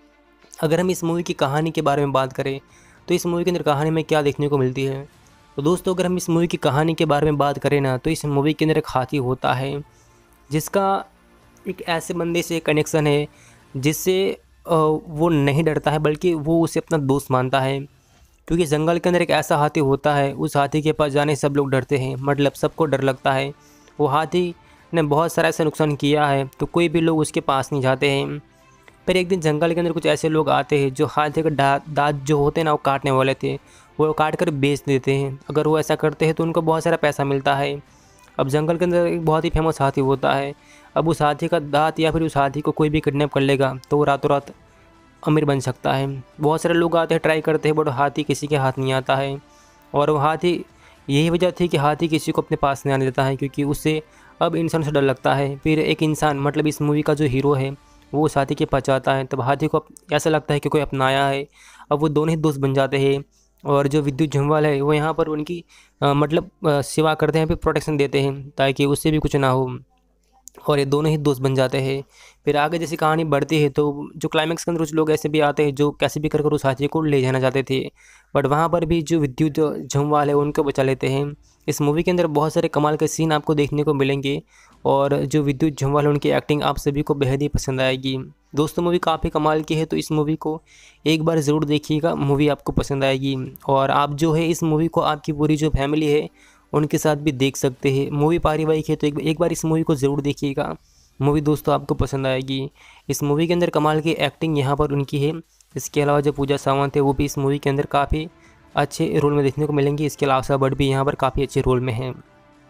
अगर हम इस मूवी की कहानी के बारे में बात करें तो इस मूवी के अंदर कहानी में क्या देखने को मिलती है, तो दोस्तों अगर हम इस मूवी की कहानी के बारे में बात करें ना, तो इस मूवी के अंदर एक हाथी होता है जिसका एक ऐसे बंदे से कनेक्शन है जिससे वो नहीं डरता है बल्कि वो उसे अपना दोस्त मानता है। क्योंकि जंगल के अंदर एक ऐसा हाथी होता है, उस हाथी के पास जाने सब लोग डरते हैं, मतलब सबको डर लगता है। वो हाथी ने बहुत सारा ऐसा नुकसान किया है तो कोई भी लोग उसके पास नहीं जाते हैं। फिर एक दिन जंगल के अंदर कुछ ऐसे लोग आते हैं जो हाथी के दांत जो होते हैं ना वो काटने वाले थे, वो काट कर बेच देते हैं। अगर वो ऐसा करते हैं तो उनको बहुत सारा पैसा मिलता है। अब जंगल के अंदर एक बहुत ही फेमस हाथी होता है, अब उस हाथी का दांत या फिर उस हाथी को कोई भी किडनैप कर लेगा तो वो रातों रात अमीर बन सकता है। बहुत सारे लोग आते हैं, ट्राई करते हैं, बट हाथी किसी के हाथ नहीं आता है। और वो हाथी, यही वजह थी कि हाथी किसी को अपने पास नहीं आने देता है क्योंकि उससे अब इंसान से डर लगता है। फिर एक इंसान, मतलब इस मूवी का जो हीरो है, वो उस हाथी के पास जाता है, तब हाथी को ऐसा लगता है कि कोई अपनाया है। अब वो दोनों ही दोस्त बन जाते हैं और जो विद्युत झम्वाल है वो यहाँ पर उनकी सेवा करते हैं, फिर प्रोटेक्शन देते हैं ताकि उससे भी कुछ ना हो, और ये दोनों ही दोस्त बन जाते हैं। फिर आगे जैसी कहानी बढ़ती है तो जो क्लाइमैक्स के अंदर कुछ लोग ऐसे भी आते हैं जो कैसे भी कर उस हाथी को ले जाना चाहते थे, बट वहाँ पर भी जो विद्युत झम्वाल है उनको बचा लेते हैं। इस मूवी के अंदर बहुत सारे कमाल के सीन आपको देखने को मिलेंगे और जो विद्युत झम्वाल है उनकी एक्टिंग आप सभी को बेहद ही पसंद आएगी। दोस्तों मूवी काफ़ी कमाल की है तो इस मूवी को एक बार ज़रूर देखिएगा, मूवी आपको पसंद आएगी। और आप जो है इस मूवी को आपकी पूरी जो फैमिली है उनके साथ भी देख सकते हैं। मूवी पारिवारिक है तो एक बार इस मूवी को ज़रूर देखिएगा, मूवी दोस्तों आपको पसंद आएगी। इस मूवी के अंदर कमाल की एक्टिंग यहाँ पर उनकी है। इसके अलावा जो पूजा सावंत है वो भी इस मूवी के अंदर काफ़ी अच्छे रोल में देखने को मिलेंगी। इसके अलावा आशा भट्ट भी यहाँ पर काफ़ी अच्छे रोल में हैं।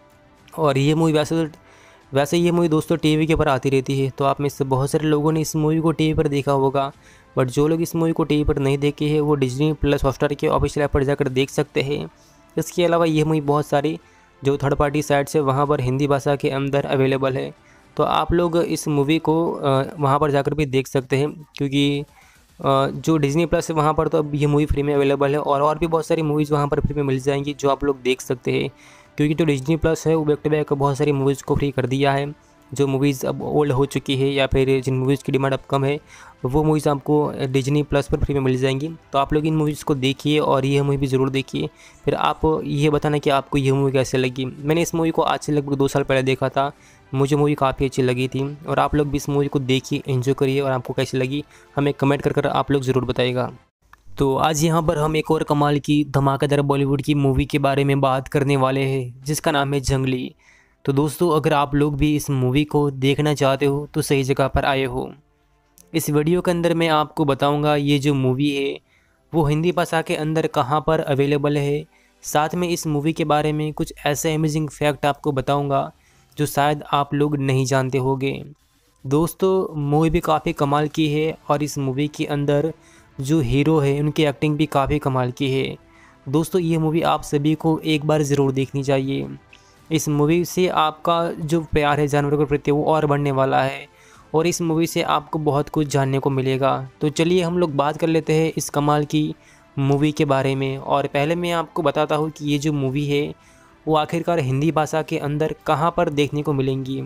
और ये मूवी वैसे ये मूवी दोस्तों टीवी के ऊपर आती रहती है, तो आप में से बहुत सारे लोगों ने इस मूवी को टीवी पर देखा होगा, बट जो लोग इस मूवी को टीवी पर नहीं देखे हैं वो डिज्नी प्लस हॉटस्टार के ऑफिशियल ऐप पर जाकर देख सकते हैं। इसके अलावा ये मूवी बहुत सारी जो थर्ड पार्टी साइट्स है वहाँ पर हिंदी भाषा के अंदर अवेलेबल है, तो आप लोग इस मूवी को वहाँ पर जाकर भी देख सकते हैं। क्योंकि जो डिज्नी प्लस है वहाँ पर तो अब ये मूवी फ्री में अवेलेबल है और भी बहुत सारी मूवीज़ वहाँ पर फ्री में मिल जाएंगी जो आप लोग देख सकते हैं। क्योंकि जो डिज्नी प्लस है वो बैक टू बैक बहुत सारी मूवीज़ को फ्री कर दिया है। जो मूवीज़ अब ओल्ड हो चुकी है या फिर जिन मूवीज़ की डिमांड अब कम है वो मूवीज़ आपको डिज्नी प्लस पर फ्री में मिल जाएंगी। तो आप लोग इन मूवीज़ को देखिए और ये मूवी भी ज़रूर देखिए, फिर आप ये बताना कि आपको ये मूवी कैसे लगी। मैंने इस मूवी को आज से लगभग 2 साल पहले देखा था, मुझे मूवी काफ़ी अच्छी लगी थी और आप लोग भी इस मूवी को देखिए, एंजॉय करिए और आपको कैसी लगी हमें कमेंट कर आप लोग ज़रूर बताइएगा। तो आज यहाँ पर हम एक और कमाल की धमाकेदार बॉलीवुड की मूवी के बारे में बात करने वाले हैं जिसका नाम है जंगली। तो दोस्तों अगर आप लोग भी इस मूवी को देखना चाहते हो तो सही जगह पर आए हो। इस वीडियो के अंदर मैं आपको बताऊंगा ये जो मूवी है वो हिंदी भाषा के अंदर कहाँ पर अवेलेबल है। साथ में इस मूवी के बारे में कुछ ऐसे अमेजिंग फैक्ट आपको बताऊंगा जो शायद आप लोग नहीं जानते होंगे। दोस्तों मूवी भी काफ़ी कमाल की है और इस मूवी के अंदर जो हीरो है उनकी एक्टिंग भी काफ़ी कमाल की है। दोस्तों ये मूवी आप सभी को एक बार ज़रूर देखनी चाहिए। इस मूवी से आपका जो प्यार है जानवरों के प्रति वो और बढ़ने वाला है और इस मूवी से आपको बहुत कुछ जानने को मिलेगा। तो चलिए हम लोग बात कर लेते हैं इस कमाल की मूवी के बारे में। और पहले मैं आपको बताता हूँ कि ये जो मूवी है वो आखिरकार हिंदी भाषा के अंदर कहाँ पर देखने को मिलेंगी।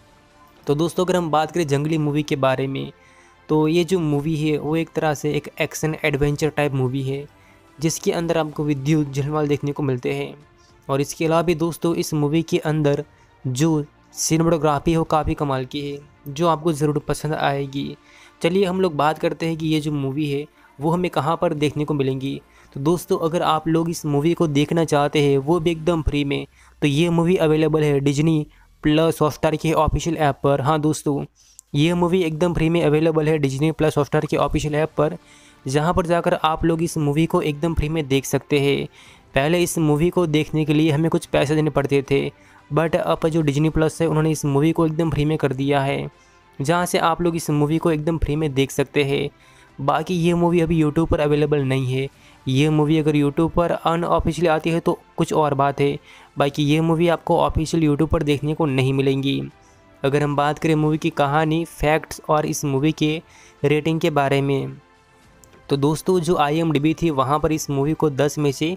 तो दोस्तों अगर हम बात करें जंगली मूवी के बारे में, तो ये जो मूवी है वो एक तरह से एक एक्शन एडवेंचर टाइप मूवी है जिसके अंदर आपको विद्युत झलवाल देखने को मिलते हैं। और इसके अलावा भी दोस्तों इस मूवी के अंदर जो सिनेमेटोग्राफी है वो काफ़ी कमाल की है जो आपको ज़रूर पसंद आएगी। चलिए हम लोग बात करते हैं कि ये जो मूवी है वो हमें कहाँ पर देखने को मिलेंगी। तो दोस्तों अगर आप लोग इस मूवी को देखना चाहते हैं वो भी एकदम फ्री में, तो ये मूवी अवेलेबल है डिज्नी प्लस हॉटस्टार के ऑफिशियल ऐप पर। हाँ दोस्तों ये मूवी एकदम फ्री में अवेलेबल है डिज्नी प्लस हॉटस्टार के ऑफिशियल ऐप पर, जहाँ पर जाकर आप लोग इस मूवी को एकदम फ्री में देख सकते हैं। पहले इस मूवी को देखने के लिए हमें कुछ पैसे देने पड़ते थे, बट अब जो डिज्नी प्लस है उन्होंने इस मूवी को एकदम फ्री में कर दिया है, जहाँ से आप लोग इस मूवी को एकदम फ्री में देख सकते हैं। बाकी ये मूवी अभी यूट्यूब पर अवेलेबल नहीं है। ये मूवी अगर यूट्यूब पर अनऑफिशियली आती है तो कुछ और बात है, बाकी ये मूवी आपको ऑफिशियल यूट्यूब पर देखने को नहीं मिलेंगी। अगर हम बात करें मूवी की कहानी, फैक्ट्स और इस मूवी के रेटिंग के बारे में, तो दोस्तों जो IMDb थी वहाँ पर इस मूवी को 10 में से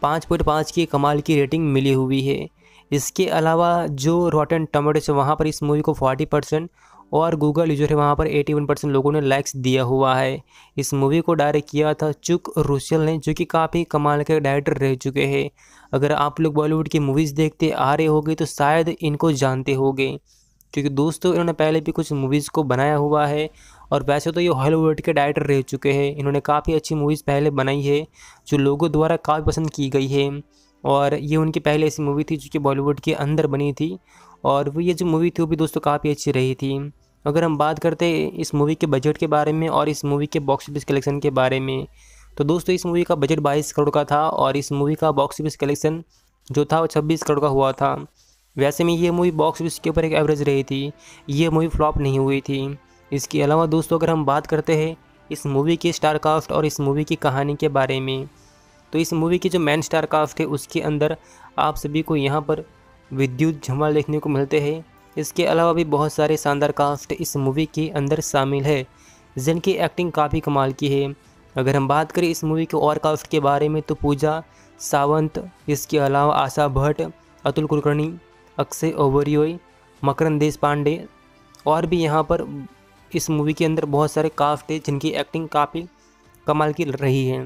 5.5 की कमाल की रेटिंग मिली हुई है। इसके अलावा जो रॉटन टोमेटोज है वहाँ पर इस मूवी को 40% और गूगल यूजर है वहाँ पर 81% लोगों ने लाइक्स दिया हुआ है। इस मूवी को डायरेक्ट किया था चुक रुसेल ने, जो कि काफ़ी कमाल के डायरेक्टर रह चुके हैं। अगर आप लोग बॉलीवुड की मूवीज़ देखते आ रहे होंगे तो शायद इनको जानते होंगे, क्योंकि दोस्तों इन्होंने पहले भी कुछ मूवीज़ को बनाया हुआ है और वैसे तो ये हॉलीवुड के डायरेक्टर रह चुके हैं। इन्होंने काफ़ी अच्छी मूवीज़ पहले बनाई है जो लोगों द्वारा काफ़ी पसंद की गई है और ये उनकी पहले ऐसी मूवी थी जो कि बॉलीवुड के अंदर बनी थी और वो ये जो मूवी थी वो भी दोस्तों काफ़ी अच्छी रही थी। अगर हम बात करते हैं इस मूवी के बजट के बारे में और इस मूवी के बॉक्स ऑफिस कलेक्शन के बारे में, तो दोस्तों इस मूवी का बजट 22 करोड़ का था और इस मूवी का बॉक्स ऑफिस कलेक्शन जो था वो 26 करोड़ का हुआ था। वैसे में ये मूवी बॉक्स ऑफिस के ऊपर एक एवरेज रही थी, ये मूवी फ्लॉप नहीं हुई थी। इसके अलावा दोस्तों अगर हम बात करते हैं इस मूवी की स्टार कास्ट और इस मूवी की कहानी के बारे में, तो इस मूवी की जो मेन स्टार कास्ट है उसके अंदर आप सभी को यहाँ पर विद्युत झलवाल देखने को मिलते हैं। इसके अलावा भी बहुत सारे शानदार कास्ट इस मूवी के अंदर शामिल है जिनकी एक्टिंग काफ़ी कमाल की है। अगर हम बात करें इस मूवी के और कास्ट के बारे में तो पूजा सावंत, इसके अलावा आशा भट्ट, अतुल कुलकर्णी, अक्षय ओबेरॉय, मकरंद देश पांडे और भी यहाँ पर इस मूवी के अंदर बहुत सारे कास्ट है जिनकी एक्टिंग काफ़ी कमाल की रही है।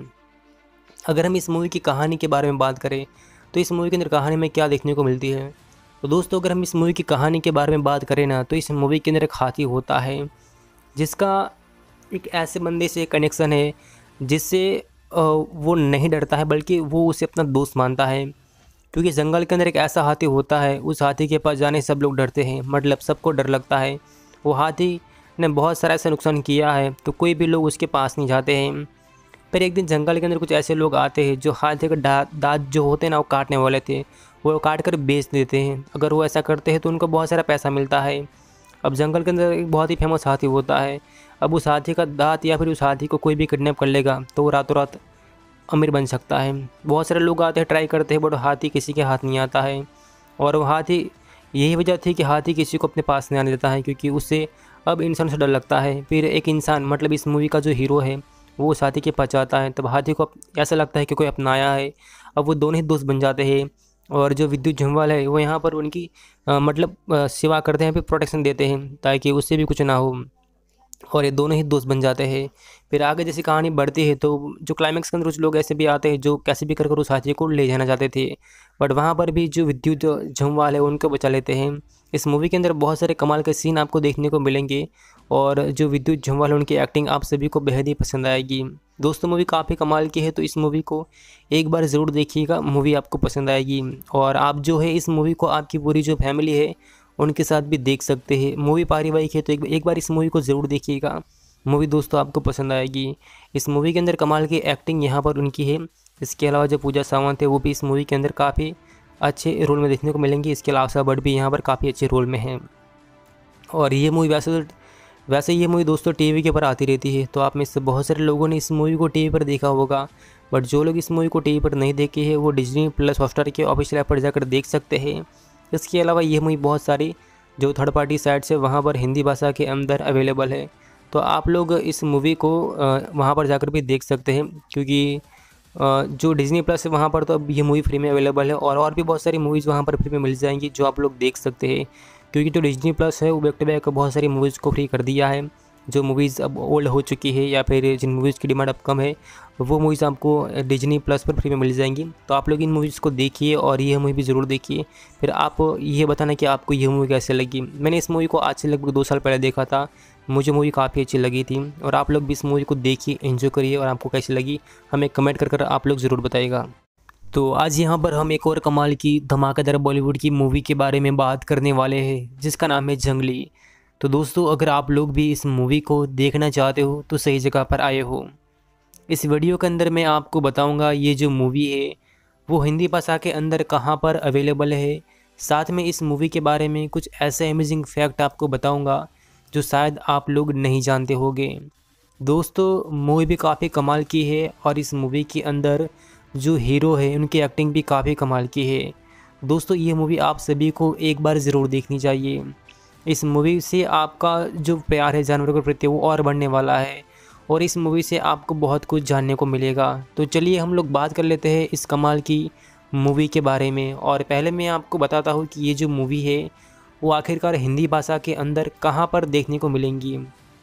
अगर हम इस मूवी की कहानी के बारे में बात करें तो इस मूवी के अंदर कहानी में क्या देखने को मिलती है, तो दोस्तों अगर हम इस मूवी की कहानी के बारे में बात करें ना, तो इस मूवी के अंदर एक हाथी होता है जिसका एक ऐसे बंदे से कनेक्शन है जिससे वो नहीं डरता है बल्कि वो उसे अपना दोस्त मानता है। क्योंकि जंगल के अंदर एक ऐसा हाथी होता है, उस हाथी के पास जाने सब लोग डरते हैं, मतलब सबको डर लगता है। वो हाथी ने बहुत सारा ऐसा नुकसान किया है तो कोई भी लोग उसके पास नहीं जाते हैं। फिर एक दिन जंगल के अंदर कुछ ऐसे लोग आते हैं जो हाथी के दांत जो होते हैं ना वो काटने वाले थे, वो काट कर बेच देते हैं। अगर वो ऐसा करते हैं तो उनको बहुत सारा पैसा मिलता है। अब जंगल के अंदर एक बहुत ही फेमस हाथी होता है, अब उस हाथी का दांत या फिर उस हाथी को कोई भी किडनैप कर लेगा तो वो रातों रात अमीर बन सकता है। बहुत सारे लोग आते हैं, ट्राई करते हैं, बट हाथी किसी के हाथ नहीं आता है। और वो हाथी, यही वजह थी कि हाथी किसी को अपने पास नहीं आने देता है क्योंकि उससे अब इंसान से डर लगता है। फिर एक इंसान, मतलब इस मूवी का जो हीरो है, वो उस हाथी के पास जाता है, तब हाथी को ऐसा लगता है कि कोई अपनाया है। अब वो दोनों ही दोस्त बन जाते हैं और जो विद्युत झलवाल है वो यहाँ पर उनकी सेवा करते हैं, फिर प्रोटेक्शन देते हैं ताकि उससे भी कुछ ना हो, और ये दोनों ही दोस्त बन जाते हैं। फिर आगे जैसी कहानी बढ़ती है तो जो क्लाइमैक्स के अंदर कुछ लोग ऐसे भी आते हैं जो कैसे भी कर उस हाथी को ले जाना चाहते थे, बट वहाँ पर भी जो विद्युत झलवाल है उनको बचा लेते हैं। इस मूवी के अंदर बहुत सारे कमाल के सीन आपको देखने को मिलेंगे और जो विद्युत झलवाल है उनकी एक्टिंग आप सभी को बेहद ही पसंद आएगी। दोस्तों मूवी काफ़ी कमाल की है तो इस मूवी को एक बार ज़रूर देखिएगा, मूवी आपको पसंद आएगी। और आप जो है इस मूवी को आपकी पूरी जो फैमिली है उनके साथ भी देख सकते हैं। मूवी पारिवारिक है तो एक बार इस मूवी को ज़रूर देखिएगा। मूवी दोस्तों आपको पसंद आएगी। इस मूवी के अंदर कमाल की एक्टिंग यहाँ पर उनकी है। इसके अलावा जो पूजा सावंत है वो भी इस मूवी के अंदर काफ़ी अच्छे रोल में देखने को मिलेंगी। इसके अलावा आशा भट्ट भी यहाँ पर काफ़ी अच्छे रोल में हैं। और ये मूवी वैसे ये मूवी दोस्तों टीवी के ऊपर आती रहती है, तो आप में से बहुत सारे लोगों ने इस मूवी को टीवी पर देखा होगा। बट जो लोग इस मूवी को टीवी पर नहीं देखे हैं वो डिज्नी प्लस हॉटस्टार के ऑफिशियल ऐप पर जाकर देख सकते हैं। इसके अलावा ये मूवी बहुत सारी जो थर्ड पार्टी साइट्स है वहाँ पर हिंदी भाषा के अंदर अवेलेबल है, तो आप लोग इस मूवी को वहाँ पर जाकर भी देख सकते हैं। क्योंकि जो डिज्नी प्लस है वहाँ पर तो अब ये मूवी फ्री में अवेलेबल है, और भी बहुत सारी मूवीज़ वहाँ पर फ्री में मिल जाएंगी जो आप लोग देख सकते हैं। क्योंकि जो डिज्नी प्लस है वो बैक टू बैक बहुत सारी मूवीज़ को फ्री कर दिया है। जो मूवीज़ अब ओल्ड हो चुकी है या फिर जिन मूवीज़ की डिमांड अब कम है वो मूवीज़ आपको डिज्नी प्लस पर फ्री में मिल जाएंगी। तो आप लोग इन मूवीज़ को देखिए और ये मूवी भी ज़रूर देखिए, फिर आप ये बताना कि आपको ये मूवी कैसे लगी। मैंने इस मूवी को आज से लगभग 2 साल पहले देखा था, मुझे मूवी काफ़ी अच्छी लगी थी। और आप लोग भी इस मूवी को देखिए, एंजॉय करिए, और आपको कैसी लगी हमें कमेंट कर आप लोग ज़रूर बताइएगा। तो आज यहाँ पर हम एक और कमाल की धमाकेदार बॉलीवुड की मूवी के बारे में बात करने वाले हैं जिसका नाम है जंगली। तो दोस्तों अगर आप लोग भी इस मूवी को देखना चाहते हो तो सही जगह पर आए हो। इस वीडियो के अंदर मैं आपको बताऊंगा ये जो मूवी है वो हिंदी भाषा के अंदर कहाँ पर अवेलेबल है। साथ में इस मूवी के बारे में कुछ ऐसे अमेजिंग फैक्ट आपको बताऊंगा जो शायद आप लोग नहीं जानते होंगे। दोस्तों मूवी भी काफ़ी कमाल की है और इस मूवी के अंदर जो हीरो है उनकी एक्टिंग भी काफ़ी कमाल की है। दोस्तों ये मूवी आप सभी को एक बार ज़रूर देखनी चाहिए। इस मूवी से आपका जो प्यार है जानवरों के प्रति वो और बढ़ने वाला है, और इस मूवी से आपको बहुत कुछ जानने को मिलेगा। तो चलिए हम लोग बात कर लेते हैं इस कमाल की मूवी के बारे में। और पहले मैं आपको बताता हूँ कि ये जो मूवी है वो आखिरकार हिंदी भाषा के अंदर कहाँ पर देखने को मिलेंगी।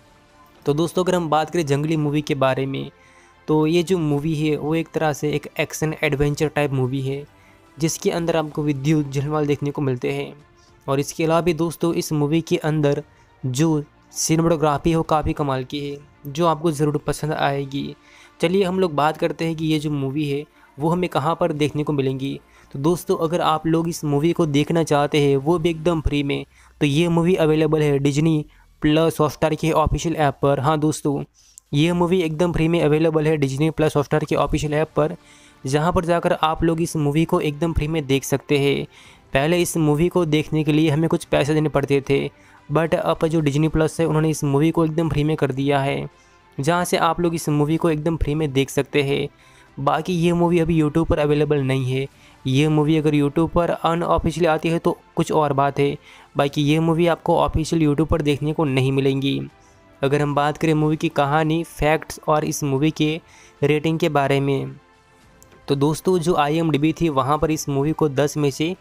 तो दोस्तों अगर हम बात करें जंगली मूवी के बारे में, तो ये जो मूवी है वो एक तरह से एक एक्शन एडवेंचर टाइप मूवी है जिसके अंदर आपको विद्युत झलवाल देखने को मिलते हैं। और इसके अलावा भी दोस्तों इस मूवी के अंदर जो सिनेमेटोग्राफी है वो काफ़ी कमाल की है जो आपको ज़रूर पसंद आएगी। चलिए हम लोग बात करते हैं कि ये जो मूवी है वो हमें कहाँ पर देखने को मिलेंगी। तो दोस्तों अगर आप लोग इस मूवी को देखना चाहते हैं वो भी एकदम फ्री में, तो ये मूवी अवेलेबल है डिज्नी प्लस हॉटस्टार के ऑफिशियल ऐप पर। हाँ दोस्तों ये मूवी एकदम फ्री में अवेलेबल है डिज्नी प्लस हॉटस्टार के ऑफिशियल ऐप पर, जहाँ पर जाकर आप लोग इस मूवी को एकदम फ्री में देख सकते हैं। पहले इस मूवी को देखने के लिए हमें कुछ पैसे देने पड़ते थे, बट अब जो डिज्नी प्लस है उन्होंने इस मूवी को एकदम फ्री में कर दिया है, जहाँ से आप लोग इस मूवी को एकदम फ्री में देख सकते हैं। बाकी ये मूवी अभी यूट्यूब पर अवेलेबल नहीं है। ये मूवी अगर यूट्यूब पर अनऑफिशियली आती है तो कुछ और बात है, बाकी ये मूवी आपको ऑफिशियल यूट्यूब पर देखने को नहीं मिलेंगी। अगर हम बात करें मूवी की कहानी, फैक्ट्स और इस मूवी के रेटिंग के बारे में, तो दोस्तों जो IMDb थी वहाँ पर इस मूवी को 10 में से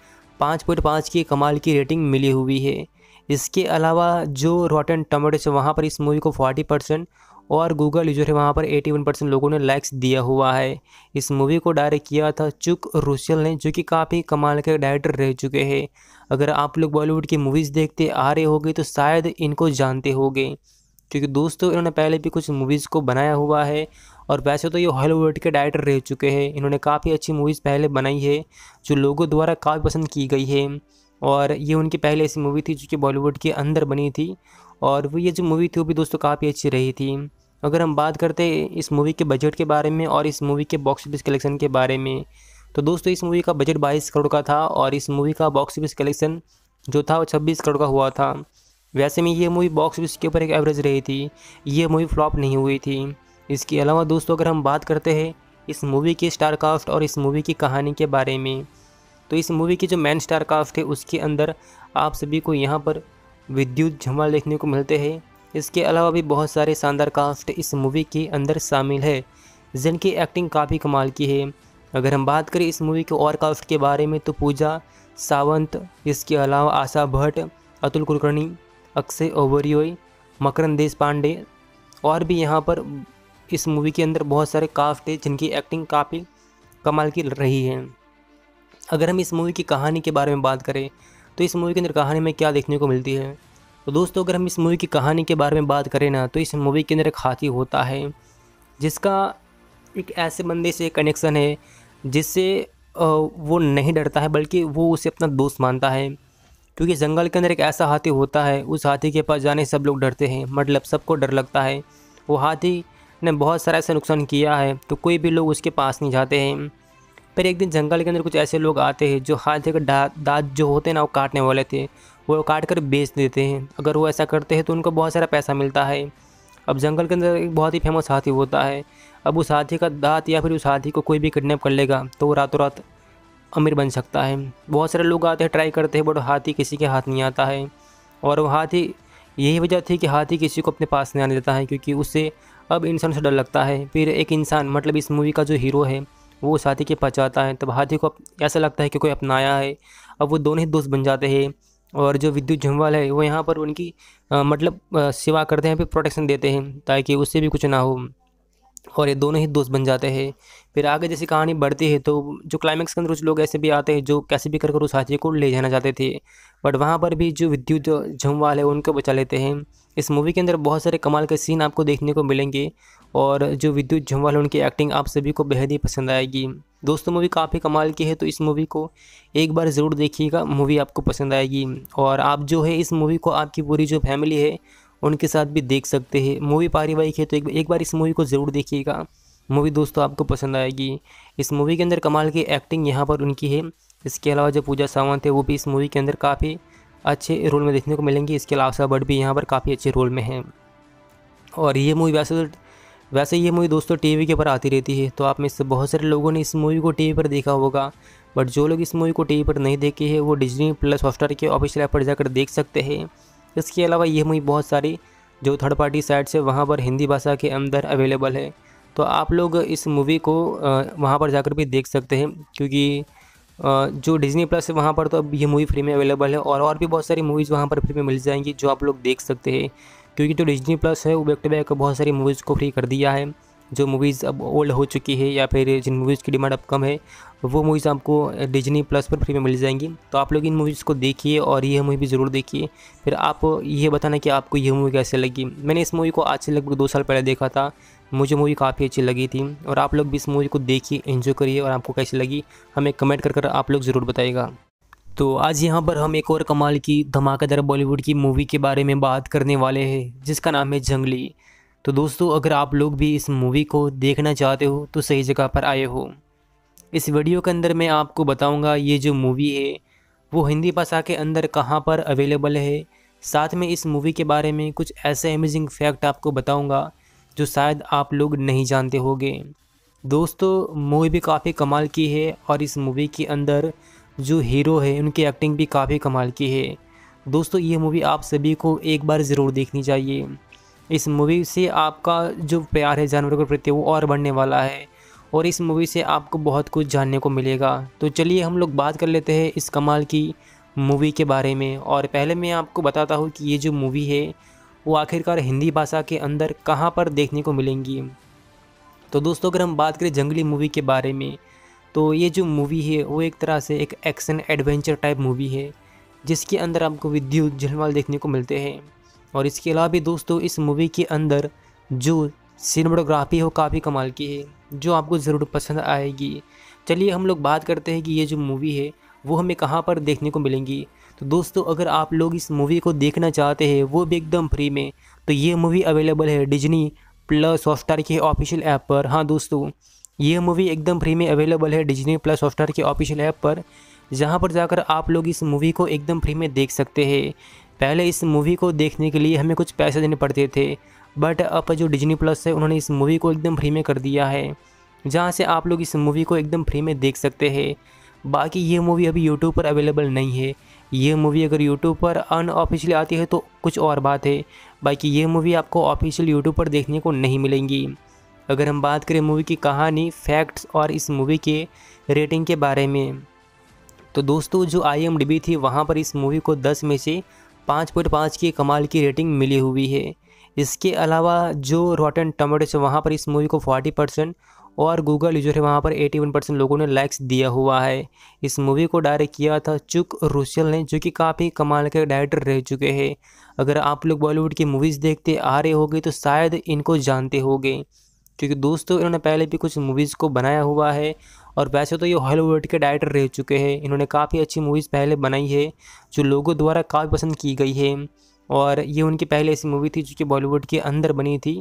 5.5 की कमाल की रेटिंग मिली हुई है। इसके अलावा जो रॉटन टोमेटोज है वहाँ पर इस मूवी को 40% और गूगल यूजर है वहाँ पर 81% लोगों ने लाइक्स दिया हुआ है। इस मूवी को डायरेक्ट किया था चुक रुसेल ने, जो कि काफ़ी कमाल के डायरेक्टर रह चुके हैं। अगर आप लोग बॉलीवुड की मूवीज़ देखते आ रहे होंगे तो शायद इनको जानते होंगे, क्योंकि दोस्तों इन्होंने पहले भी कुछ मूवीज़ को बनाया हुआ है। और वैसे तो ये हॉलीवुड के डायरेक्टर रह चुके हैं, इन्होंने काफ़ी अच्छी मूवीज़ पहले बनाई है जो लोगों द्वारा काफ़ी पसंद की गई है। और ये उनकी पहले ऐसी मूवी थी जो कि बॉलीवुड के अंदर बनी थी, और वो ये जो मूवी थी वो भी दोस्तों काफ़ी अच्छी रही थी। अगर हम बात करते हैं इस मूवी के बजट के बारे में और इस मूवी के बॉक्स ऑफिस कलेक्शन के बारे में, तो दोस्तों इस मूवी का बजट 22 करोड़ का था और इस मूवी का बॉक्स ऑफिस कलेक्शन जो था वो 26 करोड़ का हुआ था। वैसे में ये मूवी बॉक्स ऑफिस के ऊपर एक एवरेज रही थी, ये मूवी फ्लॉप नहीं हुई थी। इसके अलावा दोस्तों अगर हम बात करते हैं इस मूवी की स्टार कास्ट और इस मूवी की कहानी के बारे में, तो इस मूवी की जो मेन स्टार कास्ट है उसके अंदर आप सभी को यहाँ पर विद्युत झलवाल देखने को मिलते हैं। इसके अलावा भी बहुत सारे शानदार कास्ट इस मूवी के अंदर शामिल है जिनकी एक्टिंग काफ़ी कमाल की है। अगर हम बात करें इस मूवी के और कास्ट के बारे में, तो पूजा सावंत, इसके अलावा आशा भट्ट, अतुल कुलकर्णी, अक्षय ओबेरॉय, मकरंद देशपांडे, और भी यहाँ पर इस मूवी के अंदर बहुत सारे कास्ट है जिनकी एक्टिंग काफ़ी कमाल की रही है। अगर हम इस मूवी की कहानी के बारे में बात करें तो इस मूवी के अंदर कहानी में क्या देखने को मिलती है, तो दोस्तों अगर हम इस मूवी की कहानी के बारे में बात करें ना, तो इस मूवी के अंदर एक हाथी होता है जिसका एक ऐसे बंदे से कनेक्शन है जिससे वो नहीं डरता है बल्कि वो उसे अपना दोस्त मानता है। क्योंकि जंगल के अंदर एक ऐसा हाथी होता है, उस हाथी के पास जाने सब लोग डरते हैं, मतलब सबको डर लगता है। वो हाथी ने बहुत सारा ऐसा नुकसान किया है तो कोई भी लोग उसके पास नहीं जाते हैं। फिर एक दिन जंगल के अंदर कुछ ऐसे लोग आते हैं जो हाथी का दांत जो होते हैं ना वो काटने वाले थे, वो काट कर बेच देते हैं। अगर वो ऐसा करते हैं तो उनको बहुत सारा पैसा मिलता है। अब जंगल के अंदर एक बहुत ही फेमस हाथी होता है। अब उस हाथी का दांत या फिर उस हाथी को कोई भी किडनैप कर लेगा तो वो रातों रात अमीर बन सकता है। बहुत सारे लोग आते हैं, ट्राई करते हैं, बट हाथी किसी के हाथ नहीं आता है। और वो हाथी, यही वजह थी कि हाथी किसी को अपने पास नहीं आने देता है, क्योंकि उससे अब इंसान से डर लगता है। फिर एक इंसान, मतलब इस मूवी का जो हीरो है, वो उस हाथी के पास जाता है, तब हाथी को ऐसा लगता है कि कोई अपनाया है। अब वो दोनों ही दोस्त बन जाते हैं। और जो विद्युत झुंझुनवाल है वो यहाँ पर उनकी सेवा करते हैं, फिर प्रोटेक्शन देते हैं ताकि उससे भी कुछ ना हो। और ये दोनों ही दोस्त बन जाते हैं। फिर आगे जैसे कहानी बढ़ती है तो जो क्लाइमेक्स के अंदर कुछ लोग ऐसे भी आते हैं जो कैसे भी कर उस हाथी को ले जाना चाहते थे, बट वहाँ पर भी जो विद्युत झुंझुनवाल है उनको बचा लेते हैं। इस मूवी के अंदर बहुत सारे कमाल के सीन आपको देखने को मिलेंगे और जो विद्युत झुंझुनवाल है उनकी एक्टिंग आप सभी को बेहद ही पसंद आएगी। दोस्तों मूवी काफ़ी कमाल की है तो इस मूवी को एक बार ज़रूर देखिएगा, मूवी आपको पसंद आएगी। और आप जो है इस मूवी को आपकी पूरी जो फैमिली है उनके साथ भी देख सकते हैं। मूवी पारिवारिक है तो एक बार इस मूवी को ज़रूर देखिएगा, मूवी दोस्तों आपको पसंद आएगी। इस मूवी के अंदर कमाल की एक्टिंग यहाँ पर उनकी है। इसके अलावा जो पूजा सावंत है वो भी इस मूवी के अंदर काफ़ी अच्छे रोल में देखने को मिलेंगी। इसके अलावा आशा भट्ट भी यहाँ पर काफ़ी अच्छे रोल में हैं। और ये मूवी वैसे ये मूवी दोस्तों टीवी के ऊपर आती रहती है, तो आप में से बहुत सारे लोगों ने इस मूवी को टीवी पर देखा होगा, बट जो लोग इस मूवी को टीवी पर नहीं देखे हैं वो डिज्नी प्लस हॉटस्टार के ऑफिशियल ऐप पर जाकर देख सकते हैं। इसके अलावा ये मूवी बहुत सारी जो थर्ड पार्टी साइट से वहाँ पर हिंदी भाषा के अंदर अवेलेबल है, तो आप लोग इस मूवी को वहाँ पर जाकर भी देख सकते हैं, क्योंकि जो डिज्नी प्लस है वहाँ पर तो अब ये मूवी फ्री में अवेलेबल है। और भी बहुत सारी मूवीज़ वहाँ पर फ्री में मिल जाएंगी जो आप लोग देख सकते हैं, क्योंकि जो डिज्नी प्लस है वो बैक टू बैक बहुत सारी मूवीज़ को फ्री कर दिया है। जो मूवीज़ अब ओल्ड हो चुकी है या फिर जिन मूवीज़ की डिमांड अब कम है वो मूवीज़ आपको डिज्नी प्लस पर फ्री में मिल जाएंगी। तो आप लोग इन मूवीज़ को देखिए और ये मूवी भी ज़रूर देखिए, फिर आप ये बताना कि आपको ये मूवी कैसे लगी। मैंने इस मूवी को आज से लगभग 2 साल पहले देखा था, मुझे मूवी काफ़ी अच्छी लगी थी। और आप लोग भी इस मूवी को देखिए, एंजॉय करिए, और आपको कैसी लगी हमें कमेंट कर आप लोग ज़रूर बताइएगा। तो आज यहाँ पर हम एक और कमाल की धमाकेदार बॉलीवुड की मूवी के बारे में बात करने वाले हैं जिसका नाम है जंगली। तो दोस्तों अगर आप लोग भी इस मूवी को देखना चाहते हो तो सही जगह पर आए हो। इस वीडियो के अंदर मैं आपको बताऊंगा ये जो मूवी है वो हिंदी भाषा के अंदर कहाँ पर अवेलेबल है। साथ में इस मूवी के बारे में कुछ ऐसे अमेजिंग फैक्ट आपको बताऊंगा जो शायद आप लोग नहीं जानते होंगे। दोस्तों मूवी भी काफ़ी कमाल की है और इस मूवी के अंदर जो हीरो है उनकी एक्टिंग भी काफ़ी कमाल की है। दोस्तों ये मूवी आप सभी को एक बार ज़रूर देखनी चाहिए। इस मूवी से आपका जो प्यार है जानवरों के प्रति वो और बढ़ने वाला है और इस मूवी से आपको बहुत कुछ जानने को मिलेगा। तो चलिए हम लोग बात कर लेते हैं इस कमाल की मूवी के बारे में। और पहले मैं आपको बताता हूँ कि ये जो मूवी है वो आखिरकार हिंदी भाषा के अंदर कहाँ पर देखने को मिलेंगी। तो दोस्तों अगर हम बात करें जंगली मूवी के बारे में, तो ये जो मूवी है वो एक तरह से एक एक्शन एडवेंचर टाइप मूवी है जिसके अंदर आपको विद्युत झुंझुनवाल देखने को मिलते हैं। और इसके अलावा भी दोस्तों इस मूवी के अंदर जो सिनेमेटोग्राफी है वो काफ़ी कमाल की है जो आपको ज़रूर पसंद आएगी। चलिए हम लोग बात करते हैं कि ये जो मूवी है वो हमें कहाँ पर देखने को मिलेंगी। तो दोस्तों अगर आप लोग इस मूवी को देखना चाहते हैं वो भी एकदम फ्री में, तो ये मूवी अवेलेबल है डिज्नी प्लस हॉटस्टार के ऑफिशियल ऐप पर। हाँ दोस्तों ये मूवी एकदम फ्री में अवेलेबल है डिज्नी प्लस हॉटस्टार के ऑफिशियल ऐप पर, जहाँ पर जाकर आप लोग इस मूवी को एकदम फ्री में देख सकते हैं। पहले इस मूवी को देखने के लिए हमें कुछ पैसे देने पड़ते थे, बट अब जो डिज्नी प्लस है उन्होंने इस मूवी को एकदम फ्री में कर दिया है, जहाँ से आप लोग इस मूवी को एकदम फ्री में देख सकते हैं। बाकी ये मूवी अभी यूट्यूब पर अवेलेबल नहीं है। ये मूवी अगर यूट्यूब पर अनऑफिशियली आती है तो कुछ और बात है, बाकी ये मूवी आपको ऑफिशियल यूट्यूब पर देखने को नहीं मिलेंगी। अगर हम बात करें मूवी की कहानी, फैक्ट्स और इस मूवी के रेटिंग के बारे में, तो दोस्तों जो IMDb थी वहाँ पर इस मूवी को 10 में से 5.5 की कमाल की रेटिंग मिली हुई है। इसके अलावा जो रॉटन टोमेटोज है वहाँ पर इस मूवी को 40% और गूगल यूजर है वहाँ पर 81% लोगों ने लाइक्स दिया हुआ है। इस मूवी को डायरेक्ट किया था चुक रुसेल ने, जो कि काफ़ी कमाल के डायरेक्टर रह चुके हैं। अगर आप लोग बॉलीवुड की मूवीज़ देखते आ रहे होंगे तो शायद इनको जानते होंगे, क्योंकि दोस्तों इन्होंने पहले भी कुछ मूवीज़ को बनाया हुआ है। और वैसे तो ये हॉलीवुड के डायरेक्टर रह चुके हैं, इन्होंने काफ़ी अच्छी मूवीज़ पहले बनाई है जो लोगों द्वारा काफ़ी पसंद की गई है। और ये उनकी पहले ऐसी मूवी थी जो कि बॉलीवुड के अंदर बनी थी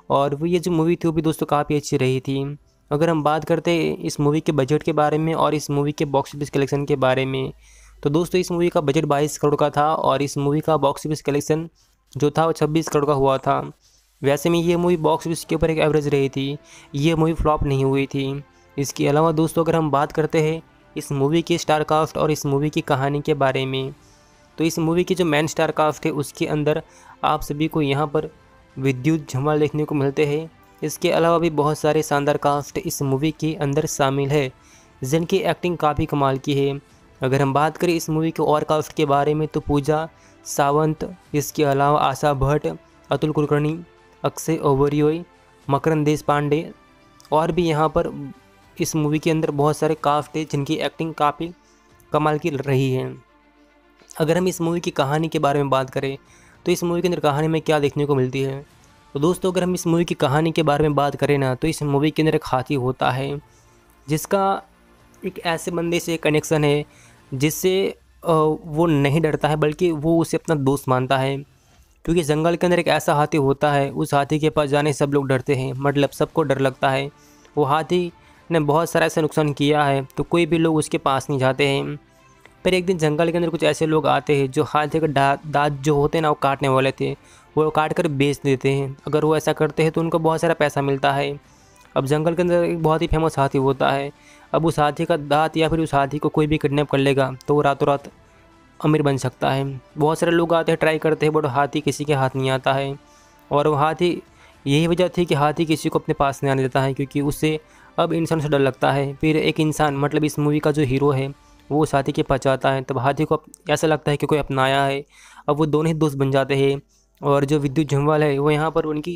और वो ये जो मूवी थी वो भी दोस्तों काफ़ी अच्छी रही थी। अगर हम बात करते हैं इस मूवी के बजट के बारे में और इस मूवी के बॉक्स ऑफिस कलेक्शन के बारे में, तो दोस्तों इस मूवी का बजट 22 करोड़ का था और इस मूवी का बॉक्स ऑफिस कलेक्शन जो था वो 26 करोड़ का हुआ था। वैसे में ये मूवी बॉक्स ऑफिस के ऊपर एक एवरेज रही थी, ये मूवी फ्लॉप नहीं हुई थी। इसके अलावा दोस्तों अगर हम बात करते हैं इस मूवी की स्टार कास्ट और इस मूवी की कहानी के बारे में, तो इस मूवी की जो मेन स्टार कास्ट है उसके अंदर आप सभी को यहाँ पर विद्युत झम्वाल देखने को मिलते हैं। इसके अलावा भी बहुत सारे शानदार कास्ट इस मूवी के अंदर शामिल है जिनकी एक्टिंग काफ़ी कमाल की है। अगर हम बात करें इस मूवी के और कास्ट के बारे में तो पूजा सावंत, इसके अलावा आशा भट्ट, अतुल कुलकर्णी, अक्षय ओबेरॉय, मकरंद देश पांडे और भी यहाँ पर इस मूवी के अंदर बहुत सारे कास्ट है जिनकी एक्टिंग काफ़ी कमाल की रही है। अगर हम इस मूवी की कहानी के बारे में बात करें तो इस मूवी के अंदर कहानी में क्या देखने को मिलती है, तो दोस्तों अगर हम इस मूवी की कहानी के बारे में बात करें ना, तो इस मूवी के अंदर एक हाथी होता है जिसका एक ऐसे बंदे से कनेक्शन है जिससे वो नहीं डरता है बल्कि वो उसे अपना दोस्त मानता है। क्योंकि जंगल के अंदर एक ऐसा हाथी होता है, उस हाथी के पास जाने सब लोग डरते हैं, मतलब सबको डर लगता है। वो हाथी ने बहुत सारा ऐसा नुकसान किया है तो कोई भी लोग उसके पास नहीं जाते हैं। पर एक दिन जंगल के अंदर कुछ ऐसे लोग आते हैं जो हाथी का दांत जो होते हैं ना वो काटने वाले थे, वो काट कर बेच देते हैं। अगर वो ऐसा करते हैं तो उनको बहुत सारा पैसा मिलता है। अब जंगल के अंदर एक बहुत ही फेमस हाथी होता है, अब उस हाथी का दांत या फिर उस हाथी को कोई भी किडनैप कर लेगा तो वो रातों रात अमीर बन सकता है। बहुत सारे लोग आते हैं, ट्राई करते हैं, बट हाथी किसी के हाथ नहीं आता है। और वो हाथी, यही वजह थी कि हाथी किसी को अपने पास नहीं आने देता है क्योंकि उससे अब इंसान से डर लगता है। फिर एक इंसान, मतलब इस मूवी का जो हीरो है, वो उस हाथी के पास जाता है, तब हाथी को ऐसा लगता है कि कोई अपनाया है। अब वो दोनों ही दोस्त बन जाते हैं और जो विद्युत झम्वाल है वो यहाँ पर उनकी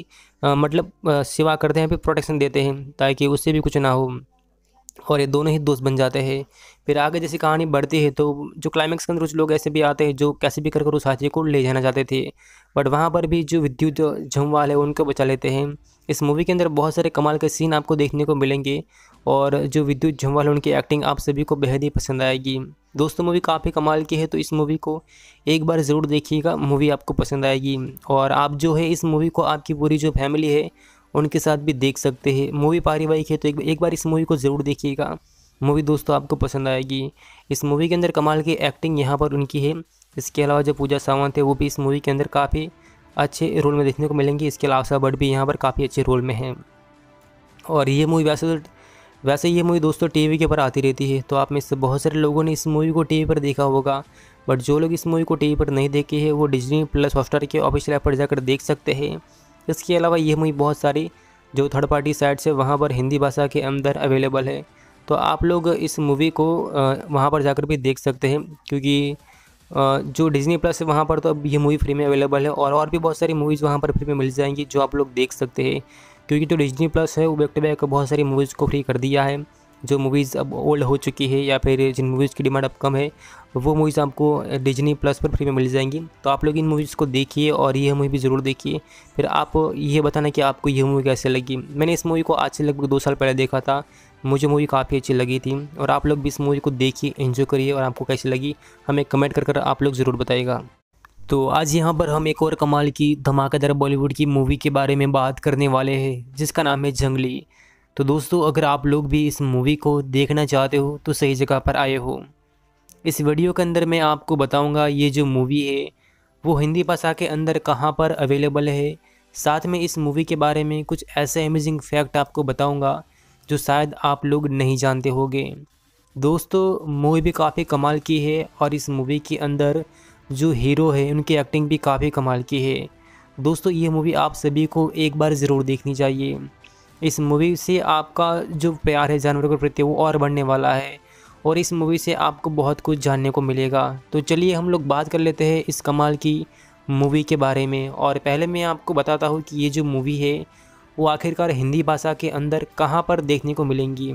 सेवा करते हैं, फिर प्रोटेक्शन देते हैं ताकि उससे भी कुछ ना हो, और ये दोनों ही दोस्त बन जाते हैं। फिर आगे जैसी कहानी बढ़ती है तो जो क्लाइमैक्स के अंदर कुछ लोग ऐसे भी आते हैं जो कैसे भी कर उस हाथी को ले जाना चाहते थे, बट वहाँ पर भी जो विद्युत झम्वाल है उनको बचा लेते हैं। इस मूवी के अंदर बहुत सारे कमाल के सीन आपको देखने को मिलेंगे और जो विद्युत झम्वाल है उनकी एक्टिंग आप सभी को बेहद ही पसंद आएगी। दोस्तों मूवी काफ़ी कमाल की है तो इस मूवी को एक बार ज़रूर देखिएगा, मूवी आपको पसंद आएगी। और आप जो है इस मूवी को आपकी पूरी जो फैमिली है उनके साथ भी देख सकते हैं। मूवी पारिवारिक है तो एक बार इस मूवी को ज़रूर देखिएगा, मूवी दोस्तों आपको पसंद आएगी। इस मूवी के अंदर कमाल की एक्टिंग यहाँ पर उनकी है। इसके अलावा जो पूजा सावंत है वो भी इस मूवी के अंदर काफ़ी अच्छे रोल में देखने को मिलेंगी। इसके अलावा आशा भट्ट भी यहाँ पर काफ़ी अच्छे रोल में हैं। और ये मूवी वैसे ये मूवी दोस्तों टीवी के ऊपर आती रहती है, तो आप में से बहुत सारे लोगों ने इस मूवी को टीवी पर देखा होगा, बट जो लोग इस मूवी को टीवी पर नहीं देखे हैं वो डिज्नी प्लस हॉटस्टार के ऑफिशियल ऐप पर जाकर देख सकते हैं। इसके अलावा ये मूवी बहुत सारी जो थर्ड पार्टी साइट से वहाँ पर हिंदी भाषा के अंदर अवेलेबल है, तो आप लोग इस मूवी को वहाँ पर जाकर भी देख सकते हैं। क्योंकि जो डिज्नी प्लस है वहाँ पर तो अब ये मूवी फ्री में अवेलेबल है और भी बहुत सारी मूवीज़ वहाँ पर फ्री में मिल जाएंगी जो आप लोग देख सकते हैं। क्योंकि जो डिज्नी प्लस है वो बैक टू बैक बहुत सारी मूवीज़ को फ्री कर दिया है। जो मूवीज़ अब ओल्ड हो चुकी है या फिर जिन मूवीज़ की डिमांड अब कम है वो मूवीज़ आपको डिज्नी प्लस पर फ्री में मिल जाएंगी। तो आप लोग इन मूवीज़ को देखिए और ये मूवी भी ज़रूर देखिए, फिर आप ये बताना कि आपको ये मूवी कैसे लगी। मैंने इस मूवी को आज से लगभग 2 साल पहले देखा था, मुझे मूवी काफ़ी अच्छी लगी थी। और आप लोग भी इस मूवी को देखिए, एंजॉय करिए और आपको कैसी लगी हमें कमेंट कर आप लोग ज़रूर बताइएगा। तो आज यहाँ पर हम एक और कमाल की धमाकेदार बॉलीवुड की मूवी के बारे में बात करने वाले हैं जिसका नाम है जंगली। तो दोस्तों अगर आप लोग भी इस मूवी को देखना चाहते हो तो सही जगह पर आए हो। इस वीडियो के अंदर मैं आपको बताऊंगा ये जो मूवी है वो हिंदी भाषा के अंदर कहाँ पर अवेलेबल है, साथ में इस मूवी के बारे में कुछ ऐसे अमेजिंग फैक्ट आपको बताऊंगा जो शायद आप लोग नहीं जानते होंगे। दोस्तों मूवी भी काफ़ी कमाल की है और इस मूवी के अंदर जो हीरो है उनकी एक्टिंग भी काफ़ी कमाल की है। दोस्तों ये मूवी आप सभी को एक बार ज़रूर देखनी चाहिए। इस मूवी से आपका जो प्यार है जानवरों के प्रति वो और बढ़ने वाला है और इस मूवी से आपको बहुत कुछ जानने को मिलेगा। तो चलिए हम लोग बात कर लेते हैं इस कमाल की मूवी के बारे में। और पहले मैं आपको बताता हूँ कि ये जो मूवी है वो आखिरकार हिंदी भाषा के अंदर कहाँ पर देखने को मिलेंगी।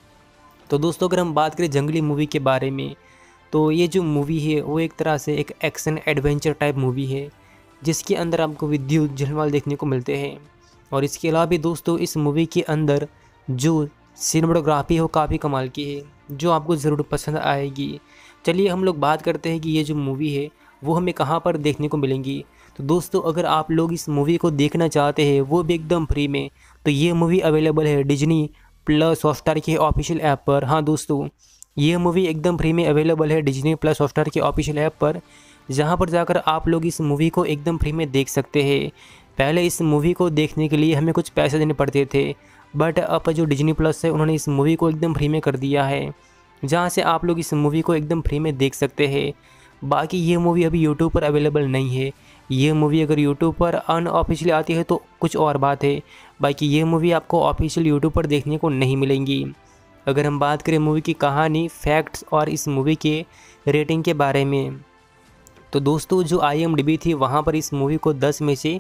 तो दोस्तों अगर हम बात करें जंगली मूवी के बारे में, तो ये जो मूवी है वो एक तरह से एक एक्शन एडवेंचर टाइप मूवी है जिसके अंदर आपको विद्युत झलवाल देखने को मिलते हैं। और इसके अलावा भी दोस्तों इस मूवी के अंदर जो सिनेमेटोग्राफी है वो काफ़ी कमाल की है जो आपको ज़रूर पसंद आएगी। चलिए हम लोग बात करते हैं कि ये जो मूवी है वो हमें कहाँ पर देखने को मिलेंगी। तो दोस्तों अगर आप लोग इस मूवी को देखना चाहते हैं वो भी एकदम फ्री में, तो ये मूवी अवेलेबल है डिज्नी प्लस हॉटस्टार के ऑफिशियल ऐप पर। हाँ दोस्तों, ये मूवी एकदम फ्री में अवेलेबल है डिज्नी प्लस हॉटस्टार के ऑफिशियल ऐप पर, जहाँ पर जाकर आप लोग इस मूवी को एकदम फ्री में देख सकते हैं। पहले इस मूवी को देखने के लिए हमें कुछ पैसे देने पड़ते थे, बट अब जो डिज्नी प्लस है उन्होंने इस मूवी को एकदम फ्री में कर दिया है, जहाँ से आप लोग इस मूवी को एकदम फ्री में देख सकते हैं। बाकी ये मूवी अभी यूट्यूब पर अवेलेबल नहीं है। ये मूवी अगर यूट्यूब पर अनऑफिशियली आती है तो कुछ और बात है, बाकी ये मूवी आपको ऑफिशियल यूट्यूब पर देखने को नहीं मिलेंगी। अगर हम बात करें मूवी की कहानी, फैक्ट्स और इस मूवी के रेटिंग के बारे में, तो दोस्तों जो IMDb थी वहाँ पर इस मूवी को 10 में से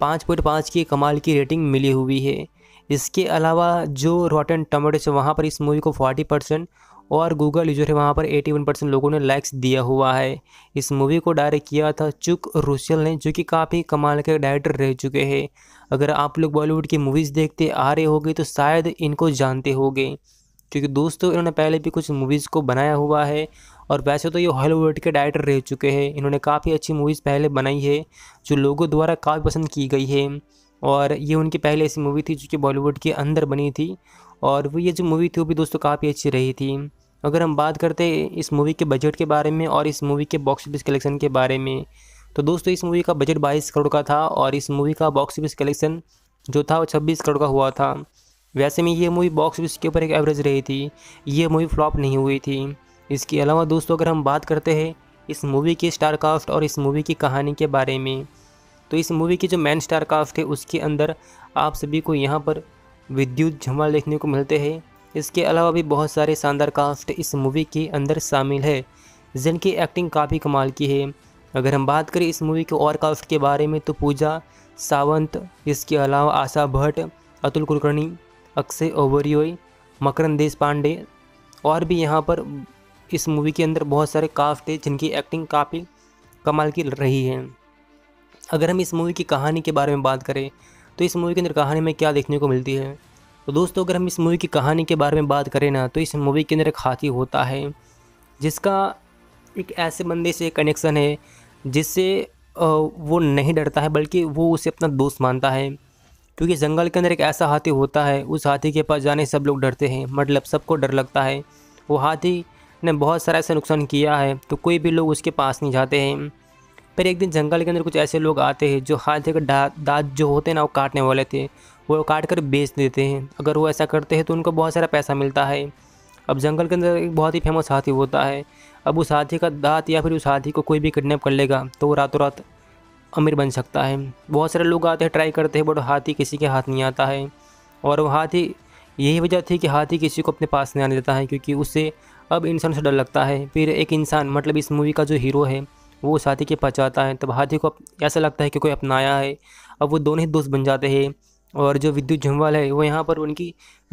5.5 की कमाल की रेटिंग मिली हुई है। इसके अलावा जो रॉटन टमाटोस है वहाँ पर इस मूवी को 40% और गूगल यूजर है वहाँ पर 81% लोगों ने लाइक्स दिया हुआ है। इस मूवी को डायरेक्ट किया था चुक रुसेल ने, जो कि काफ़ी कमाल के डायरेक्टर रह चुके हैं। अगर आप लोग बॉलीवुड की मूवीज़ देखते आ रहे होगे तो शायद इनको जानते होंगे, क्योंकि दोस्तों इन्होंने पहले भी कुछ मूवीज़ को बनाया हुआ है। और वैसे तो ये हॉलीवुड के डायरेक्टर रह चुके हैं, इन्होंने काफ़ी अच्छी मूवीज़ पहले बनाई है जो लोगों द्वारा काफ़ी पसंद की गई है। और ये उनकी पहले ऐसी मूवी थी जो कि बॉलीवुड के अंदर बनी थी, और वो ये जो मूवी थी वो भी दोस्तों काफ़ी अच्छी रही थी। अगर हम बात करते हैं इस मूवी के बजट के बारे में और इस मूवी के बॉक्स ऑफिस कलेक्शन के बारे में, तो दोस्तों इस मूवी का बजट 22 करोड़ का था और इस मूवी का बॉक्स ऑफिस कलेक्शन जो था वो 26 करोड़ का हुआ था। वैसे में ये मूवी बॉक्स ऑफिस के ऊपर एक एवरेज रही थी, ये मूवी फ्लॉप नहीं हुई थी। इसके अलावा दोस्तों अगर हम बात करते हैं इस मूवी की स्टार कास्ट और इस मूवी की कहानी के बारे में, तो इस मूवी की जो मेन स्टार कास्ट है उसके अंदर आप सभी को यहाँ पर विद्युत झम्वाल देखने को मिलते हैं। इसके अलावा भी बहुत सारे शानदार कास्ट इस मूवी के अंदर शामिल है जिनकी एक्टिंग काफ़ी कमाल की है। अगर हम बात करें इस मूवी के और कास्ट के बारे में तो पूजा सावंत, इसके अलावा आशा भट्ट, अतुल कुलकर्णी, अक्षय ओबेरॉय, मकरंद देश पांडे और भी यहाँ पर इस मूवी के अंदर बहुत सारे कास्ट है जिनकी एक्टिंग काफ़ी कमाल की रही है। अगर हम इस मूवी की कहानी के बारे में बात करें तो इस मूवी के अंदर कहानी में क्या देखने को मिलती है, तो दोस्तों अगर हम इस मूवी की कहानी के बारे में बात करें ना, तो इस मूवी के अंदर एक हाथी होता है जिसका एक ऐसे बंदे से कनेक्शन है जिससे वो नहीं डरता है बल्कि वो उसे अपना दोस्त मानता है। क्योंकि जंगल के अंदर एक ऐसा हाथी होता है, उस हाथी के पास जाने सब लोग डरते हैं, मतलब सबको डर लगता है। वो हाथी ने बहुत सारा ऐसा नुकसान किया है तो कोई भी लोग उसके पास नहीं जाते हैं। पर एक दिन जंगल के अंदर कुछ ऐसे लोग आते हैं जो हाथी के दांत जो होते हैं ना वो काटने वाले थे, वो काट कर बेच देते हैं। अगर वो ऐसा करते हैं तो उनको बहुत सारा पैसा मिलता है। अब जंगल के अंदर एक बहुत ही फेमस हाथी होता है, अब उस हाथी का दांत या फिर उस हाथी को कोई भी किडनैप कर लेगा तो वो रातों रात अमीर बन सकता है। बहुत सारे लोग आते हैं, ट्राई करते हैं, बट हाथी किसी के हाथ नहीं आता है। और वो हाथी, यही वजह थी कि हाथी किसी को अपने पास नहीं आने देता है क्योंकि उससे अब इंसान से डर लगता है। फिर एक इंसान, मतलब इस मूवी का जो हीरो है, वो उस हाथी के पास जाता है, तब हाथी को ऐसा लगता है कि कोई अपनाया है। अब वो दोनों ही दोस्त बन जाते हैं और जो विद्युत झम्वाल है वो यहाँ पर उनकी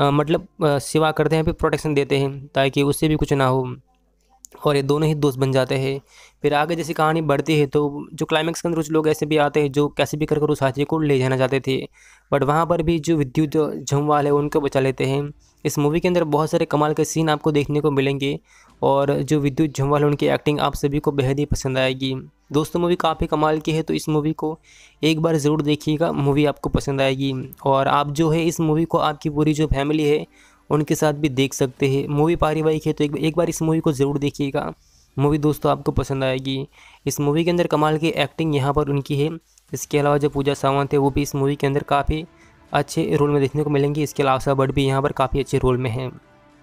सेवा करते हैं, फिर प्रोटेक्शन देते हैं ताकि उससे भी कुछ ना हो, और ये दोनों ही दोस्त बन जाते हैं। फिर आगे जैसी कहानी बढ़ती है तो जो क्लाइमैक्स के अंदर कुछ लोग ऐसे भी आते हैं जो कैसे भी कर उस हाथी को ले जाना चाहते थे, बट वहाँ पर भी जो विद्युत झम्वाल है उनको बचा लेते हैं। इस मूवी के अंदर बहुत सारे कमाल के सीन आपको देखने को मिलेंगे और जो विद्युत झम्वाल है उनकी एक्टिंग आप सभी को बेहद ही पसंद आएगी। दोस्तों मूवी काफ़ी कमाल की है तो इस मूवी को एक बार ज़रूर देखिएगा, मूवी आपको पसंद आएगी। और आप जो है इस मूवी को आपकी पूरी जो फैमिली है उनके साथ भी देख सकते हैं। मूवी पारिवारिक है तो एक बार इस मूवी को ज़रूर देखिएगा, मूवी दोस्तों आपको पसंद आएगी। इस मूवी के अंदर कमाल की एक्टिंग यहाँ पर उनकी है। इसके अलावा जो पूजा सावंत है वो भी इस मूवी के अंदर काफ़ी अच्छे रोल में देखने को मिलेंगी। इसके अलावा आशा भट्ट भी यहाँ पर काफ़ी अच्छे रोल में हैं।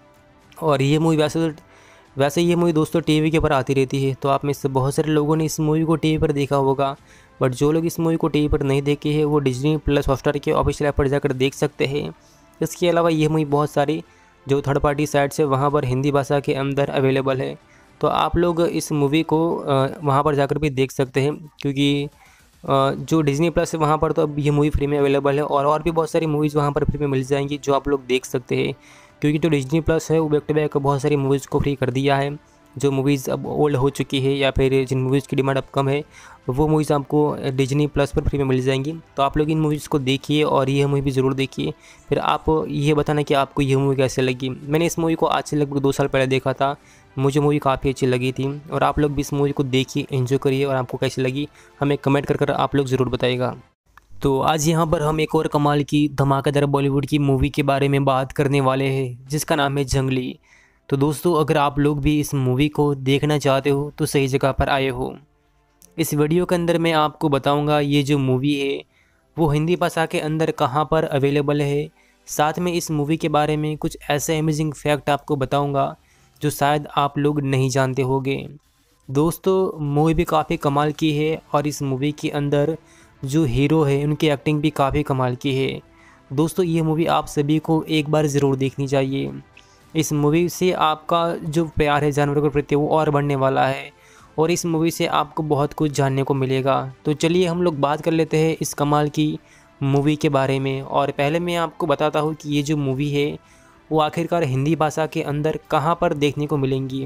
और ये मूवी वैसे ये मूवी दोस्तों टीवी के ऊपर आती रहती है, तो आप में से बहुत सारे लोगों ने इस मूवी को टीवी पर देखा होगा, बट जो लोग इस मूवी को टीवी पर नहीं देखे हैं वो डिज्नी प्लस हॉटस्टार के ऑफिशियल ऐप पर जाकर देख सकते हैं। इसके अलावा ये मूवी बहुत सारी जो थर्ड पार्टी साइट्स है वहाँ पर हिंदी भाषा के अंदर अवेलेबल है, तो आप लोग इस मूवी को वहाँ पर जाकर भी देख सकते हैं। क्योंकि जो डिज्नी प्लस है वहाँ पर तो अब ये मूवी फ्री में अवेलेबल है और भी बहुत सारी मूवीज़ वहाँ पर फ्री में मिल जाएंगी जो आप लोग देख सकते हैं। क्योंकि जो डिज्नी प्लस है वो बैक टू बैक बहुत सारी मूवीज़ को फ्री कर दिया है। जो मूवीज़ अब ओल्ड हो चुकी है या फिर जिन मूवीज़ की डिमांड अब कम है वो मूवीज़ आपको डिज्नी प्लस पर फ्री में मिल जाएंगी। तो आप लोग इन मूवीज़ को देखिए और ये मूवी भी ज़रूर देखिए, फिर आप ये बताना कि आपको ये मूवी कैसे लगी। मैंने इस मूवी को आज से लगभग 2 साल पहले देखा था मुझे मूवी काफ़ी अच्छी लगी थी और आप लोग भी इस मूवी को देखिए, एंजॉय करिए और आपको कैसी लगी हमें कमेंट कर आप लोग ज़रूर बताइएगा। तो आज यहाँ पर हम एक और कमाल की धमाकेदार बॉलीवुड की मूवी के बारे में बात करने वाले हैं जिसका नाम है जंगली। तो दोस्तों, अगर आप लोग भी इस मूवी को देखना चाहते हो तो सही जगह पर आए हो। इस वीडियो के अंदर मैं आपको बताऊंगा ये जो मूवी है वो हिंदी भाषा के अंदर कहाँ पर अवेलेबल है। साथ में इस मूवी के बारे में कुछ ऐसे अमेजिंग फैक्ट आपको बताऊंगा जो शायद आप लोग नहीं जानते होंगे। दोस्तों, मूवी भी काफ़ी कमाल की है और इस मूवी के अंदर जो हीरो है उनकी एक्टिंग भी काफ़ी कमाल की है। दोस्तों, ये मूवी आप सभी को एक बार ज़रूर देखनी चाहिए। इस मूवी से आपका जो प्यार है जानवरों के प्रति वो और बढ़ने वाला है और इस मूवी से आपको बहुत कुछ जानने को मिलेगा। तो चलिए हम लोग बात कर लेते हैं इस कमाल की मूवी के बारे में। और पहले मैं आपको बताता हूँ कि ये जो मूवी है वो आखिरकार हिंदी भाषा के अंदर कहाँ पर देखने को मिलेंगी।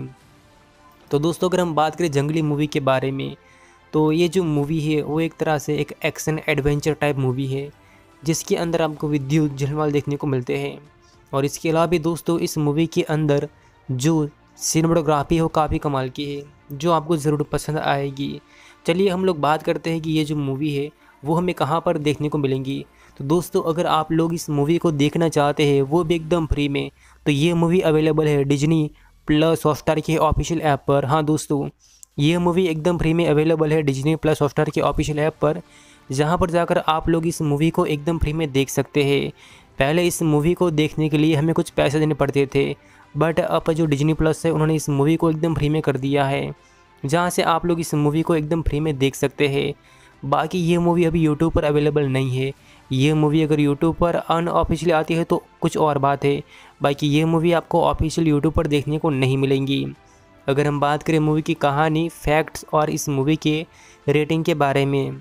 तो दोस्तों, अगर हम बात करें जंगली मूवी के बारे में तो ये जो मूवी है वो एक तरह से एक एक्शन एडवेंचर टाइप मूवी है जिसके अंदर आपको विद्युत झलवाल देखने को मिलते हैं। और इसके अलावा भी दोस्तों, इस मूवी के अंदर जो सिनेमेटोग्राफी हो काफ़ी कमाल की है जो आपको ज़रूर पसंद आएगी। चलिए हम लोग बात करते हैं कि ये जो मूवी है वो हमें कहाँ पर देखने को मिलेंगी। तो दोस्तों, अगर आप लोग इस मूवी को देखना चाहते हैं वो भी एकदम फ्री में, तो ये मूवी अवेलेबल है डिज्नी प्लस हॉटस्टार के ऑफिशियल ऐप पर। हाँ दोस्तों, ये मूवी एकदम फ्री में अवेलेबल है डिज्नी प्लस हॉटस्टार के ऑफिशियल ऐप पर, जहाँ पर जाकर आप लोग इस मूवी को एकदम फ्री में देख सकते हैं। पहले इस मूवी को देखने के लिए हमें कुछ पैसे देने पड़ते थे, बट अब जो डिज्नी प्लस है उन्होंने इस मूवी को एकदम फ्री में कर दिया है, जहाँ से आप लोग इस मूवी को एकदम फ्री में देख सकते हैं। बाकी ये मूवी अभी यूट्यूब पर अवेलेबल नहीं है। ये मूवी अगर यूट्यूब पर अनऑफिशियली आती है तो कुछ और बात है, बाकी ये मूवी आपको ऑफिशियल यूट्यूब पर देखने को नहीं मिलेंगी। अगर हम बात करें मूवी की कहानी, फैक्ट्स और इस मूवी के रेटिंग के बारे में,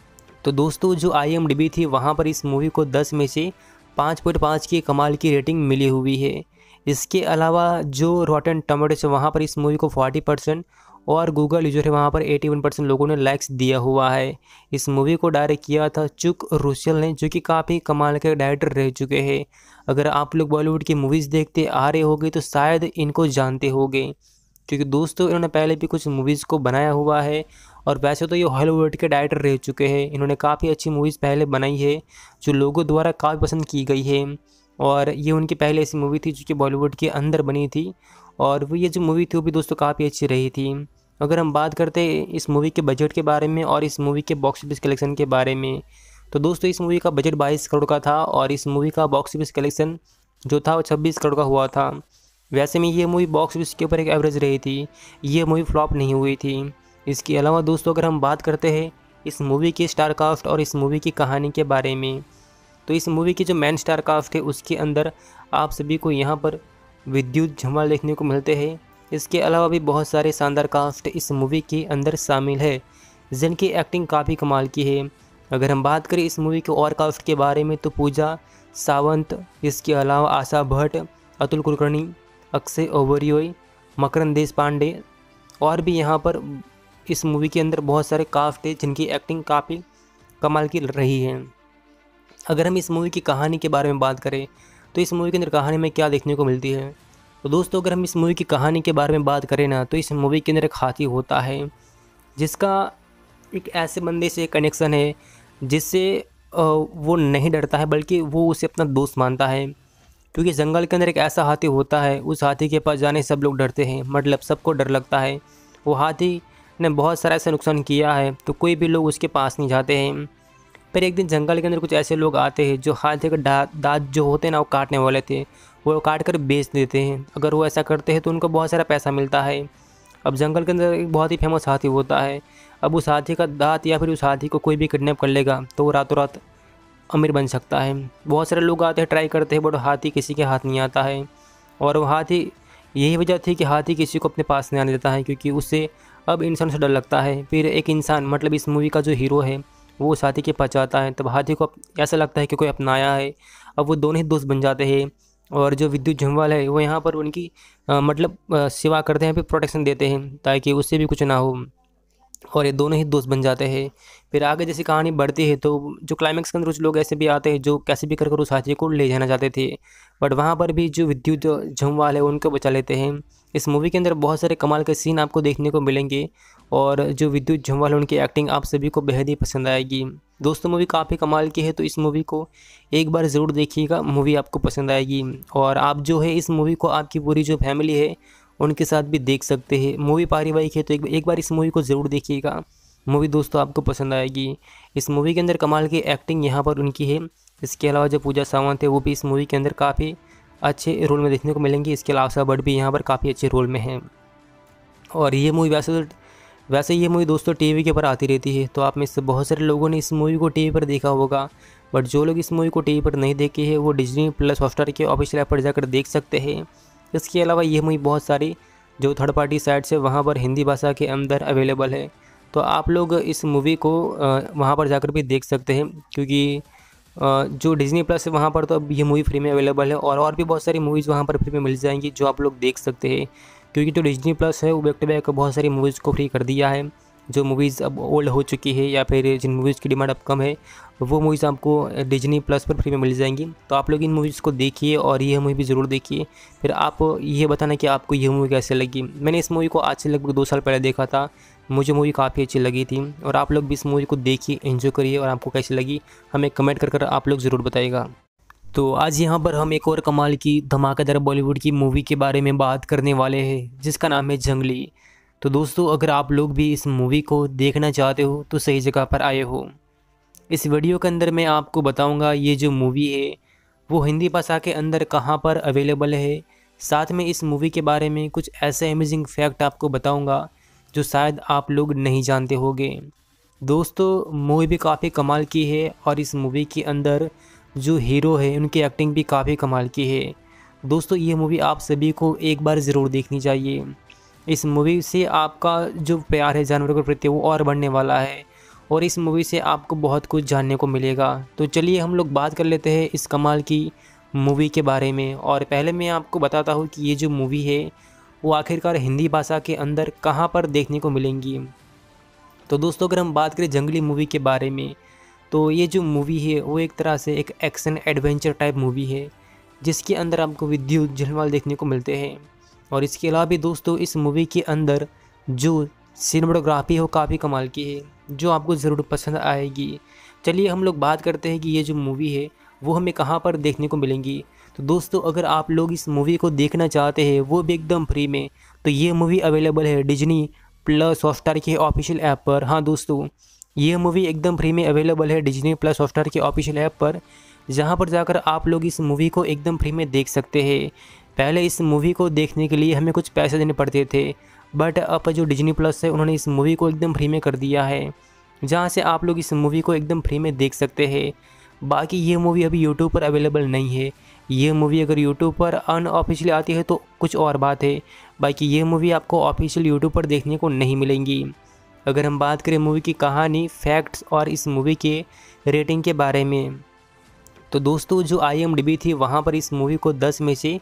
तो दोस्तों जो IMDb थी वहाँ पर इस मूवी को 10 में से 5.5 की कमाल की रेटिंग मिली हुई है। इसके अलावा जो रॉटन टोमेटोज है वहाँ पर इस मूवी को 40% और गूगल यूजर है वहाँ पर 81% लोगों ने लाइक्स दिया हुआ है। इस मूवी को डायरेक्ट किया था चुक रुसेल ने, जो कि काफ़ी कमाल के डायरेक्टर रह चुके हैं। अगर आप लोग बॉलीवुड की मूवीज़ देखते आ रहे होंगे तो शायद इनको जानते होंगे, क्योंकि दोस्तों इन्होंने पहले भी कुछ मूवीज़ को बनाया हुआ है और वैसे तो ये हॉलीवुड के डायरेक्टर रह चुके हैं। इन्होंने काफ़ी अच्छी मूवीज़ पहले बनाई है जो लोगों द्वारा काफ़ी पसंद की गई है और ये उनकी पहले ऐसी मूवी थी जो कि बॉलीवुड के अंदर बनी थी और वो ये जो मूवी थी वो भी दोस्तों काफ़ी अच्छी रही थी। अगर हम बात करते हैं इस मूवी के बजट के बारे में और इस मूवी के बॉक्स ऑफिस कलेक्शन के बारे में, तो दोस्तों इस मूवी का बजट 22 करोड़ का था और इस मूवी का बॉक्स ऑफिस कलेक्शन जो था वो 26 करोड़ का हुआ था। वैसे में ये मूवी बॉक्स ऑफिस के ऊपर एक एवरेज रही थी, ये मूवी फ्लॉप नहीं हुई थी। इसके अलावा दोस्तों अगर हम बात करते हैं इस मूवी की स्टार कास्ट और इस मूवी की कहानी के बारे में, तो इस मूवी की जो मेन स्टार कास्ट है उसके अंदर आप सभी को यहाँ पर विद्युत झलवाल देखने को मिलते हैं। इसके अलावा भी बहुत सारे शानदार कास्ट इस मूवी के अंदर शामिल है जिनकी एक्टिंग काफ़ी कमाल की है। अगर हम बात करें इस मूवी के और कास्ट के बारे में तो पूजा सावंत, इसके अलावा आशा भट्ट, अतुल कुलकर्णी, अक्षय ओबेरॉय, मकरंद देश पांडे और भी यहाँ पर इस मूवी के अंदर बहुत सारे कास्ट है जिनकी एक्टिंग काफ़ी कमाल की रही है। अगर हम इस मूवी की कहानी के बारे में बात करें तो इस मूवी के अंदर कहानी में क्या देखने को मिलती है, तो दोस्तों अगर हम इस मूवी की कहानी के बारे में बात करें ना तो इस मूवी के अंदर एक हाथी होता है जिसका एक ऐसे बंदे से कनेक्शन है जिससे वो नहीं डरता है बल्कि वो उसे अपना दोस्त मानता है, क्योंकि जंगल के अंदर एक ऐसा हाथी होता है उस हाथी के पास जाने सब लोग डरते हैं, मतलब सबको डर लगता है। वो हाथी ने बहुत सारा ऐसा नुकसान किया है तो कोई भी लोग उसके पास नहीं जाते हैं। फिर एक दिन जंगल के अंदर कुछ ऐसे लोग आते हैं जो हाथी के दांत जो होते हैं ना वो काटने वाले थे, वो काट कर बेच देते हैं। अगर वो ऐसा करते हैं तो उनको बहुत सारा पैसा मिलता है। अब जंगल के अंदर एक बहुत ही फेमस हाथी होता है, अब उस हाथी का दांत या फिर उस हाथी को कोई भी किडनैप कर लेगा तो वो रातों रात अमीर बन सकता है। बहुत सारे लोग आते हैं ट्राई करते हैं बट हाथी किसी के हाथ नहीं आता है और वो हाथी, यही वजह थी कि हाथी किसी को अपने पास नहीं आने देता है क्योंकि उससे अब इंसान से डर लगता है। फिर एक इंसान मतलब इस मूवी का जो हीरो है वो उस हाथी के पास जाता है, तब हाथी को ऐसा लगता है कि कोई अपनाया है। अब वो दोनों ही दोस्त बन जाते हैं और जो विद्युत झलवाल है वो यहाँ पर उनकी सेवा करते हैं, फिर प्रोटेक्शन देते हैं ताकि उससे भी कुछ ना हो और ये दोनों ही दोस्त बन जाते हैं। फिर आगे जैसी कहानी बढ़ती है तो जो क्लाइमैक्स के अंदर कुछ लोग ऐसे भी आते हैं जो कैसे भी कर उस हाथी को ले जाना चाहते थे, बट वहाँ पर भी जो विद्युत झलवाल है उनको बचा लेते हैं। इस मूवी के अंदर बहुत सारे कमाल के सीन आपको देखने को मिलेंगे और जो विद्युत झंवाल है उनकी एक्टिंग आप सभी को बेहद ही पसंद आएगी। दोस्तों मूवी काफ़ी कमाल की है, तो इस मूवी को एक बार ज़रूर देखिएगा, मूवी आपको पसंद आएगी। और आप जो है इस मूवी को आपकी पूरी जो फैमिली है उनके साथ भी देख सकते हैं। मूवी पारिवारिक है, तो एक बार इस मूवी को ज़रूर देखिएगा, मूवी दोस्तों आपको पसंद आएगी। इस मूवी के अंदर कमाल की एक्टिंग यहाँ पर उनकी है। इसके अलावा जो पूजा सावंत है वो भी इस मूवी के अंदर काफ़ी अच्छे रोल में देखने को मिलेंगी। इसके अलावा आशा भट्ट भी यहाँ पर काफ़ी अच्छे रोल में हैं। और ये मूवी वैसे ये मूवी दोस्तों टीवी के ऊपर आती रहती है, तो आप में से बहुत सारे लोगों ने इस मूवी को टीवी पर देखा होगा। बट जो लोग इस मूवी को टीवी पर नहीं देखे हैं वो डिज्नी प्लस हॉटस्टार के ऑफिशियल ऐप पर जाकर देख सकते हैं। इसके अलावा ये मूवी बहुत सारी जो थर्ड पार्टी साइट्स है वहाँ पर हिंदी भाषा के अंदर अवेलेबल है, तो आप लोग इस मूवी को वहाँ पर जाकर भी देख सकते हैं। क्योंकि जो डिज़नी प्लस है वहाँ पर तो अब ये मूवी फ्री में अवेलेबल है, और भी बहुत सारी मूवीज़ वहाँ पर फ्री में मिल जाएंगी जो आप लोग देख सकते हैं। क्योंकि जो डिज़नी प्लस है वो बैक टू बैक बहुत सारी मूवीज़ को फ्री कर दिया है। जो मूवीज़ अब ओल्ड हो चुकी है या फिर जिन मूवीज़ की डिमांड अब कम है वो मूवीज़ आपको डिज्नी प्लस पर फ्री में मिल जाएंगी। तो आप लोग इन मूवीज़ को देखिए और ये मूवी भी ज़रूर देखिए, फिर आप ये बताना कि आपको ये मूवी कैसे लगी। मैंने इस मूवी को आज से लगभग 2 साल पहले देखा था, मुझे मूवी काफ़ी अच्छी लगी थी। और आप लोग भी इस मूवी को देखिए, एंजॉय करिए, और आपको कैसी लगी हमें कमेंट कर आप लोग ज़रूर बताइएगा। तो आज यहाँ पर हम एक और कमाल की धमाकेदार बॉलीवुड की मूवी के बारे में बात करने वाले हैं जिसका नाम है जंगली। तो दोस्तों अगर आप लोग भी इस मूवी को देखना चाहते हो तो सही जगह पर आए हो। इस वीडियो के अंदर मैं आपको बताऊंगा ये जो मूवी है वो हिंदी भाषा के अंदर कहाँ पर अवेलेबल है। साथ में इस मूवी के बारे में कुछ ऐसे अमेजिंग फैक्ट आपको बताऊंगा जो शायद आप लोग नहीं जानते होंगे। दोस्तों मूवी भी काफ़ी कमाल की है और इस मूवी के अंदर जो हीरो है उनकी एक्टिंग भी काफ़ी कमाल की है। दोस्तों ये मूवी आप सभी को एक बार ज़रूर देखनी चाहिए। इस मूवी से आपका जो प्यार है जानवरों के प्रति वो और बढ़ने वाला है, और इस मूवी से आपको बहुत कुछ जानने को मिलेगा। तो चलिए हम लोग बात कर लेते हैं इस कमाल की मूवी के बारे में। और पहले मैं आपको बताता हूँ कि ये जो मूवी है वो आखिरकार हिंदी भाषा के अंदर कहाँ पर देखने को मिलेंगी। तो दोस्तों अगर हम बात करें जंगली मूवी के बारे में, तो ये जो मूवी है वो एक तरह से एक एक्शन एडवेंचर टाइप मूवी है जिसके अंदर आपको विद्युत झलवाल देखने को मिलते हैं। और इसके अलावा भी दोस्तों इस मूवी के अंदर जो सिनेमेटोग्राफी है वो काफ़ी कमाल की है जो आपको ज़रूर पसंद आएगी। चलिए हम लोग बात करते हैं कि ये जो मूवी है वो हमें कहाँ पर देखने को मिलेंगी। तो दोस्तों अगर आप लोग इस मूवी को देखना चाहते हैं वो भी एकदम फ्री में, तो ये मूवी अवेलेबल है डिज्नी प्लस हॉटस्टार के ऑफिशियल ऐप पर। हाँ दोस्तों ये मूवी एकदम फ्री में अवेलेबल है डिज्नी प्लस हॉटस्टार के ऑफिशियल ऐप पर, जहाँ पर जाकर आप लोग इस मूवी को एकदम फ्री में देख सकते हैं। पहले इस मूवी को देखने के लिए हमें कुछ पैसे देने पड़ते थे, बट अब जो डिज्नी प्लस है उन्होंने इस मूवी को एकदम फ्री में कर दिया है, जहाँ से आप लोग इस मूवी को एकदम फ्री में देख सकते हैं। बाकी ये मूवी अभी यूट्यूब पर अवेलेबल नहीं है। ये मूवी अगर यूट्यूब पर अनऑफिशियली आती है तो कुछ और बात है, बाकी ये मूवी आपको ऑफिशियल यूट्यूब पर देखने को नहीं मिलेंगी। अगर हम बात करें मूवी की कहानी, फैक्ट्स और इस मूवी के रेटिंग के बारे में, तो दोस्तों जो IMDb थी वहाँ पर इस मूवी को 10 में से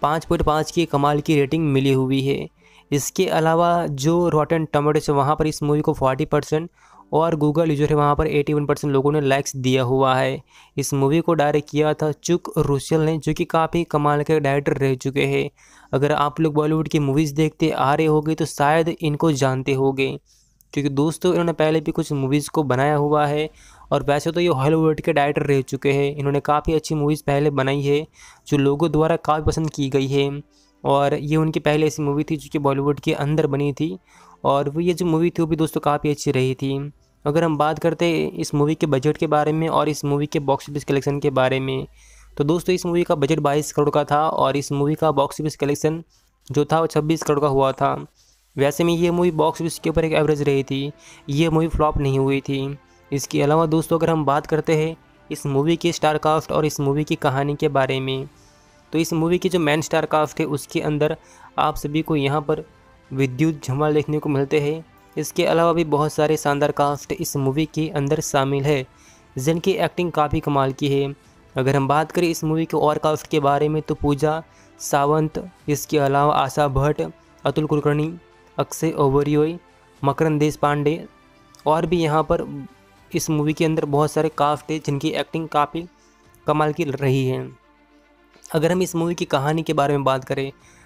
5.5 की कमाल की रेटिंग मिली हुई है। इसके अलावा जो रॉटन टोमेटोज है वहाँ पर इस मूवी को 40% और गूगल यूजर है वहाँ पर 81% लोगों ने लाइक्स दिया हुआ है। इस मूवी को डायरेक्ट किया था चुक रुसेल ने, जो कि काफ़ी कमाल के डायरेक्टर रह चुके हैं। अगर आप लोग बॉलीवुड की मूवीज़ देखते आ रहे होंगे तो शायद इनको जानते होंगे, क्योंकि दोस्तों इन्होंने पहले भी कुछ मूवीज़ को बनाया हुआ है। और वैसे तो ये हॉलीवुड के डायरेक्टर रह चुके हैं, इन्होंने काफ़ी अच्छी मूवीज़ पहले बनाई है जो लोगों द्वारा काफ़ी पसंद की गई है। और ये उनकी पहले ऐसी मूवी थी जो कि बॉलीवुड के अंदर बनी थी, और वो ये जो मूवी थी वो भी दोस्तों काफ़ी अच्छी रही थी। अगर हम बात करते हैं इस मूवी के बजट के बारे में और इस मूवी के बॉक्स ऑफिस कलेक्शन के बारे में, तो दोस्तों इस मूवी का बजट 22 करोड़ का था और इस मूवी का बॉक्स ऑफिस कलेक्शन जो था वो 26 करोड़ का हुआ था। वैसे में ये मूवी बॉक्स ऑफिस के ऊपर एक एवरेज रही थी, ये मूवी फ्लॉप नहीं हुई थी। इसके अलावा दोस्तों अगर हम बात करते हैं इस मूवी की स्टार कास्ट और इस मूवी की कहानी के बारे में, तो इस मूवी की जो मेन स्टार कास्ट है उसके अंदर आप सभी को यहाँ पर विद्युत झलवाल देखने को मिलते हैं। इसके अलावा भी बहुत सारे शानदार कास्ट इस मूवी के अंदर शामिल है जिनकी एक्टिंग काफ़ी कमाल की है। अगर हम बात करें इस मूवी के और कास्ट के बारे में तो पूजा सावंत, इसके अलावा आशा भट्ट, अतुल कुलकर्णी, अक्षय ओबेरॉय, मकरंद देश पांडे, और भी यहाँ पर इस मूवी के अंदर बहुत सारे कास्ट है जिनकी एक्टिंग काफ़ी कमाल की रही है। अगर हम इस मूवी की कहानी के बारे में बात करें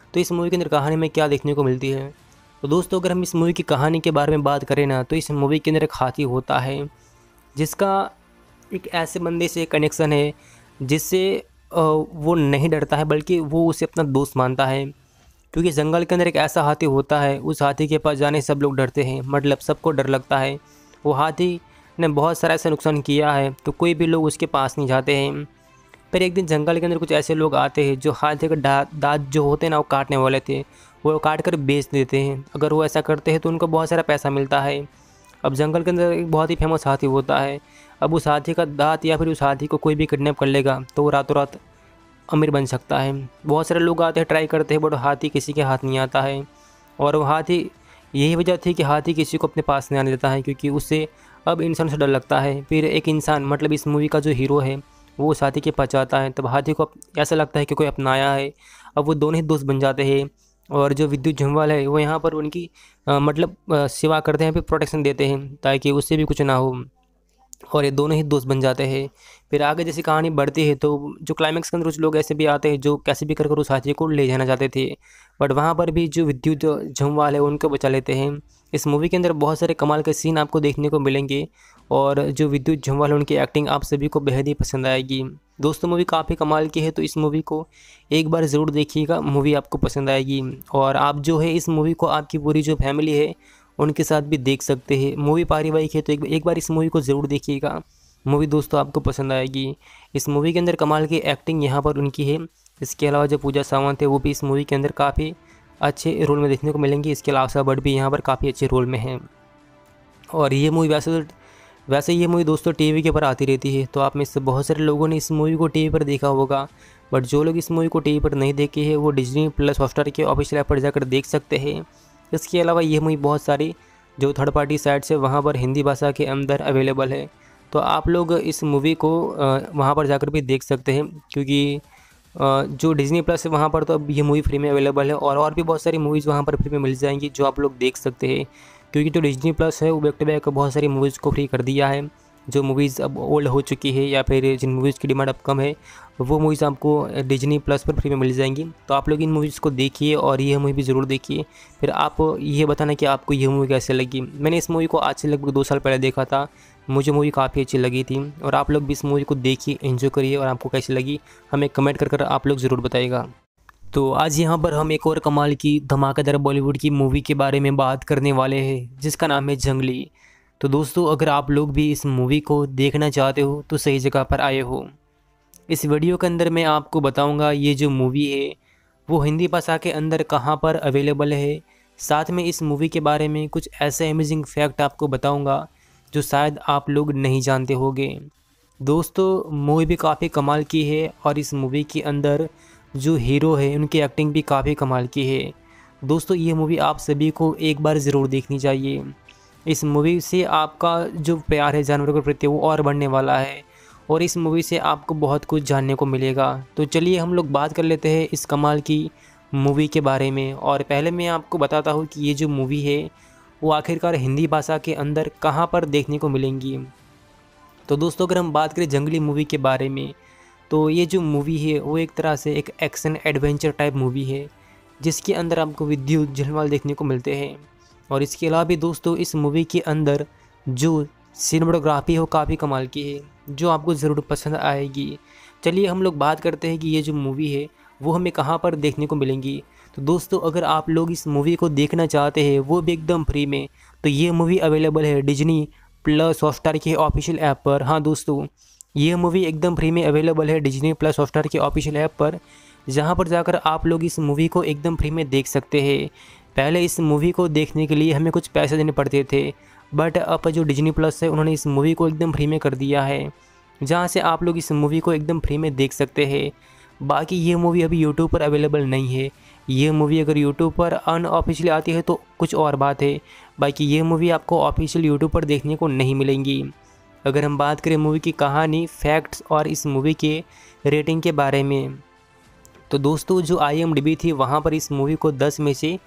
तो इस मूवी के अंदर कहानी में क्या देखने को मिलती है। तो दोस्तों अगर हम इस मूवी की कहानी के बारे में बात करें ना, तो इस मूवी के अंदर एक हाथी होता है जिसका एक ऐसे बंदे से कनेक्शन है जिससे वो नहीं डरता है, बल्कि वो उसे अपना दोस्त मानता है। क्योंकि जंगल के अंदर एक ऐसा हाथी होता है, उस हाथी के पास जाने सब लोग डरते हैं, मतलब सबको डर लगता है। वो हाथी ने बहुत सारा ऐसा नुकसान किया है, तो कोई भी लोग उसके पास नहीं जाते हैं। फिर एक दिन जंगल के अंदर कुछ ऐसे लोग आते हैं जो हाथी का दांत जो होते हैं ना, वो काटने वाले थे, वो काट कर बेच देते हैं। अगर वो ऐसा करते हैं तो उनको बहुत सारा पैसा मिलता है। अब जंगल के अंदर एक बहुत ही फेमस हाथी होता है। अब उस हाथी का दांत या फिर उस हाथी को कोई भी किडनैप कर लेगा तो वो रातों रात अमीर बन सकता है। बहुत सारे लोग आते हैं, ट्राई करते हैं, बट हाथी किसी के हाथ नहीं आता है। और वो हाथी, यही वजह थी कि हाथी किसी को अपने पास नहीं आने देता है, क्योंकि उससे अब इंसान से डर लगता है। फिर एक इंसान, मतलब इस मूवी का जो हीरो है, वो उस हाथी के पास जाता है, तब हाथी को ऐसा लगता है कि कोई अपनाया है। अब वो दोनों ही दोस्त बन जाते हैं। और जो विद्युत झंवाल है वो यहाँ पर उनकी सेवा करते हैं, फिर प्रोटेक्शन देते हैं ताकि उससे भी कुछ ना हो। और ये दोनों ही दोस्त बन जाते हैं। फिर आगे जैसे कहानी बढ़ती है तो जो क्लाइमेक्स के अंदर कुछ लोग ऐसे भी आते हैं जो कैसे भी कर उस हाथी को ले जाना चाहते थे, बट वहाँ पर भी जो विद्युत झंवाल है उनको बचा लेते हैं। इस मूवी के अंदर बहुत सारे कमाल के सीन आपको देखने को मिलेंगे, और जो विद्युत झंवाल है उनकी एक्टिंग आप सभी को बेहद ही पसंद आएगी। दोस्तों मूवी काफ़ी कमाल की है, तो इस मूवी को एक बार ज़रूर देखिएगा, मूवी आपको पसंद आएगी। और आप जो है इस मूवी को आपकी पूरी जो फैमिली है उनके साथ भी देख सकते हैं। मूवी पारिवारिक है तो एक बार इस मूवी को ज़रूर देखिएगा, मूवी दोस्तों आपको पसंद आएगी। इस मूवी के अंदर कमाल की एक्टिंग यहाँ पर उनकी है। इसके अलावा जो पूजा सावंत है वो भी इस मूवी के अंदर काफ़ी अच्छे रोल में देखने को मिलेंगी। इसके अलावा आशा भट्ट भी यहाँ पर काफ़ी अच्छे रोल में हैं। और ये मूवी वैसे ये मूवी दोस्तों टीवी के ऊपर आती रहती है, तो आप में से बहुत सारे लोगों ने इस मूवी को टीवी पर देखा होगा, बट जो लोग इस मूवी को टीवी पर नहीं देखे हैं वो डिज्नी प्लस हॉटस्टार के ऑफिशियल ऐप पर जाकर देख सकते हैं। इसके अलावा ये मूवी बहुत सारी जो थर्ड पार्टी साइट्स है वहाँ पर हिंदी भाषा के अंदर अवेलेबल है, तो आप लोग इस मूवी को वहाँ पर जाकर भी देख सकते हैं। क्योंकि जो डिज्नी प्लस है वहाँ पर तो अब ये मूवी फ्री में अवेलेबल है, और भी बहुत सारी मूवीज़ वहाँ पर फ्री में मिल जाएंगी जो आप लोग देख सकते हैं। क्योंकि जो डिज्नी प्लस है वो बैक टू बैक बहुत सारी मूवीज़ को फ्री कर दिया है। जो मूवीज़ अब ओल्ड हो चुकी है या फिर जिन मूवीज़ की डिमांड अब कम है, वो मूवीज़ आपको डिज्नी प्लस पर फ्री में मिल जाएंगी। तो आप लोग इन मूवीज़ को देखिए और ये मूवी भी ज़रूर देखिए, फिर आप ये बताना कि आपको ये मूवी कैसे लगी। मैंने इस मूवी को आज से लगभग 2 साल पहले देखा था, मुझे मूवी काफ़ी अच्छी लगी थी। और आप लोग भी इस मूवी को देखिए, एंजॉय करिए, और आपको कैसी लगी हमें कमेंट कर आप लोग ज़रूर बताइएगा। तो आज यहाँ पर हम एक और कमाल की धमाकेदार बॉलीवुड की मूवी के बारे में बात करने वाले हैं जिसका नाम है जंगली। तो दोस्तों अगर आप लोग भी इस मूवी को देखना चाहते हो तो सही जगह पर आए हो। इस वीडियो के अंदर मैं आपको बताऊंगा ये जो मूवी है वो हिंदी भाषा के अंदर कहाँ पर अवेलेबल है। साथ में इस मूवी के बारे में कुछ ऐसे अमेजिंग फैक्ट आपको बताऊंगा जो शायद आप लोग नहीं जानते होंगे। दोस्तों मूवी भी काफ़ी कमाल की है, और इस मूवी के अंदर जो हीरो है उनकी एक्टिंग भी काफ़ी कमाल की है। दोस्तों ये मूवी आप सभी को एक बार ज़रूर देखनी चाहिए। इस मूवी से आपका जो प्यार है जानवरों के प्रति वो और बढ़ने वाला है, और इस मूवी से आपको बहुत कुछ जानने को मिलेगा। तो चलिए हम लोग बात कर लेते हैं इस कमाल की मूवी के बारे में। और पहले मैं आपको बताता हूँ कि ये जो मूवी है वो आखिरकार हिंदी भाषा के अंदर कहाँ पर देखने को मिलेंगी। तो दोस्तों अगर हम बात करें जंगली मूवी के बारे में, तो ये जो मूवी है वो एक तरह से एक एक्शन एडवेंचर टाइप मूवी है जिसके अंदर आपको विद्युत झलवाल देखने को मिलते हैं। और इसके अलावा भी दोस्तों इस मूवी के अंदर जो सिनेमेटोग्राफी है वो काफ़ी कमाल की है, जो आपको ज़रूर पसंद आएगी। चलिए हम लोग बात करते हैं कि ये जो मूवी है वो हमें कहाँ पर देखने को मिलेंगी। तो दोस्तों अगर आप लोग इस मूवी को देखना चाहते हैं वो भी एकदम फ्री में, तो ये मूवी अवेलेबल है डिज्नी प्लस हॉटस्टार के ऑफिशियल ऐप पर। हाँ दोस्तों ये मूवी एकदम फ्री में अवेलेबल है डिज्नी प्लस हॉटस्टार के ऑफिशियल ऐप पर, जहाँ पर जाकर आप लोग इस मूवी को एकदम फ्री में देख सकते हैं। पहले इस मूवी को देखने के लिए हमें कुछ पैसे देने पड़ते थे, बट अब जो डिज्नी प्लस है उन्होंने इस मूवी को एकदम फ्री में कर दिया है, जहाँ से आप लोग इस मूवी को एकदम फ्री में देख सकते हैं। बाकी ये मूवी अभी यूट्यूब पर अवेलेबल नहीं है। ये मूवी अगर यूट्यूब पर अनऑफिशियली आती है तो कुछ और बात है, बाकी ये मूवी आपको ऑफिशियल यूट्यूब पर देखने को नहीं मिलेंगी। अगर हम बात करें मूवी की कहानी, फैक्ट्स और इस मूवी के रेटिंग के बारे में, तो दोस्तों जो IMDb थी वहाँ पर इस मूवी को 10 में से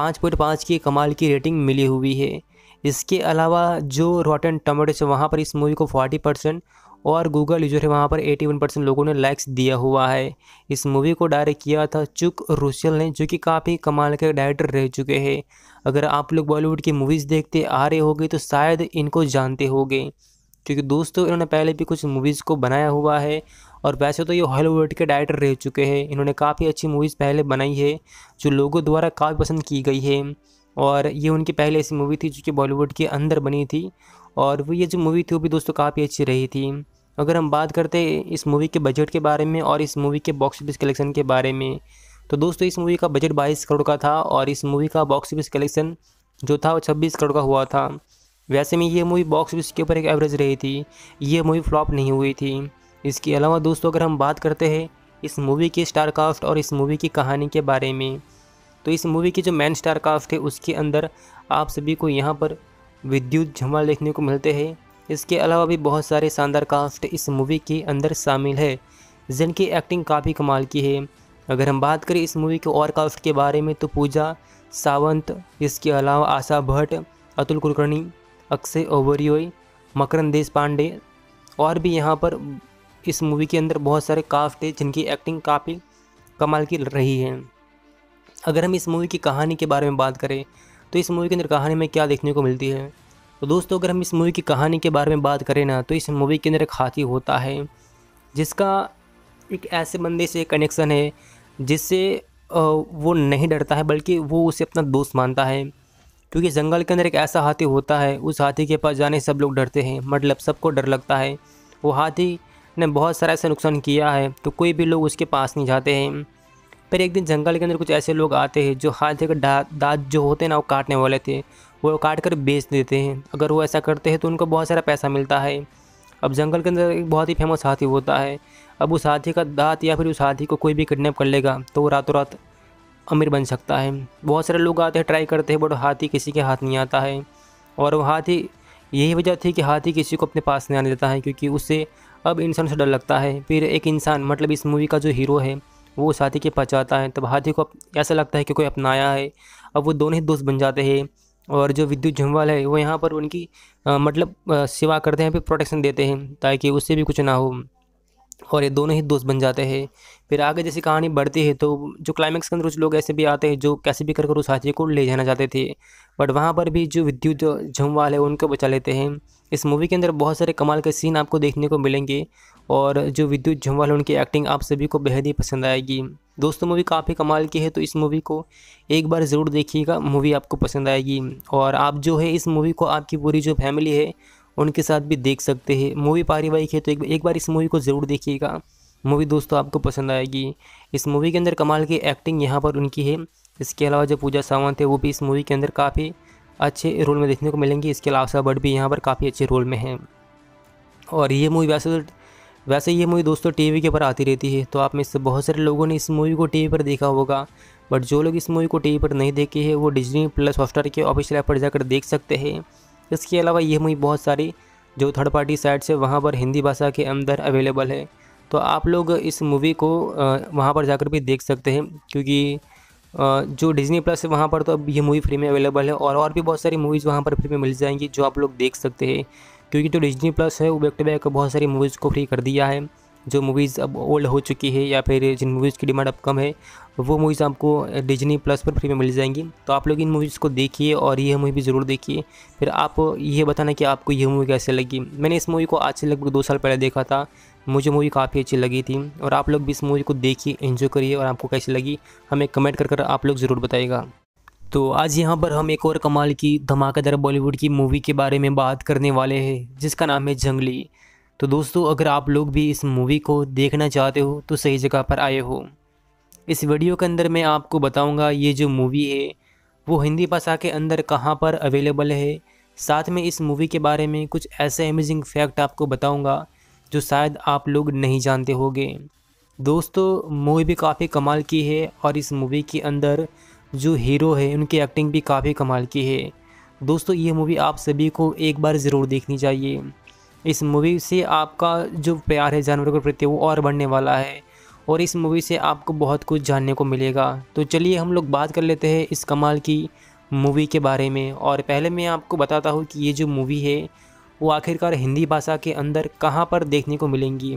5.5 की कमाल की रेटिंग मिली हुई है। इसके अलावा जो रॉटन टोमेटोज वहाँ पर इस मूवी को 40% और गूगल यूजर है वहाँ पर 81% लोगों ने लाइक्स दिया हुआ है। इस मूवी को डायरेक्ट किया था चुक रुसेल ने, जो कि काफ़ी कमाल के डायरेक्टर रह चुके हैं। अगर आप लोग बॉलीवुड की मूवीज़ देखते आ रहे होगे तो शायद इनको जानते होंगे, क्योंकि दोस्तों इन्होंने पहले भी कुछ मूवीज़ को बनाया हुआ है। और वैसे तो ये हॉलीवुड के डायरेक्टर रह चुके हैं। इन्होंने काफ़ी अच्छी मूवीज़ पहले बनाई है जो लोगों द्वारा काफ़ी पसंद की गई है। और ये उनकी पहले ऐसी मूवी थी जो कि बॉलीवुड के अंदर बनी थी, और वो ये जो मूवी थी वो भी दोस्तों काफ़ी अच्छी रही थी। अगर हम बात करते हैं इस मूवी के बजट के बारे में और इस मूवी के बॉक्स ऑफिस कलेक्शन के बारे में, तो दोस्तों इस मूवी का बजट 22 करोड़ का था और इस मूवी का बॉक्स ऑफिस कलेक्शन जो था वो 26 करोड़ का हुआ था। वैसे में ये मूवी बॉक्स ऑफिस के ऊपर एक एवरेज रही थी, ये मूवी फ्लॉप नहीं हुई थी। इसके अलावा दोस्तों अगर हम बात करते हैं इस मूवी की स्टार कास्ट और इस मूवी की कहानी के बारे में, तो इस मूवी की जो मेन स्टार कास्ट है उसके अंदर आप सभी को यहाँ पर विद्युत झम्वाल देखने को मिलते हैं। इसके अलावा भी बहुत सारे शानदार कास्ट इस मूवी के अंदर शामिल है जिनकी एक्टिंग काफ़ी कमाल की है। अगर हम बात करें इस मूवी के और कास्ट के बारे में तो पूजा सावंत, इसके अलावा आशा भट्ट, अतुल कुलकर्णी, अक्षय ओबेरॉय, मकरंद देश पांडे और भी यहाँ पर इस मूवी के अंदर बहुत सारे कास्ट है जिनकी एक्टिंग काफ़ी कमाल की रही है। अगर हम इस मूवी की कहानी के बारे में बात करें तो इस मूवी के अंदर कहानी में क्या देखने को मिलती है, तो दोस्तों अगर हम इस मूवी की कहानी के बारे में बात करें ना, तो इस मूवी के अंदर एक हाथी होता है जिसका एक ऐसे बंदे से कनेक्शन है जिससे वो नहीं डरता है बल्कि वो उसे अपना दोस्त मानता है। क्योंकि जंगल के अंदर एक ऐसा हाथी होता है, उस हाथी के पास जाने सब लोग डरते हैं, मतलब सबको डर लगता है। वो हाथी ने बहुत सारा ऐसा नुकसान किया है तो कोई भी लोग उसके पास नहीं जाते हैं। फिर एक दिन जंगल के अंदर कुछ ऐसे लोग आते हैं जो हाथी का दांत जो होते हैं ना वो काटने वाले थे, वो काट कर बेच देते हैं। अगर वो ऐसा करते हैं तो उनको बहुत सारा पैसा मिलता है। अब जंगल के अंदर एक बहुत ही फेमस हाथी होता है, अब उस हाथी का दांत या फिर उस हाथी को कोई भी किडनैप कर लेगा तो वो रातों रात अमीर बन सकता है। बहुत सारे लोग आते हैं, ट्राई करते हैं, बट हाथी किसी के हाथ नहीं आता है। और वो हाथी, यही वजह थी कि हाथी किसी को अपने पास नहीं आने देता है क्योंकि उससे अब इंसान से डर लगता है। फिर एक इंसान, मतलब इस मूवी का जो हीरो है, वो उस हाथी के पास जाता है, तब हाथी को ऐसा लगता है कि कोई अपनाया है। अब वो दोनों ही दोस्त बन जाते हैं और जो विद्युत झम्वाल है वो यहाँ पर उनकी सेवा करते हैं, फिर प्रोटेक्शन देते हैं ताकि उससे भी कुछ ना हो, और ये दोनों ही दोस्त बन जाते हैं। फिर आगे जैसी कहानी बढ़ती है तो जो क्लाइमेक्स के अंदर कुछ लोग ऐसे भी आते हैं जो कैसे भी कर उस हाथी को ले जाना चाहते थे, बट वहाँ पर भी जो विद्युत झम्वाल है उनको बचा लेते हैं। इस मूवी के अंदर बहुत सारे कमाल के सीन आपको देखने को मिलेंगे और जो विद्युत झम्वाल है उनकी एक्टिंग आप सभी को बेहद ही पसंद आएगी। दोस्तों मूवी काफ़ी कमाल की है तो इस मूवी को एक बार ज़रूर देखिएगा, मूवी आपको पसंद आएगी। और आप जो है इस मूवी को आपकी पूरी जो फैमिली है उनके साथ भी देख सकते हैं। मूवी पारिवारिक है तो एक बार इस मूवी को ज़रूर देखिएगा, मूवी दोस्तों आपको पसंद आएगी। इस मूवी के अंदर कमाल की एक्टिंग यहाँ पर उनकी है। इसके अलावा जो पूजा सावंत है वो भी इस मूवी के अंदर काफ़ी अच्छे रोल में देखने को मिलेंगी। इसके अलावा आशा भट्ट भी यहाँ पर काफ़ी अच्छे रोल में हैं। और ये मूवी वैसे ये मूवी दोस्तों टीवी के ऊपर आती रहती है, तो आप में से बहुत सारे लोगों ने इस मूवी को टीवी पर देखा होगा, बट जो लोग इस मूवी को टीवी पर नहीं देखे हैं वो डिज्नी प्लस हॉटस्टार के ऑफिशियल ऐप पर जाकर देख सकते हैं। इसके अलावा ये मूवी बहुत सारी जो थर्ड पार्टी साइट से वहाँ पर हिंदी भाषा के अंदर अवेलेबल है, तो आप लोग इस मूवी को वहाँ पर जाकर भी देख सकते हैं। क्योंकि जो डिज्नी प्लस है वहाँ पर तो अब ये मूवी फ्री में अवेलेबल है और भी बहुत सारी मूवीज़ वहाँ पर फ्री में मिल जाएंगी जो आप लोग देख सकते हैं। क्योंकि जो डिज्नी प्लस है वो बैक टू बैक बहुत सारी मूवीज़ को फ्री कर दिया है। जो मूवीज़ अब ओल्ड हो चुकी है या फिर जिन मूवीज़ की डिमांड अब कम है वो मूवीज़ आपको डिज्नी प्लस पर फ्री में मिल जाएंगी। तो आप लोग इन मूवीज़ को देखिए और ये मूवी भी ज़रूर देखिए, फिर आप ये बताना कि आपको ये मूवी कैसे लगी। मैंने इस मूवी को आज से लगभग 2 साल पहले देखा था, मुझे मूवी काफ़ी अच्छी लगी थी। और आप लोग भी इस मूवी को देखिए, एंजॉय करिए और आपको कैसी लगी हमें कमेंट कर आप लोग ज़रूर बताइएगा। तो आज यहाँ पर हम एक और कमाल की धमाकेदार बॉलीवुड की मूवी के बारे में बात करने वाले हैं जिसका नाम है जंगली। तो दोस्तों अगर आप लोग भी इस मूवी को देखना चाहते हो तो सही जगह पर आए हो। इस वीडियो के अंदर मैं आपको बताऊंगा ये जो मूवी है वो हिंदी भाषा के अंदर कहाँ पर अवेलेबल है, साथ में इस मूवी के बारे में कुछ ऐसे अमेजिंग फैक्ट आपको बताऊंगा जो शायद आप लोग नहीं जानते होंगे। दोस्तों मूवी भी काफ़ी कमाल की है और इस मूवी के अंदर जो हीरो है उनकी एक्टिंग भी काफ़ी कमाल की है। दोस्तों ये मूवी आप सभी को एक बार ज़रूर देखनी चाहिए। इस मूवी से आपका जो प्यार है जानवरों के प्रति वो और बढ़ने वाला है और इस मूवी से आपको बहुत कुछ जानने को मिलेगा। तो चलिए हम लोग बात कर लेते हैं इस कमाल की मूवी के बारे में। और पहले मैं आपको बताता हूँ कि ये जो मूवी है वो आखिरकार हिंदी भाषा के अंदर कहाँ पर देखने को मिलेंगी।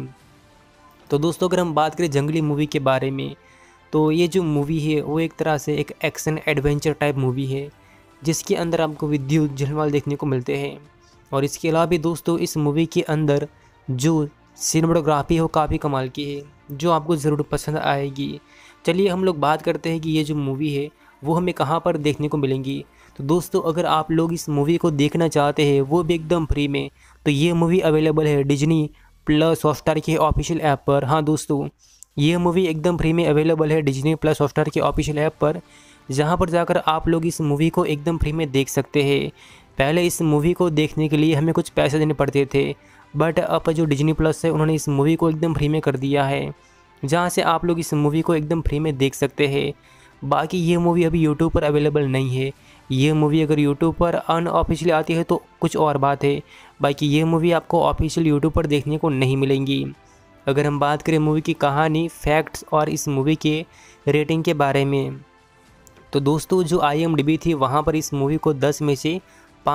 तो दोस्तों अगर हम बात करें जंगली मूवी के बारे में, तो ये जो मूवी है वो एक तरह से एक एक्शन एडवेंचर टाइप मूवी है, जिसके अंदर आपको विद्युत झलवाल देखने को मिलते हैं। और इसके अलावा भी दोस्तों इस मूवी के अंदर जो सिनेमेटोग्राफी है वो काफ़ी कमाल की है, जो आपको ज़रूर पसंद आएगी। चलिए हम लोग बात करते हैं कि ये जो मूवी है वो हमें कहाँ पर देखने को मिलेंगी। तो दोस्तों अगर आप लोग इस मूवी को देखना चाहते हैं वो भी एकदम फ्री में, तो ये मूवी अवेलेबल है डिज्नी प्लस हॉटस्टार के ऑफिशियल ऐप पर। हाँ दोस्तों, ये मूवी एकदम फ्री में अवेलेबल है डिज्नी प्लस हॉटस्टार के ऑफिशियल ऐप पर, जहाँ पर जाकर आप लोग इस मूवी को एकदम फ्री में देख सकते हैं। पहले इस मूवी को देखने के लिए हमें कुछ पैसे देने पड़ते थे, बट अब जो डिज्नी प्लस है उन्होंने इस मूवी को एकदम फ्री में कर दिया है, जहाँ से आप लोग इस मूवी को एकदम फ्री में देख सकते हैं। बाकी ये मूवी अभी यूट्यूब पर अवेलेबल नहीं है। ये मूवी अगर यूट्यूब पर अनऑफिशियली आती है तो कुछ और बात है, बाकी ये मूवी आपको ऑफिशियल यूट्यूब पर देखने को नहीं मिलेंगी। अगर हम बात करें मूवी की कहानी, फैक्ट्स और इस मूवी के रेटिंग के बारे में, तो दोस्तों जो IMDb थी वहाँ पर इस मूवी को 10 में से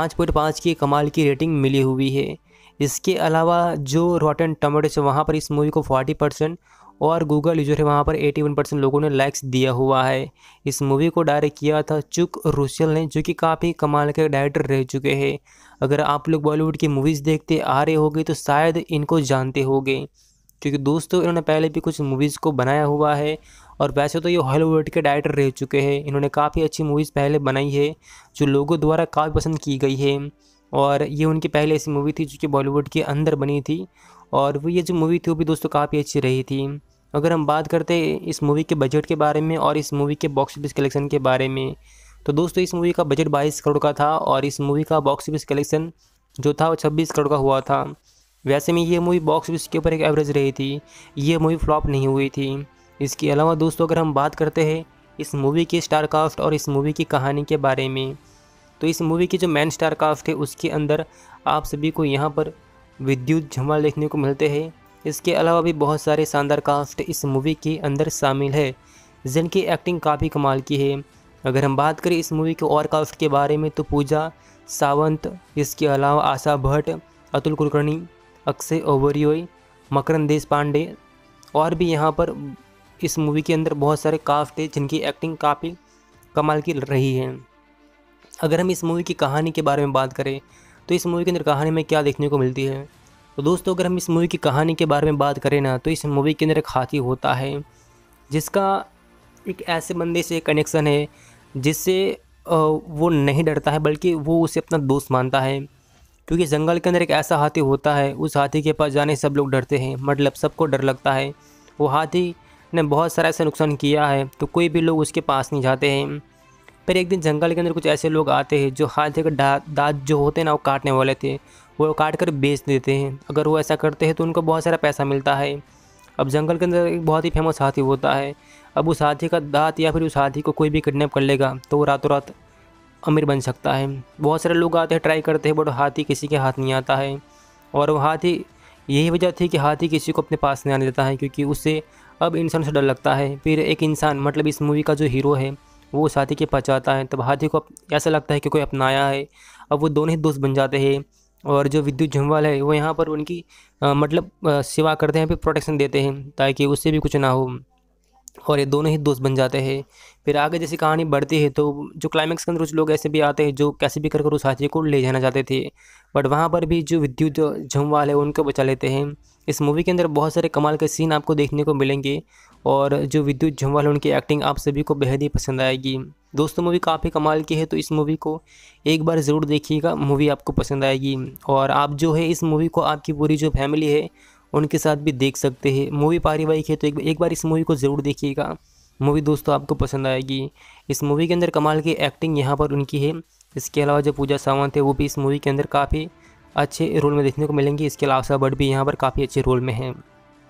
5.5 की कमाल की रेटिंग मिली हुई है। इसके अलावा जो रॉटन टोमेटोज है वहाँ पर इस मूवी को 40% और गूगल यूजर है वहाँ पर 81% लोगों ने लाइक्स दिया हुआ है। इस मूवी को डायरेक्ट किया था चुक रुसेल ने, जो कि काफ़ी कमाल के डायरेक्टर रह चुके हैं। अगर आप लोग बॉलीवुड की मूवीज़ देखते आ रहे होंगे तो शायद इनको जानते होंगे, क्योंकि दोस्तों इन्होंने पहले भी कुछ मूवीज़ को बनाया हुआ है। और वैसे तो ये हॉलीवुड के डायरेक्टर रह चुके हैं, इन्होंने काफ़ी अच्छी मूवीज़ पहले बनाई है जो लोगों द्वारा काफ़ी पसंद की गई है। और ये उनकी पहले ऐसी मूवी थी जो कि बॉलीवुड के अंदर बनी थी, और वो ये जो मूवी थी वो भी दोस्तों काफ़ी अच्छी रही थी। अगर हम बात करते हैं इस मूवी के बजट के बारे में और इस मूवी के बॉक्स ऑफिस कलेक्शन के बारे में, तो दोस्तों इस मूवी का बजट 22 करोड़ का था और इस मूवी का बॉक्स ऑफिस कलेक्शन जो था वो 26 करोड़ का हुआ था। वैसे में ये मूवी बॉक्स ऑफिस के ऊपर एक एवरेज रही थी, ये मूवी फ्लॉप नहीं हुई थी। इसके अलावा दोस्तों अगर हम बात करते हैं इस मूवी की स्टार कास्ट और इस मूवी की कहानी के बारे में, तो इस मूवी की जो मेन स्टार कास्ट है उसके अंदर आप सभी को यहाँ पर विद्युत झलवाल देखने को मिलते हैं। इसके अलावा भी बहुत सारे शानदार कास्ट इस मूवी के अंदर शामिल है, जिनकी एक्टिंग काफ़ी कमाल की है। अगर हम बात करें इस मूवी के और कास्ट के बारे में, तो पूजा सावंत, इसके अलावा आशा भट्ट, अतुल कुलकर्णी, अक्षय ओबेरॉय, मकरंद देश पांडे और भी यहाँ पर इस मूवी के अंदर बहुत सारे कास्ट है जिनकी एक्टिंग काफ़ी कमाल की रही है। अगर हम इस मूवी की कहानी के बारे में बात करें तो इस मूवी के अंदर कहानी में क्या देखने को मिलती है, तो दोस्तों अगर हम इस मूवी की कहानी के बारे में बात करें ना, तो इस मूवी के अंदर एक हाथी होता है जिसका एक ऐसे बंदे से कनेक्शन है जिससे वो नहीं डरता है बल्कि वो उसे अपना दोस्त मानता है। क्योंकि जंगल के अंदर एक ऐसा हाथी होता है, उस हाथी के पास जाने सब लोग डरते हैं, मतलब सबको डर लगता है। वो हाथी ने बहुत सारा ऐसा नुकसान किया है तो कोई भी लोग उसके पास नहीं जाते हैं। पर एक दिन जंगल के अंदर कुछ ऐसे लोग आते हैं जो हाथी के दांत जो होते हैं ना वो काटने वाले थे, वो काट कर बेच देते हैं। अगर वो ऐसा करते हैं तो उनको बहुत सारा पैसा मिलता है। अब जंगल के अंदर एक बहुत ही फेमस हाथी होता है, अब उस हाथी का दांत या फिर उस हाथी को कोई भी किडनैप कर लेगा तो वो रातों रात अमीर बन सकता है। बहुत सारे लोग आते हैं, ट्राई करते हैं, बट हाथी किसी के हाथ नहीं आता है। और वो हाथी, यही वजह थी कि हाथी किसी को अपने पास नहीं आने देता है, क्योंकि उससे अब इंसान से डर लगता है। फिर एक इंसान, मतलब इस मूवी का जो हीरो है, वो उस हाथी के पास जाता है, तब हाथी को ऐसा लगता है कि कोई अपनाया है। अब वो दोनों ही दोस्त बन जाते हैं और जो विद्युत झलवाल है वो यहाँ पर उनकी सेवा करते हैं, फिर प्रोटेक्शन देते हैं ताकि उससे भी कुछ ना हो, और ये दोनों ही दोस्त बन जाते हैं। फिर आगे जैसी कहानी बढ़ती है तो जो क्लाइमैक्स के अंदर कुछ लोग ऐसे भी आते हैं जो कैसे भी कर उस हाथी को ले जाना चाहते थे, बट वहाँ पर भी जो विद्युत झलवाल है उनको बचा लेते हैं। इस मूवी के अंदर बहुत सारे कमाल के सीन आपको देखने को मिलेंगे और जो विद्युत झलवाल है उनकी एक्टिंग आप सभी को बेहद ही पसंद आएगी। दोस्तों मूवी काफ़ी कमाल की है, तो इस मूवी को एक बार ज़रूर देखिएगा, मूवी आपको पसंद आएगी। और आप जो है इस मूवी को आपकी पूरी जो फैमिली है उनके साथ भी देख सकते हैं। मूवी पारिवारिक है तो एक बार इस मूवी को ज़रूर देखिएगा, मूवी दोस्तों आपको पसंद आएगी। इस मूवी के अंदर कमाल की एक्टिंग यहाँ पर उनकी है। इसके अलावा जो पूजा सावंत है वो भी इस मूवी के अंदर काफ़ी अच्छे रोल में देखने को मिलेंगी। इसके अलावा आशा भट्ट भी यहाँ पर काफ़ी अच्छे रोल में हैं।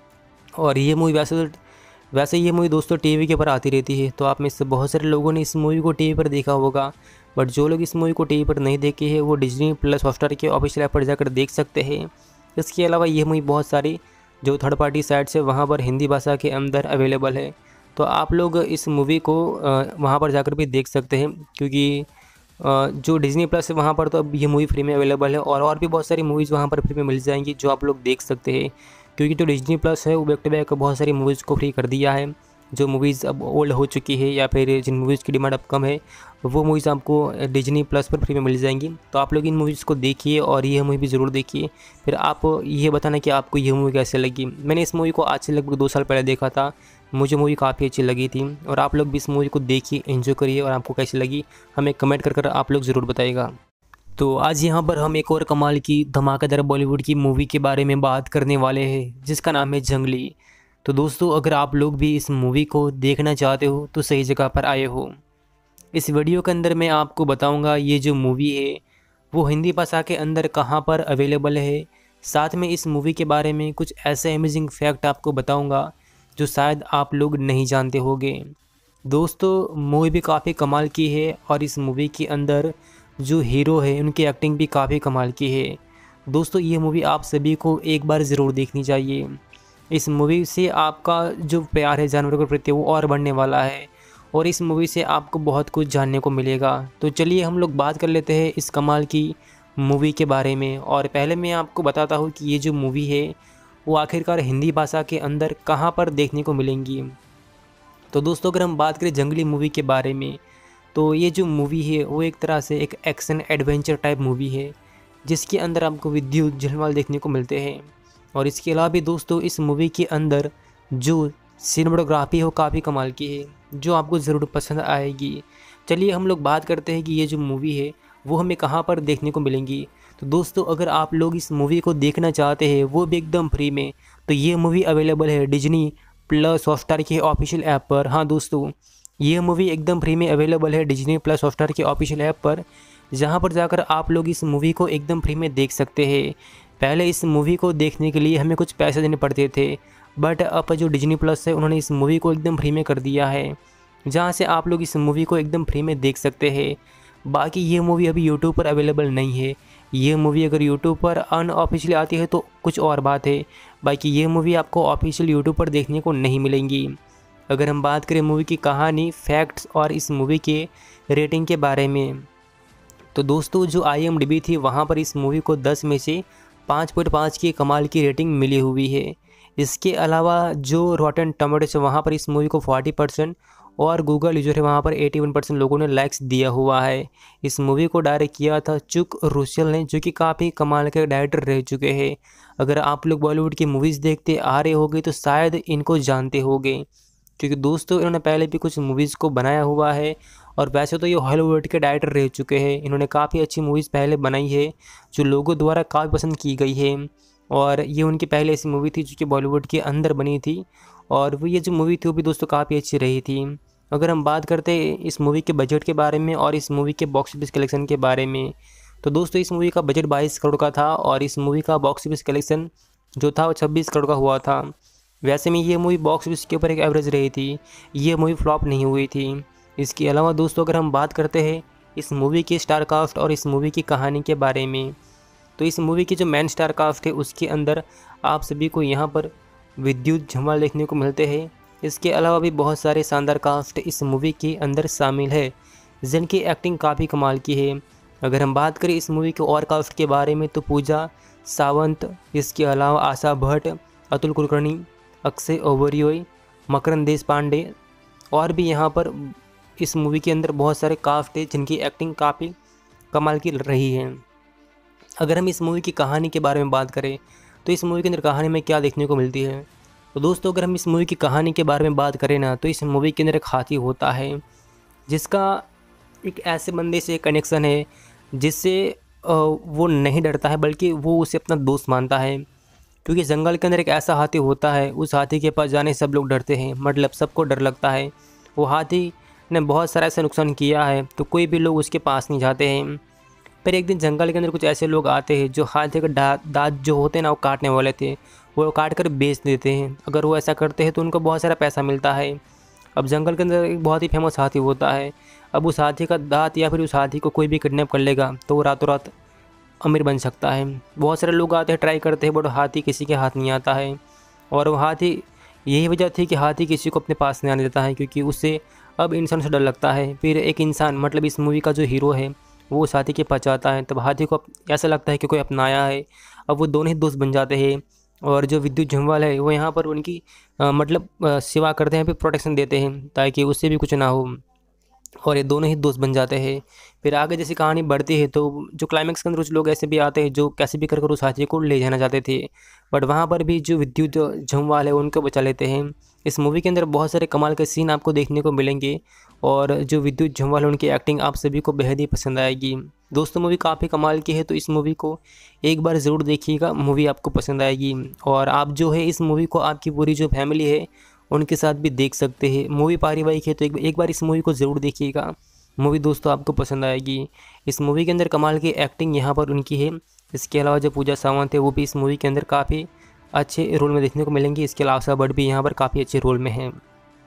और ये मूवी वैसे ये मूवी दोस्तों टीवी के ऊपर आती रहती है, तो आप में से बहुत सारे लोगों ने इस मूवी को टीवी पर देखा होगा, बट जो लोग इस मूवी को टीवी पर नहीं देखे हैं वो डिज्नी प्लस हॉटस्टार के ऑफिशियल ऐप पर जाकर देख सकते हैं। इसके अलावा ये मूवी बहुत सारी जो थर्ड पार्टी साइट्स है वहाँ पर हिंदी भाषा के अंदर अवेलेबल है, तो आप लोग इस मूवी को वहाँ पर जाकर भी देख सकते हैं। क्योंकि जो डिज़नी प्लस है वहाँ पर तो अब ये मूवी फ्री में अवेलेबल है, और भी बहुत सारी मूवीज़ वहाँ पर फ्री में मिल जाएंगी जो आप लोग देख सकते हैं। क्योंकि जो डिज़नी प्लस है वो बैक टू बैक बहुत सारी मूवीज़ को फ्री कर दिया है। जो मूवीज़ अब ओल्ड हो चुकी है या फिर जिन मूवीज़ की डिमांड अब कम है, वो मूवीज़ आपको डिज़नी प्लस पर फ्री में मिल जाएंगी। तो आप लोग इन मूवीज़ को देखिए और ये मूवी भी ज़रूर देखिए। फिर आप ये बताना कि आपको ये मूवी कैसे लगी। मैंने इस मूवी को आज से लगभग 2 साल पहले देखा था, मुझे मूवी काफ़ी अच्छी लगी थी। और आप लोग भी इस मूवी को देखिए, एंजॉय करिए, और आपको कैसी लगी हमें कमेंट कर आप लोग ज़रूर बताइएगा। तो आज यहाँ पर हम एक और कमाल की धमाकेदार बॉलीवुड की मूवी के बारे में बात करने वाले हैं, जिसका नाम है जंगली। तो दोस्तों, अगर आप लोग भी इस मूवी को देखना चाहते हो तो सही जगह पर आए हो। इस वीडियो के अंदर मैं आपको बताऊंगा ये जो मूवी है वो हिंदी भाषा के अंदर कहाँ पर अवेलेबल है। साथ में इस मूवी के बारे में कुछ ऐसे अमेजिंग फैक्ट आपको बताऊंगा जो शायद आप लोग नहीं जानते होंगे। दोस्तों, मूवी भी काफ़ी कमाल की है, और इस मूवी के अंदर जो हीरो है उनकी एक्टिंग भी काफ़ी कमाल की है। दोस्तों, ये मूवी आप सभी को एक बार ज़रूर देखनी चाहिए। इस मूवी से आपका जो प्यार है जानवरों के प्रति वो और बढ़ने वाला है, और इस मूवी से आपको बहुत कुछ जानने को मिलेगा। तो चलिए हम लोग बात कर लेते हैं इस कमाल की मूवी के बारे में। और पहले मैं आपको बताता हूँ कि ये जो मूवी है वो आखिरकार हिंदी भाषा के अंदर कहाँ पर देखने को मिलेंगी। तो दोस्तों, अगर हम बात करें जंगली मूवी के बारे में, तो ये जो मूवी है वो एक तरह से एक एक्शन एडवेंचर टाइप मूवी है, जिसके अंदर आपको विद्युत झलवाल देखने को मिलते हैं। और इसके अलावा भी दोस्तों, इस मूवी के अंदर जो सिनेमेटोग्राफी है वो काफ़ी कमाल की है, जो आपको ज़रूर पसंद आएगी। चलिए हम लोग बात करते हैं कि ये जो मूवी है वो हमें कहाँ पर देखने को मिलेंगी। तो दोस्तों, अगर आप लोग इस मूवी को देखना चाहते हैं वो भी एकदम फ्री में, तो ये मूवी अवेलेबल है डिज्नी प्लस हॉटस्टार के ऑफिशियल ऐप पर। हाँ दोस्तों, ये मूवी एकदम फ्री में अवेलेबल है डिज्नी प्लस हॉटस्टार के ऑफिशियल ऐप पर, जहाँ पर जाकर आप लोग इस मूवी को एकदम फ्री में देख सकते हैं। पहले इस मूवी को देखने के लिए हमें कुछ पैसे देने पड़ते थे, बट अब जो डिज्नी प्लस है उन्होंने इस मूवी को एकदम फ्री में कर दिया है, जहाँ से आप लोग इस मूवी को एकदम फ्री में देख सकते हैं। बाकी ये मूवी अभी यूट्यूब पर अवेलेबल नहीं है। ये मूवी अगर यूट्यूब पर अनऑफिशियली आती है तो कुछ और बात है, बाकी ये मूवी आपको ऑफिशियल यूट्यूब पर देखने को नहीं मिलेंगी। अगर हम बात करें मूवी की कहानी, फैक्ट्स और इस मूवी के रेटिंग के बारे में, तो दोस्तों जो IMDb थी वहाँ पर इस मूवी को 10 में से 5.5 की कमाल की रेटिंग मिली हुई है। इसके अलावा जो रॉटन टोमेटोज है वहाँ पर इस मूवी को 40% और गूगल यूजर है वहाँ पर 81% लोगों ने लाइक्स दिया हुआ है। इस मूवी को डायरेक्ट किया था चुक रुसेल ने, जो कि काफ़ी कमाल के डायरेक्टर रह चुके हैं। अगर आप लोग बॉलीवुड की मूवीज़ देखते आ रहे होंगे तो शायद इनको जानते होंगे, क्योंकि दोस्तों इन्होंने पहले भी कुछ मूवीज़ को बनाया हुआ है। और वैसे तो ये हॉलीवुड के डायरेक्टर रह चुके हैं, इन्होंने काफ़ी अच्छी मूवीज़ पहले बनाई है जो लोगों द्वारा काफ़ी पसंद की गई है। और ये उनकी पहले ऐसी मूवी थी जो कि बॉलीवुड के अंदर बनी थी, और वो ये जो मूवी थी वो भी दोस्तों काफ़ी अच्छी रही थी। अगर हम बात करते हैं इस मूवी के बजट के बारे में और इस मूवी के बॉक्स ऑफिस कलेक्शन के बारे में, तो दोस्तों इस मूवी का बजट 22 करोड़ का था, और इस मूवी का बॉक्स ऑफिस कलेक्शन जो था वो 26 करोड़ का हुआ था। वैसे में ये मूवी बॉक्स ऑफिस के ऊपर एक एवरेज रही थी, ये मूवी फ्लॉप नहीं हुई थी। इसके अलावा दोस्तों अगर हम बात करते हैं इस मूवी की स्टार कास्ट और इस मूवी की कहानी के बारे में, तो इस मूवी की जो मेन स्टार कास्ट है उसके अंदर आप सभी को यहाँ पर विद्युत झलवाल देखने को मिलते हैं। इसके अलावा भी बहुत सारे शानदार कास्ट इस मूवी के अंदर शामिल है, जिनकी एक्टिंग काफ़ी कमाल की है। अगर हम बात करें इस मूवी के और कास्ट के बारे में, तो पूजा सावंत, इसके अलावा आशा भट्ट, अतुल कुलकर्णी, अक्षय ओबेरॉय, मकरंद देश पांडे, और भी यहाँ पर इस मूवी के अंदर बहुत सारे कास्ट है जिनकी एक्टिंग काफ़ी कमाल की रही है। अगर हम इस मूवी की कहानी के बारे में बात करें, तो इस मूवी के अंदर कहानी में क्या देखने को मिलती है, तो दोस्तों अगर हम इस मूवी की कहानी के बारे में बात करें ना, तो इस मूवी के अंदर एक हाथी होता है जिसका एक ऐसे बंदे से कनेक्शन है जिससे वो नहीं डरता है, बल्कि वो उसे अपना दोस्त मानता है। क्योंकि जंगल के अंदर एक ऐसा हाथी होता है, उस हाथी के पास जाने सब लोग डरते हैं, मतलब सबको डर लगता है। वो हाथी ने बहुत सारा ऐसा नुकसान किया है तो कोई भी लोग उसके पास नहीं जाते हैं। फिर एक दिन जंगल के अंदर कुछ ऐसे लोग आते हैं जो हाथी के दांत जो होते हैं ना वो काटने वाले थे, वो काट कर बेच देते हैं। अगर वो ऐसा करते हैं तो उनको बहुत सारा पैसा मिलता है। अब जंगल के अंदर एक बहुत ही फेमस हाथी होता है, अब उस हाथी का दांत या फिर उस हाथी को कोई भी किडनैप कर लेगा तो वो रातों रात अमीर बन सकता है। बहुत सारे लोग आते हैं, ट्राई करते हैं, बट हाथी किसी के हाथ नहीं आता है। और वो हाथी, यही वजह थी कि हाथी किसी को अपने पास नहीं आने देता है, क्योंकि उससे अब इंसान से डर लगता है। फिर एक इंसान, मतलब इस मूवी का जो हीरो है वो उस हाथी के पास जाता है, तब हाथी को ऐसा लगता है कि कोई अपनाया है। अब वो दोनों ही दोस्त बन जाते हैं और जो विद्युत झमवाल है वो यहाँ पर उनकी सेवा करते हैं, फिर प्रोटेक्शन देते हैं ताकि उससे भी कुछ ना हो, और ये दोनों ही दोस्त बन जाते हैं। फिर आगे जैसे कहानी बढ़ती है तो जो क्लाइमैक्स के अंदर कुछ लोग ऐसे भी आते हैं जो कैसे भी कर कर उस हाथी को ले जाना चाहते थे, बट वहाँ पर भी जो विद्युत झमवाल है उनको बचा लेते हैं। इस मूवी के अंदर बहुत सारे कमाल के सीन आपको देखने को मिलेंगे और जो विद्युत झमवाल है उनकी एक्टिंग आप सभी को बेहद ही पसंद आएगी। दोस्तों मूवी काफ़ी कमाल की है, तो इस मूवी को एक बार ज़रूर देखिएगा, मूवी आपको पसंद आएगी। और आप जो है इस मूवी को आपकी पूरी जो फैमिली है उनके साथ भी देख सकते हैं। मूवी पारिवारिक है तो एक बार इस मूवी को ज़रूर देखिएगा, मूवी दोस्तों आपको पसंद आएगी। इस मूवी के अंदर कमाल की एक्टिंग यहाँ पर उनकी है। इसके अलावा जो पूजा सावंत है वो भी इस मूवी के अंदर काफ़ी अच्छे रोल में देखने को मिलेंगे। इसके अलावा आशा भट्ट भी यहाँ पर काफ़ी अच्छे रोल में हैं।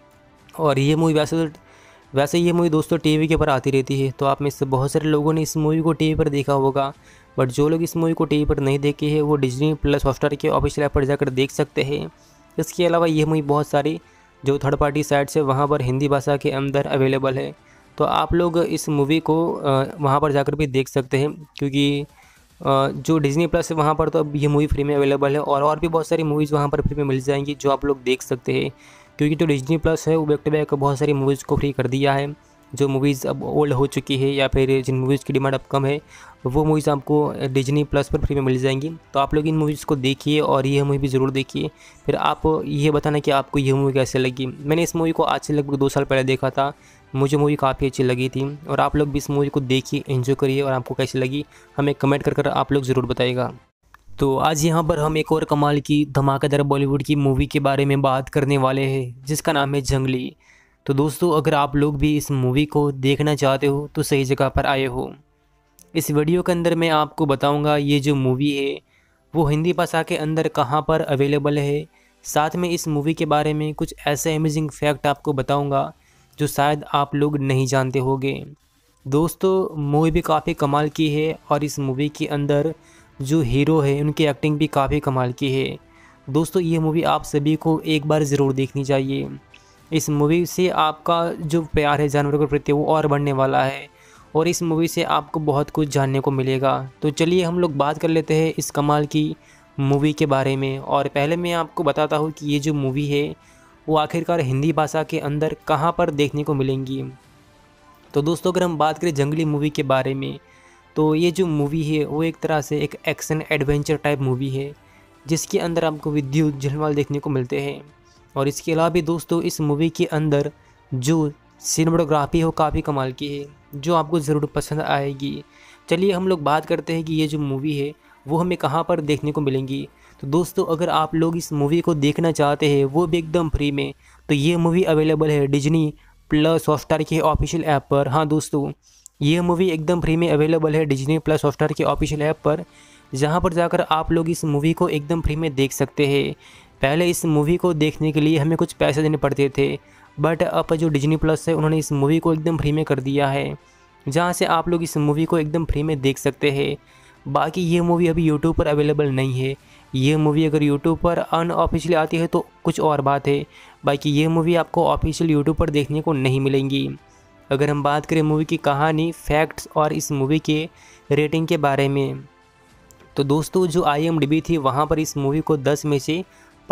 और ये मूवी वैसे ये मूवी दोस्तों टीवी के ऊपर आती रहती है, तो आप में से बहुत सारे लोगों ने इस मूवी को टीवी पर देखा होगा, बट जो लोग इस मूवी को टीवी पर नहीं देखे हैं वो डिज्नी प्लस हॉटस्टार के ऑफिशियल ऐप पर जाकर देख सकते हैं। इसके अलावा ये मूवी बहुत सारी जो थर्ड पार्टी साइट्स है वहाँ पर हिंदी भाषा के अंदर अवेलेबल है, तो आप लोग इस मूवी को वहाँ पर जाकर भी देख सकते हैं, क्योंकि जो डिज्नी प्लस है वहाँ पर तो अब ये मूवी फ्री में अवेलेबल है, और भी बहुत सारी मूवीज़ वहाँ पर फ्री में मिल जाएंगी जो आप लोग देख सकते हैं। क्योंकि जो डिज्नी प्लस है वो बैक टू बैक बहुत सारी मूवीज़ को फ्री कर दिया है। जो मूवीज़ अब ओल्ड हो चुकी है या फिर जिन मूवीज़ की डिमांड अब कम है वो मूवीज़ आपको डिज्नी प्लस पर फ्री में मिल जाएंगी। तो आप लोग इन मूवीज़ को देखिए और ये मूवी भी ज़रूर देखिए, फिर आप ये बताना कि आपको ये मूवी कैसे लगी। मैंने इस मूवी को आज से लगभग 2 साल पहले देखा था, मुझे मूवी काफ़ी अच्छी लगी थी, और आप लोग भी इस मूवी को देखिए, एंजॉय करिए, और आपको कैसी लगी हमें कमेंट कर आप लोग ज़रूर बताइएगा। तो आज यहाँ पर हम एक और कमाल की धमाकेदार बॉलीवुड की मूवी के बारे में बात करने वाले हैं जिसका नाम है जंगली। तो दोस्तों अगर आप लोग भी इस मूवी को देखना चाहते हो तो सही जगह पर आए हो। इस वीडियो के अंदर मैं आपको बताऊंगा ये जो मूवी है वो हिंदी भाषा के अंदर कहाँ पर अवेलेबल है, साथ में इस मूवी के बारे में कुछ ऐसे अमेजिंग फैक्ट आपको बताऊंगा जो शायद आप लोग नहीं जानते होंगे। दोस्तों मूवी भी काफ़ी कमाल की है और इस मूवी के अंदर जो हीरो है उनकी एक्टिंग भी काफ़ी कमाल की है। दोस्तों ये मूवी आप सभी को एक बार ज़रूर देखनी चाहिए। इस मूवी से आपका जो प्यार है जानवरों के प्रति वो और बढ़ने वाला है, और इस मूवी से आपको बहुत कुछ जानने को मिलेगा। तो चलिए हम लोग बात कर लेते हैं इस कमाल की मूवी के बारे में। और पहले मैं आपको बताता हूँ कि ये जो मूवी है वो आखिरकार हिंदी भाषा के अंदर कहाँ पर देखने को मिलेंगी। तो दोस्तों अगर हम बात करें जंगली मूवी के बारे में, तो ये जो मूवी है वो एक तरह से एक एक्शन एडवेंचर टाइप मूवी है जिसके अंदर आपको विद्युत झलवाल देखने को मिलते हैं। और इसके अलावा भी दोस्तों इस मूवी के अंदर जो सिनेमेटोग्राफी है वो काफ़ी कमाल की है जो आपको ज़रूर पसंद आएगी। चलिए हम लोग बात करते हैं कि ये जो मूवी है वो हमें कहाँ पर देखने को मिलेंगी। तो दोस्तों अगर आप लोग इस मूवी को देखना चाहते हैं वो भी एकदम फ्री में, तो ये मूवी अवेलेबल है डिज्नी प्लस हॉटस्टार के ऑफिशियल ऐप पर। हाँ दोस्तों ये मूवी एकदम फ्री में अवेलेबल है डिज्नी प्लस हॉटस्टार के ऑफिशियल ऐप पर, जहाँ पर जाकर आप लोग इस मूवी को एकदम फ्री में देख सकते हैं। पहले इस मूवी को देखने के लिए हमें कुछ पैसे देने पड़ते थे, बट अब जो डिज्नी प्लस है उन्होंने इस मूवी को एकदम फ्री में कर दिया है, जहाँ से आप लोग इस मूवी को एकदम फ्री में देख सकते हैं। बाकी ये मूवी अभी यूट्यूब पर अवेलेबल नहीं है। ये मूवी अगर यूट्यूब पर अनऑफिशियली आती है तो कुछ और बात है, बाकी ये मूवी आपको ऑफिशियल यूट्यूब पर देखने को नहीं मिलेंगी। अगर हम बात करें मूवी की कहानी, फैक्ट्स और इस मूवी के रेटिंग के बारे में, तो दोस्तों जो IMDb थी वहाँ पर इस मूवी को 10 में से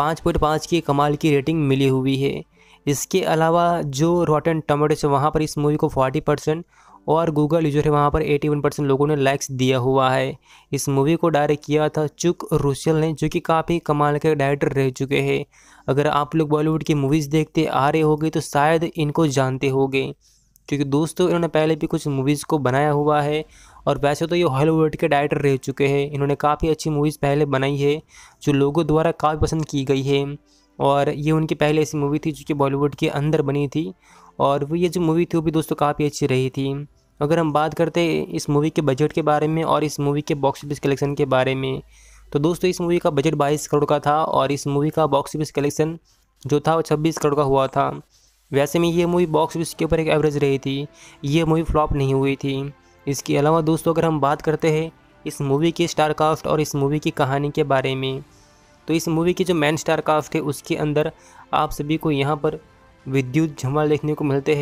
5.5 की कमाल की रेटिंग मिली हुई है। इसके अलावा जो रॉटन टोमेटोज है वहाँ पर इस मूवी को 40% और गूगल यूजर है वहाँ पर 81% लोगों ने लाइक्स दिया हुआ है। इस मूवी को डायरेक्ट किया था चुक रुसेल ने, जो कि काफ़ी कमाल के डायरेक्टर रह चुके हैं। अगर आप लोग बॉलीवुड की मूवीज़ देखते आ रहे होंगे तो शायद इनको जानते होंगे, क्योंकि दोस्तों इन्होंने पहले भी कुछ मूवीज़ को बनाया हुआ है, और वैसे तो ये हॉलीवुड के डायरेक्टर रह चुके हैं। इन्होंने काफ़ी अच्छी मूवीज़ पहले बनाई है जो लोगों द्वारा काफ़ी पसंद की गई है, और ये उनकी पहले ऐसी मूवी थी जो कि बॉलीवुड के अंदर बनी थी, और वो ये जो मूवी थी वो भी दोस्तों काफ़ी अच्छी रही थी। अगर हम बात करते हैं इस मूवी के बजट के बारे में और इस मूवी के बॉक्स ऑफिस कलेक्शन के बारे में, तो दोस्तों इस मूवी का बजट 22 करोड़ का था और इस मूवी का बॉक्स ऑफिस कलेक्शन जो था वो 26 करोड़ का हुआ था। वैसे में ये मूवी बॉक्स ऑफिस के ऊपर एक एवरेज रही थी, ये मूवी फ्लॉप नहीं हुई थी। इसके अलावा दोस्तों अगर हम बात करते हैं इस मूवी की स्टार कास्ट और इस मूवी की कहानी के बारे में, तो इस मूवी की जो मेन स्टार कास्ट है उसके अंदर आप सभी को यहाँ पर विद्युत झलवाल देखने को मिलते हैं,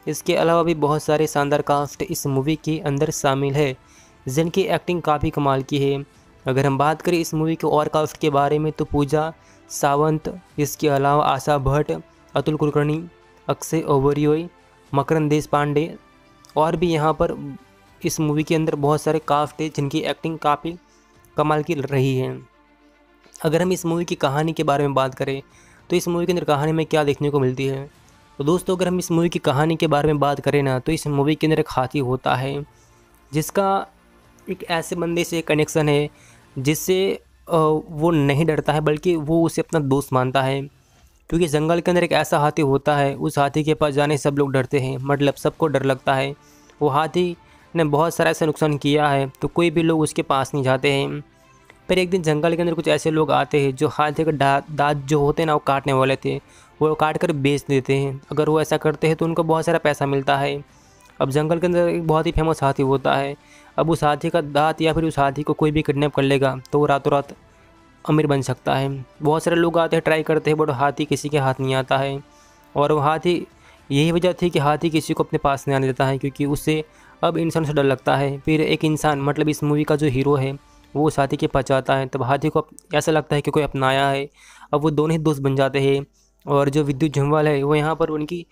इसके अलावा भी बहुत सारे शानदार कास्ट इस मूवी के अंदर शामिल है जिनकी एक्टिंग काफ़ी कमाल की है। अगर हम बात करें इस मूवी के और कास्ट के बारे में तो पूजा सावंत, इसके अलावा आशा भट्ट, अतुल कुलकर्णी, अक्षय ओबेरॉय, मकरंद देश पांडे और भी यहाँ पर इस मूवी के अंदर बहुत सारे कास्ट है जिनकी एक्टिंग काफ़ी कमाल की रही है। अगर हम इस मूवी की कहानी के बारे में बात करें तो इस मूवी के अंदर कहानी में क्या देखने को मिलती है, तो दोस्तों अगर हम इस मूवी की कहानी के बारे में बात करें ना, तो इस मूवी के अंदर एक हाथी होता है जिसका एक ऐसे बंदे से कनेक्शन है जिससे वो नहीं डरता है बल्कि वो उसे अपना दोस्त मानता है। क्योंकि जंगल के अंदर एक ऐसा हाथी होता है, उस हाथी के पास जाने सब लोग डरते हैं, मतलब सबको डर लगता है। वो हाथी ने बहुत सारा ऐसा नुकसान किया है तो कोई भी लोग उसके पास नहीं जाते हैं। फिर एक दिन जंगल के अंदर कुछ ऐसे लोग आते हैं जो हाथी का दांत जो होते हैं ना वो काटने वाले थे, वो काट कर बेच देते हैं। अगर वो ऐसा करते हैं तो उनको बहुत सारा पैसा मिलता है। अब जंगल के अंदर एक बहुत ही फेमस हाथी होता है। अब उस हाथी का दांत या फिर उस हाथी को कोई भी किडनैप कर लेगा तो वो रातों रात अमीर बन सकता है। बहुत सारे लोग आते हैं, ट्राई करते हैं, बट हाथी किसी के हाथ नहीं आता है। और वो हाथी, यही वजह थी कि हाथी किसी को अपने पास नहीं आने देता है क्योंकि उससे अब इंसान से डर लगता है। फिर एक इंसान, मतलब इस मूवी का जो हीरो है, वो उस हाथी के पास जाता है, तब हाथी को ऐसा लगता है कि कोई अपनाया है। अब वो दोनों ही दोस्त बन जाते हैं और जो विद्युत झमवाल है वो यहाँ पर उनकी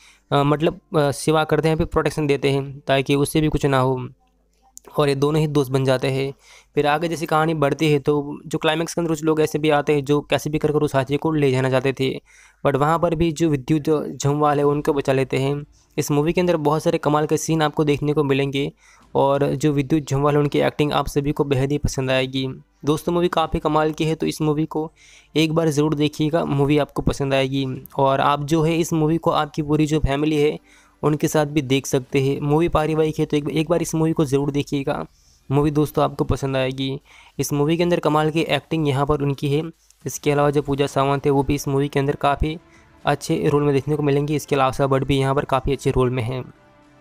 सेवा करते हैं, फिर प्रोटेक्शन देते हैं ताकि उससे भी कुछ ना हो, और ये दोनों ही दोस्त बन जाते हैं। फिर आगे जैसे कहानी बढ़ती है तो जो क्लाइमैक्स के अंदर कुछ लोग ऐसे भी आते हैं जो कैसे भी कर उस हाथी को ले जाना चाहते थे, बट वहाँ पर भी जो विद्युत झमवाल है उनको बचा लेते हैं। इस मूवी के अंदर बहुत सारे कमाल के सीन आपको देखने को मिलेंगे और जो विद्युत झमवाल है उनकी एक्टिंग आप सभी को बेहद ही पसंद आएगी। दोस्तों मूवी काफ़ी कमाल की है तो इस मूवी को एक बार ज़रूर देखिएगा, मूवी आपको पसंद आएगी। और आप जो है इस मूवी को आपकी पूरी जो फैमिली है उनके साथ भी देख सकते हैं। मूवी पारिवारिक है तो एक बार इस मूवी को ज़रूर देखिएगा, मूवी दोस्तों आपको पसंद आएगी। इस मूवी के अंदर कमाल की एक्टिंग यहाँ पर उनकी है। इसके अलावा जो पूजा सावंत है वो भी इस मूवी के अंदर काफ़ी अच्छे रोल में देखने को मिलेंगी। इसके अलावा आशा भट्ट भी यहाँ पर काफ़ी अच्छे रोल में हैं।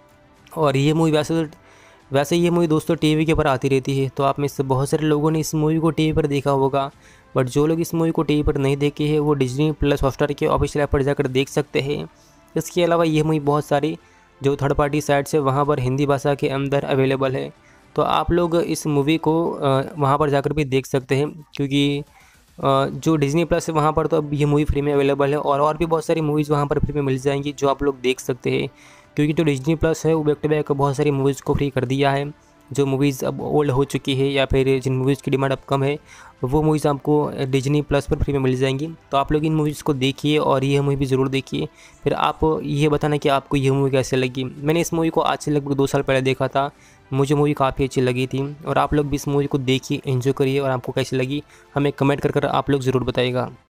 और ये मूवी वैसे ये मूवी दोस्तों टीवी के ऊपर आती रहती है, तो आप में से बहुत सारे लोगों ने इस मूवी को टीवी पर देखा होगा, बट जो लोग इस मूवी को टीवी पर नहीं देखे हैं वो डिज्नी प्लस हॉटस्टार के ऑफिशियल ऐप पर जाकर देख सकते हैं। इसके अलावा ये मूवी बहुत सारी जो थर्ड पार्टी साइट्स है वहाँ पर हिंदी भाषा के अंदर अवेलेबल है, तो आप लोग इस मूवी को वहाँ पर जाकर भी देख सकते हैं। क्योंकि जो डिज्नी प्लस है वहाँ पर तो अब ये मूवी फ्री में अवेलेबल है और भी बहुत सारी मूवीज़ वहाँ पर फ्री में मिल जाएंगी जो आप लोग देख सकते हैं। क्योंकि जो डिज्नी प्लस है वो बैक टू बैक बहुत सारी मूवीज़ को फ्री कर दिया है। जो मूवीज़ अब ओल्ड हो चुकी है या फिर जिन मूवीज़ की डिमांड अब कम है वो मूवीज़ आपको डिज्नी प्लस पर फ्री में मिल जाएंगी। तो आप लोग इन मूवीज़ को देखिए और ये मूवी भी ज़रूर देखिए, फिर आप ये बताना कि आपको ये मूवी कैसे लगी। मैंने इस मूवी को आज से लगभग 2 साल पहले देखा था, मुझे मूवी काफ़ी अच्छी लगी थी। और आप लोग भी इस मूवी को देखिए, एंजॉय करिए और आपको कैसी लगी हमें कमेंट कर आप लोग ज़रूर बताइएगा।